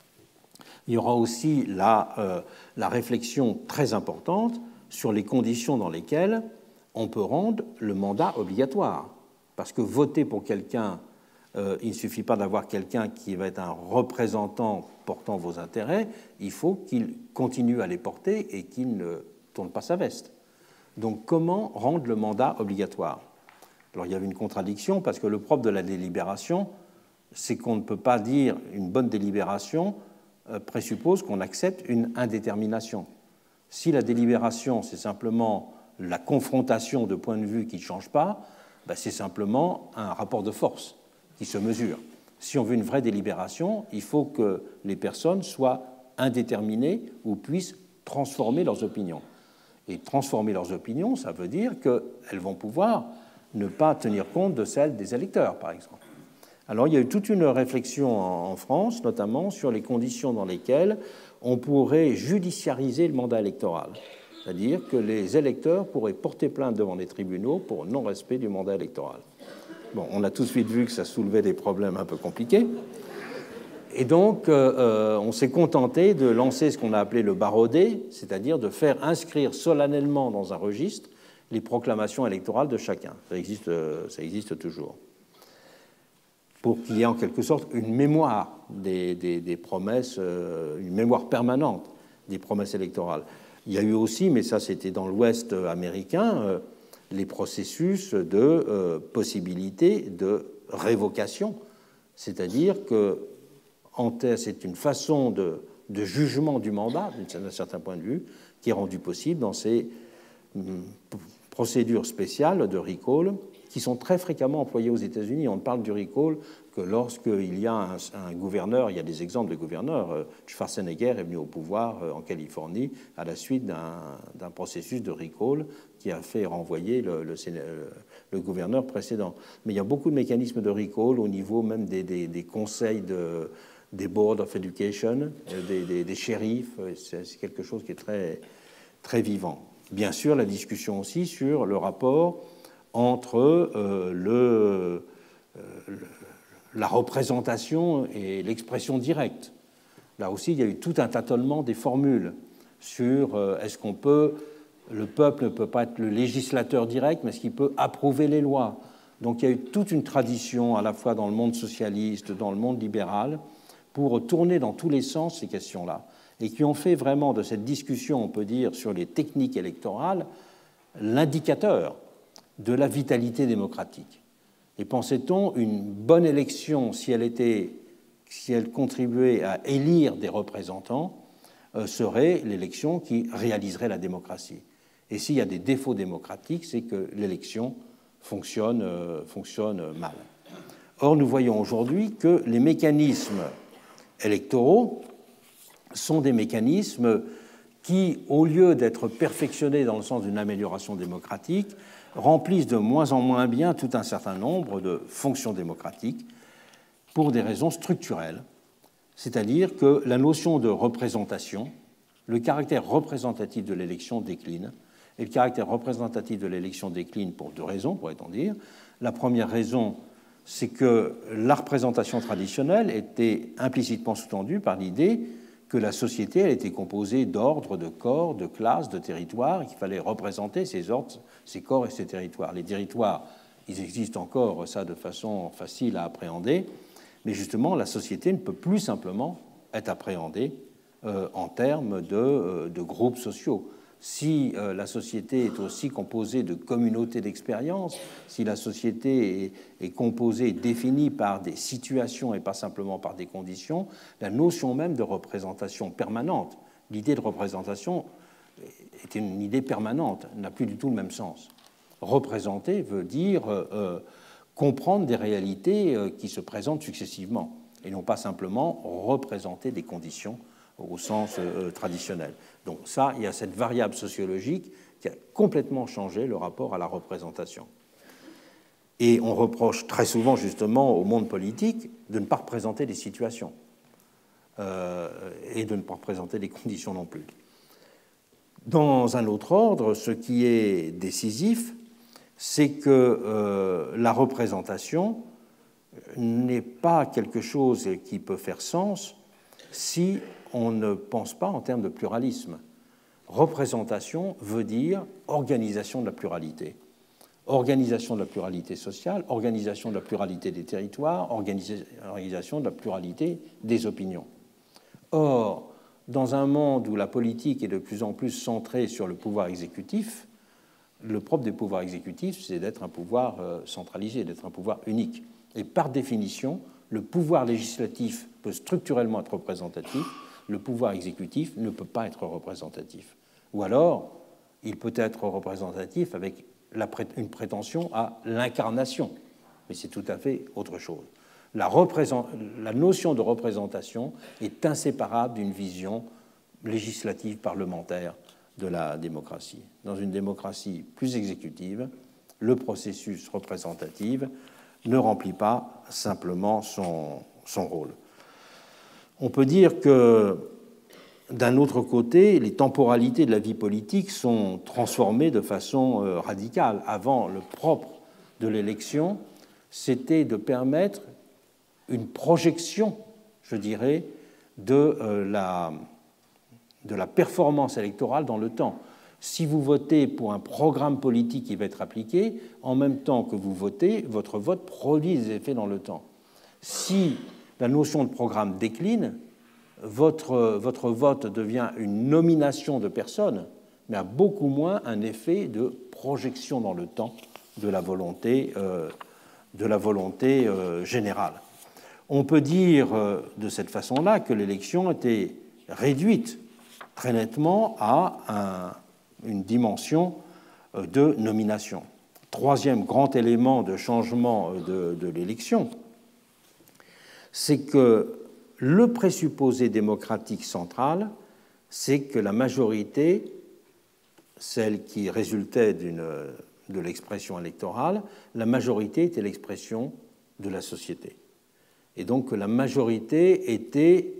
Il y aura aussi la, euh, la réflexion très importante sur les conditions dans lesquelles on peut rendre le mandat obligatoire. Parce que voter pour quelqu'un, euh, il ne suffit pas d'avoir quelqu'un qui va être un représentant portant vos intérêts, il faut qu'il continue à les porter et qu'il ne tourne pas sa veste. Donc comment rendre le mandat obligatoire ? Alors il y avait une contradiction parce que le propre de la délibération, c'est qu'on ne peut pas dire une bonne délibération présuppose qu'on accepte une indétermination. Si la délibération, c'est simplement la confrontation de points de vue qui ne changent pas, ben c'est simplement un rapport de force qui se mesure. Si on veut une vraie délibération, il faut que les personnes soient indéterminées ou puissent transformer leurs opinions. Et transformer leurs opinions, ça veut dire qu'elles vont pouvoir ne pas tenir compte de celles des électeurs, par exemple. Alors il y a eu toute une réflexion en France, notamment sur les conditions dans lesquelles on pourrait judiciariser le mandat électoral. C'est-à-dire que les électeurs pourraient porter plainte devant les tribunaux pour non-respect du mandat électoral. Bon, on a tout de suite vu que ça soulevait des problèmes un peu compliqués. Et donc, euh, on s'est contenté de lancer ce qu'on a appelé le baraudé, c'est-à-dire de faire inscrire solennellement dans un registre les proclamations électorales de chacun. Ça existe, ça existe toujours. Pour qu'il y ait en quelque sorte une mémoire des, des, des promesses, euh, une mémoire permanente des promesses électorales. Il y a eu aussi, mais ça c'était dans l'Ouest américain, euh, les processus de euh, possibilité de révocation, c'est-à-dire que c'est une façon de, de jugement du mandat, d'un certain point de vue, qui est rendue possible dans ces hum, procédures spéciales de recall qui sont très fréquemment employées aux États-Unis. On ne parle du recall que lorsqu'il y a un, un gouverneur, il y a des exemples de gouverneurs. Schwarzenegger est venu au pouvoir en Californie à la suite d'un processus de recall qui a fait renvoyer le, le, le gouverneur précédent. Mais il y a beaucoup de mécanismes de recall au niveau même des, des, des conseils de, des boards of education, des, des, des shérifs. C'est quelque chose qui est très, très vivant. Bien sûr, la discussion aussi sur le rapport entre euh, le, euh, le, la représentation et l'expression directe. Là aussi, il y a eu tout un tâtonnement des formules sur euh, est-ce qu'on peut, le peuple ne peut pas être le législateur direct, mais est-ce qu'il peut approuver les lois? Donc il y a eu toute une tradition, à la fois dans le monde socialiste, dans le monde libéral, pour tourner dans tous les sens ces questions-là, et qui ont fait vraiment de cette discussion, on peut dire, sur les techniques électorales, l'indicateur de la vitalité démocratique. Et pensait-on, une bonne élection, si elle, était, si elle contribuait à élire des représentants, euh, serait l'élection qui réaliserait la démocratie. Et s'il y a des défauts démocratiques, c'est que l'élection fonctionne, euh, fonctionne mal. Or, nous voyons aujourd'hui que les mécanismes électoraux sont des mécanismes qui, au lieu d'être perfectionnés dans le sens d'une amélioration démocratique, remplissent de moins en moins bien tout un certain nombre de fonctions démocratiques pour des raisons structurelles, c'est-à-dire que la notion de représentation, le caractère représentatif de l'élection décline, et le caractère représentatif de l'élection décline pour deux raisons, pourrait-on dire. La première raison, c'est que la représentation traditionnelle était implicitement sous-tendue par l'idée que la société elle était composée d'ordres, de corps, de classes, de territoires, et qu'il fallait représenter ces ordres, ces corps et ces territoires. Les territoires, ils existent encore, ça, de façon facile à appréhender, mais justement, la société ne peut plus simplement être appréhendée euh, en termes de, euh, de groupes sociaux. Si euh, la société est aussi composée de communautés d'expérience, si la société est, est composée et définie par des situations et pas simplement par des conditions, la notion même de représentation permanente, l'idée de représentation est une idée permanente, n'a plus du tout le même sens. Représenter veut dire euh, comprendre des réalités euh, qui se présentent successivement, et non pas simplement représenter des conditions au sens euh, traditionnel. Donc ça, il y a cette variable sociologique qui a complètement changé le rapport à la représentation. Et on reproche très souvent justement au monde politique de ne pas représenter les situations euh, et de ne pas représenter les conditions non plus. Dans un autre ordre, ce qui est décisif, c'est que euh, la représentation n'est pas quelque chose qui peut faire sens si on ne pense pas en termes de pluralisme. Représentation veut dire organisation de la pluralité. Organisation de la pluralité sociale, organisation de la pluralité des territoires, organisation de la pluralité des opinions. Or, dans un monde où la politique est de plus en plus centrée sur le pouvoir exécutif, le propre des pouvoirs exécutifs, c'est d'être un pouvoir centralisé, d'être un pouvoir unique. Et par définition, le pouvoir législatif peut structurellement être représentatif, le pouvoir exécutif ne peut pas être représentatif. Ou alors, il peut être représentatif avec la pré- une prétention à l'incarnation, mais c'est tout à fait autre chose. La, représent- la notion de représentation est inséparable d'une vision législative parlementaire de la démocratie. Dans une démocratie plus exécutive, le processus représentatif ne remplit pas simplement son, son rôle. On peut dire que, d'un autre côté, les temporalités de la vie politique sont transformées de façon euh, radicale. Avant, le propre de l'élection, c'était de permettre une projection, je dirais, de, euh, la, de la performance électorale dans le temps. Si vous votez pour un programme politique qui va être appliqué, en même temps que vous votez, votre vote produit des effets dans le temps. Si la notion de programme décline, votre, votre vote devient une nomination de personnes, mais a beaucoup moins un effet de projection dans le temps de la volonté, euh, de la volonté euh, générale. On peut dire euh, de cette façon-là que l'élection était réduite très nettement à un, une dimension euh, de nomination. Troisième grand élément de changement de, de l'élection, c'est que le présupposé démocratique central, c'est que la majorité, celle qui résultait d'une, de l'expression électorale, la majorité était l'expression de la société. et donc que la majorité était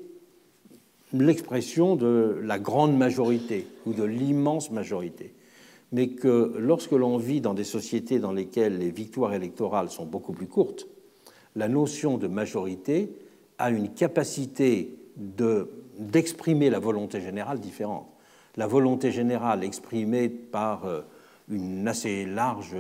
l'expression de la grande majorité ou de l'immense majorité, mais que lorsque l'on vit dans des sociétés dans lesquelles les victoires électorales sont beaucoup plus courtes, la notion de majorité a une capacité de, d'exprimer la volonté générale différente. La volonté générale exprimée par une assez large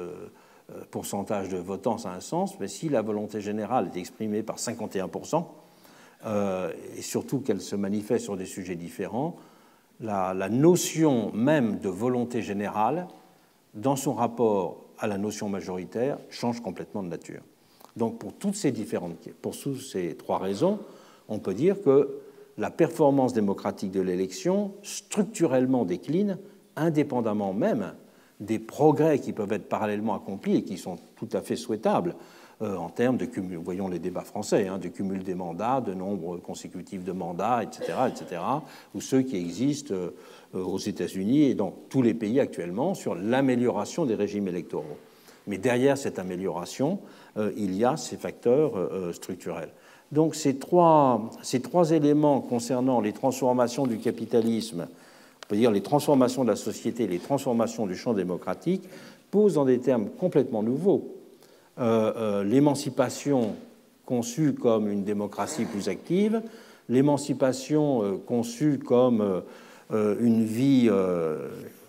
pourcentage de votants, ça a un sens, mais si la volonté générale est exprimée par cinquante et un pour cent, euh, et surtout qu'elle se manifeste sur des sujets différents, la, la notion même de volonté générale, dans son rapport à la notion majoritaire, change complètement de nature. Donc pour toutes ces différentes, pour toutes ces trois raisons, on peut dire que la performance démocratique de l'élection structurellement décline, indépendamment même des progrès qui peuvent être parallèlement accomplis et qui sont tout à fait souhaitables euh, en termes de cumul, voyons les débats français, hein, de cumul des mandats, de nombre consécutif de mandats, et cetera, et cetera, ou ceux qui existent euh, aux États-Unis et dans tous les pays actuellement sur l'amélioration des régimes électoraux. Mais derrière cette amélioration, euh, il y a ces facteurs euh, structurels. Donc ces trois, ces trois éléments concernant les transformations du capitalisme, on peut dire les transformations de la société, les transformations du champ démocratique, posent dans des termes complètement nouveaux euh, euh, l'émancipation conçue comme une démocratie plus active, l'émancipation euh, conçue comme euh, une vie, euh,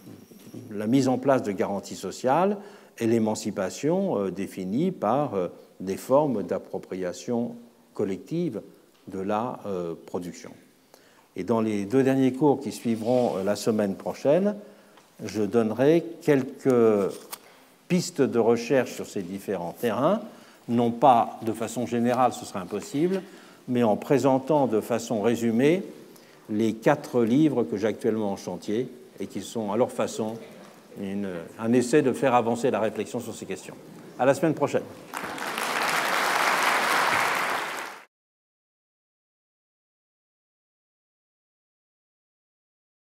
la mise en place de garanties sociales, et l'émancipation euh, définie par euh, des formes d'appropriation collective de la euh, production. Et dans les deux derniers cours qui suivront euh, la semaine prochaine, je donnerai quelques pistes de recherche sur ces différents terrains, non pas de façon générale, ce serait impossible, mais en présentant de façon résumée les quatre livres que j'ai actuellement en chantier et qui sont à leur façon une, un essai de faire avancer la réflexion sur ces questions. À la semaine prochaine.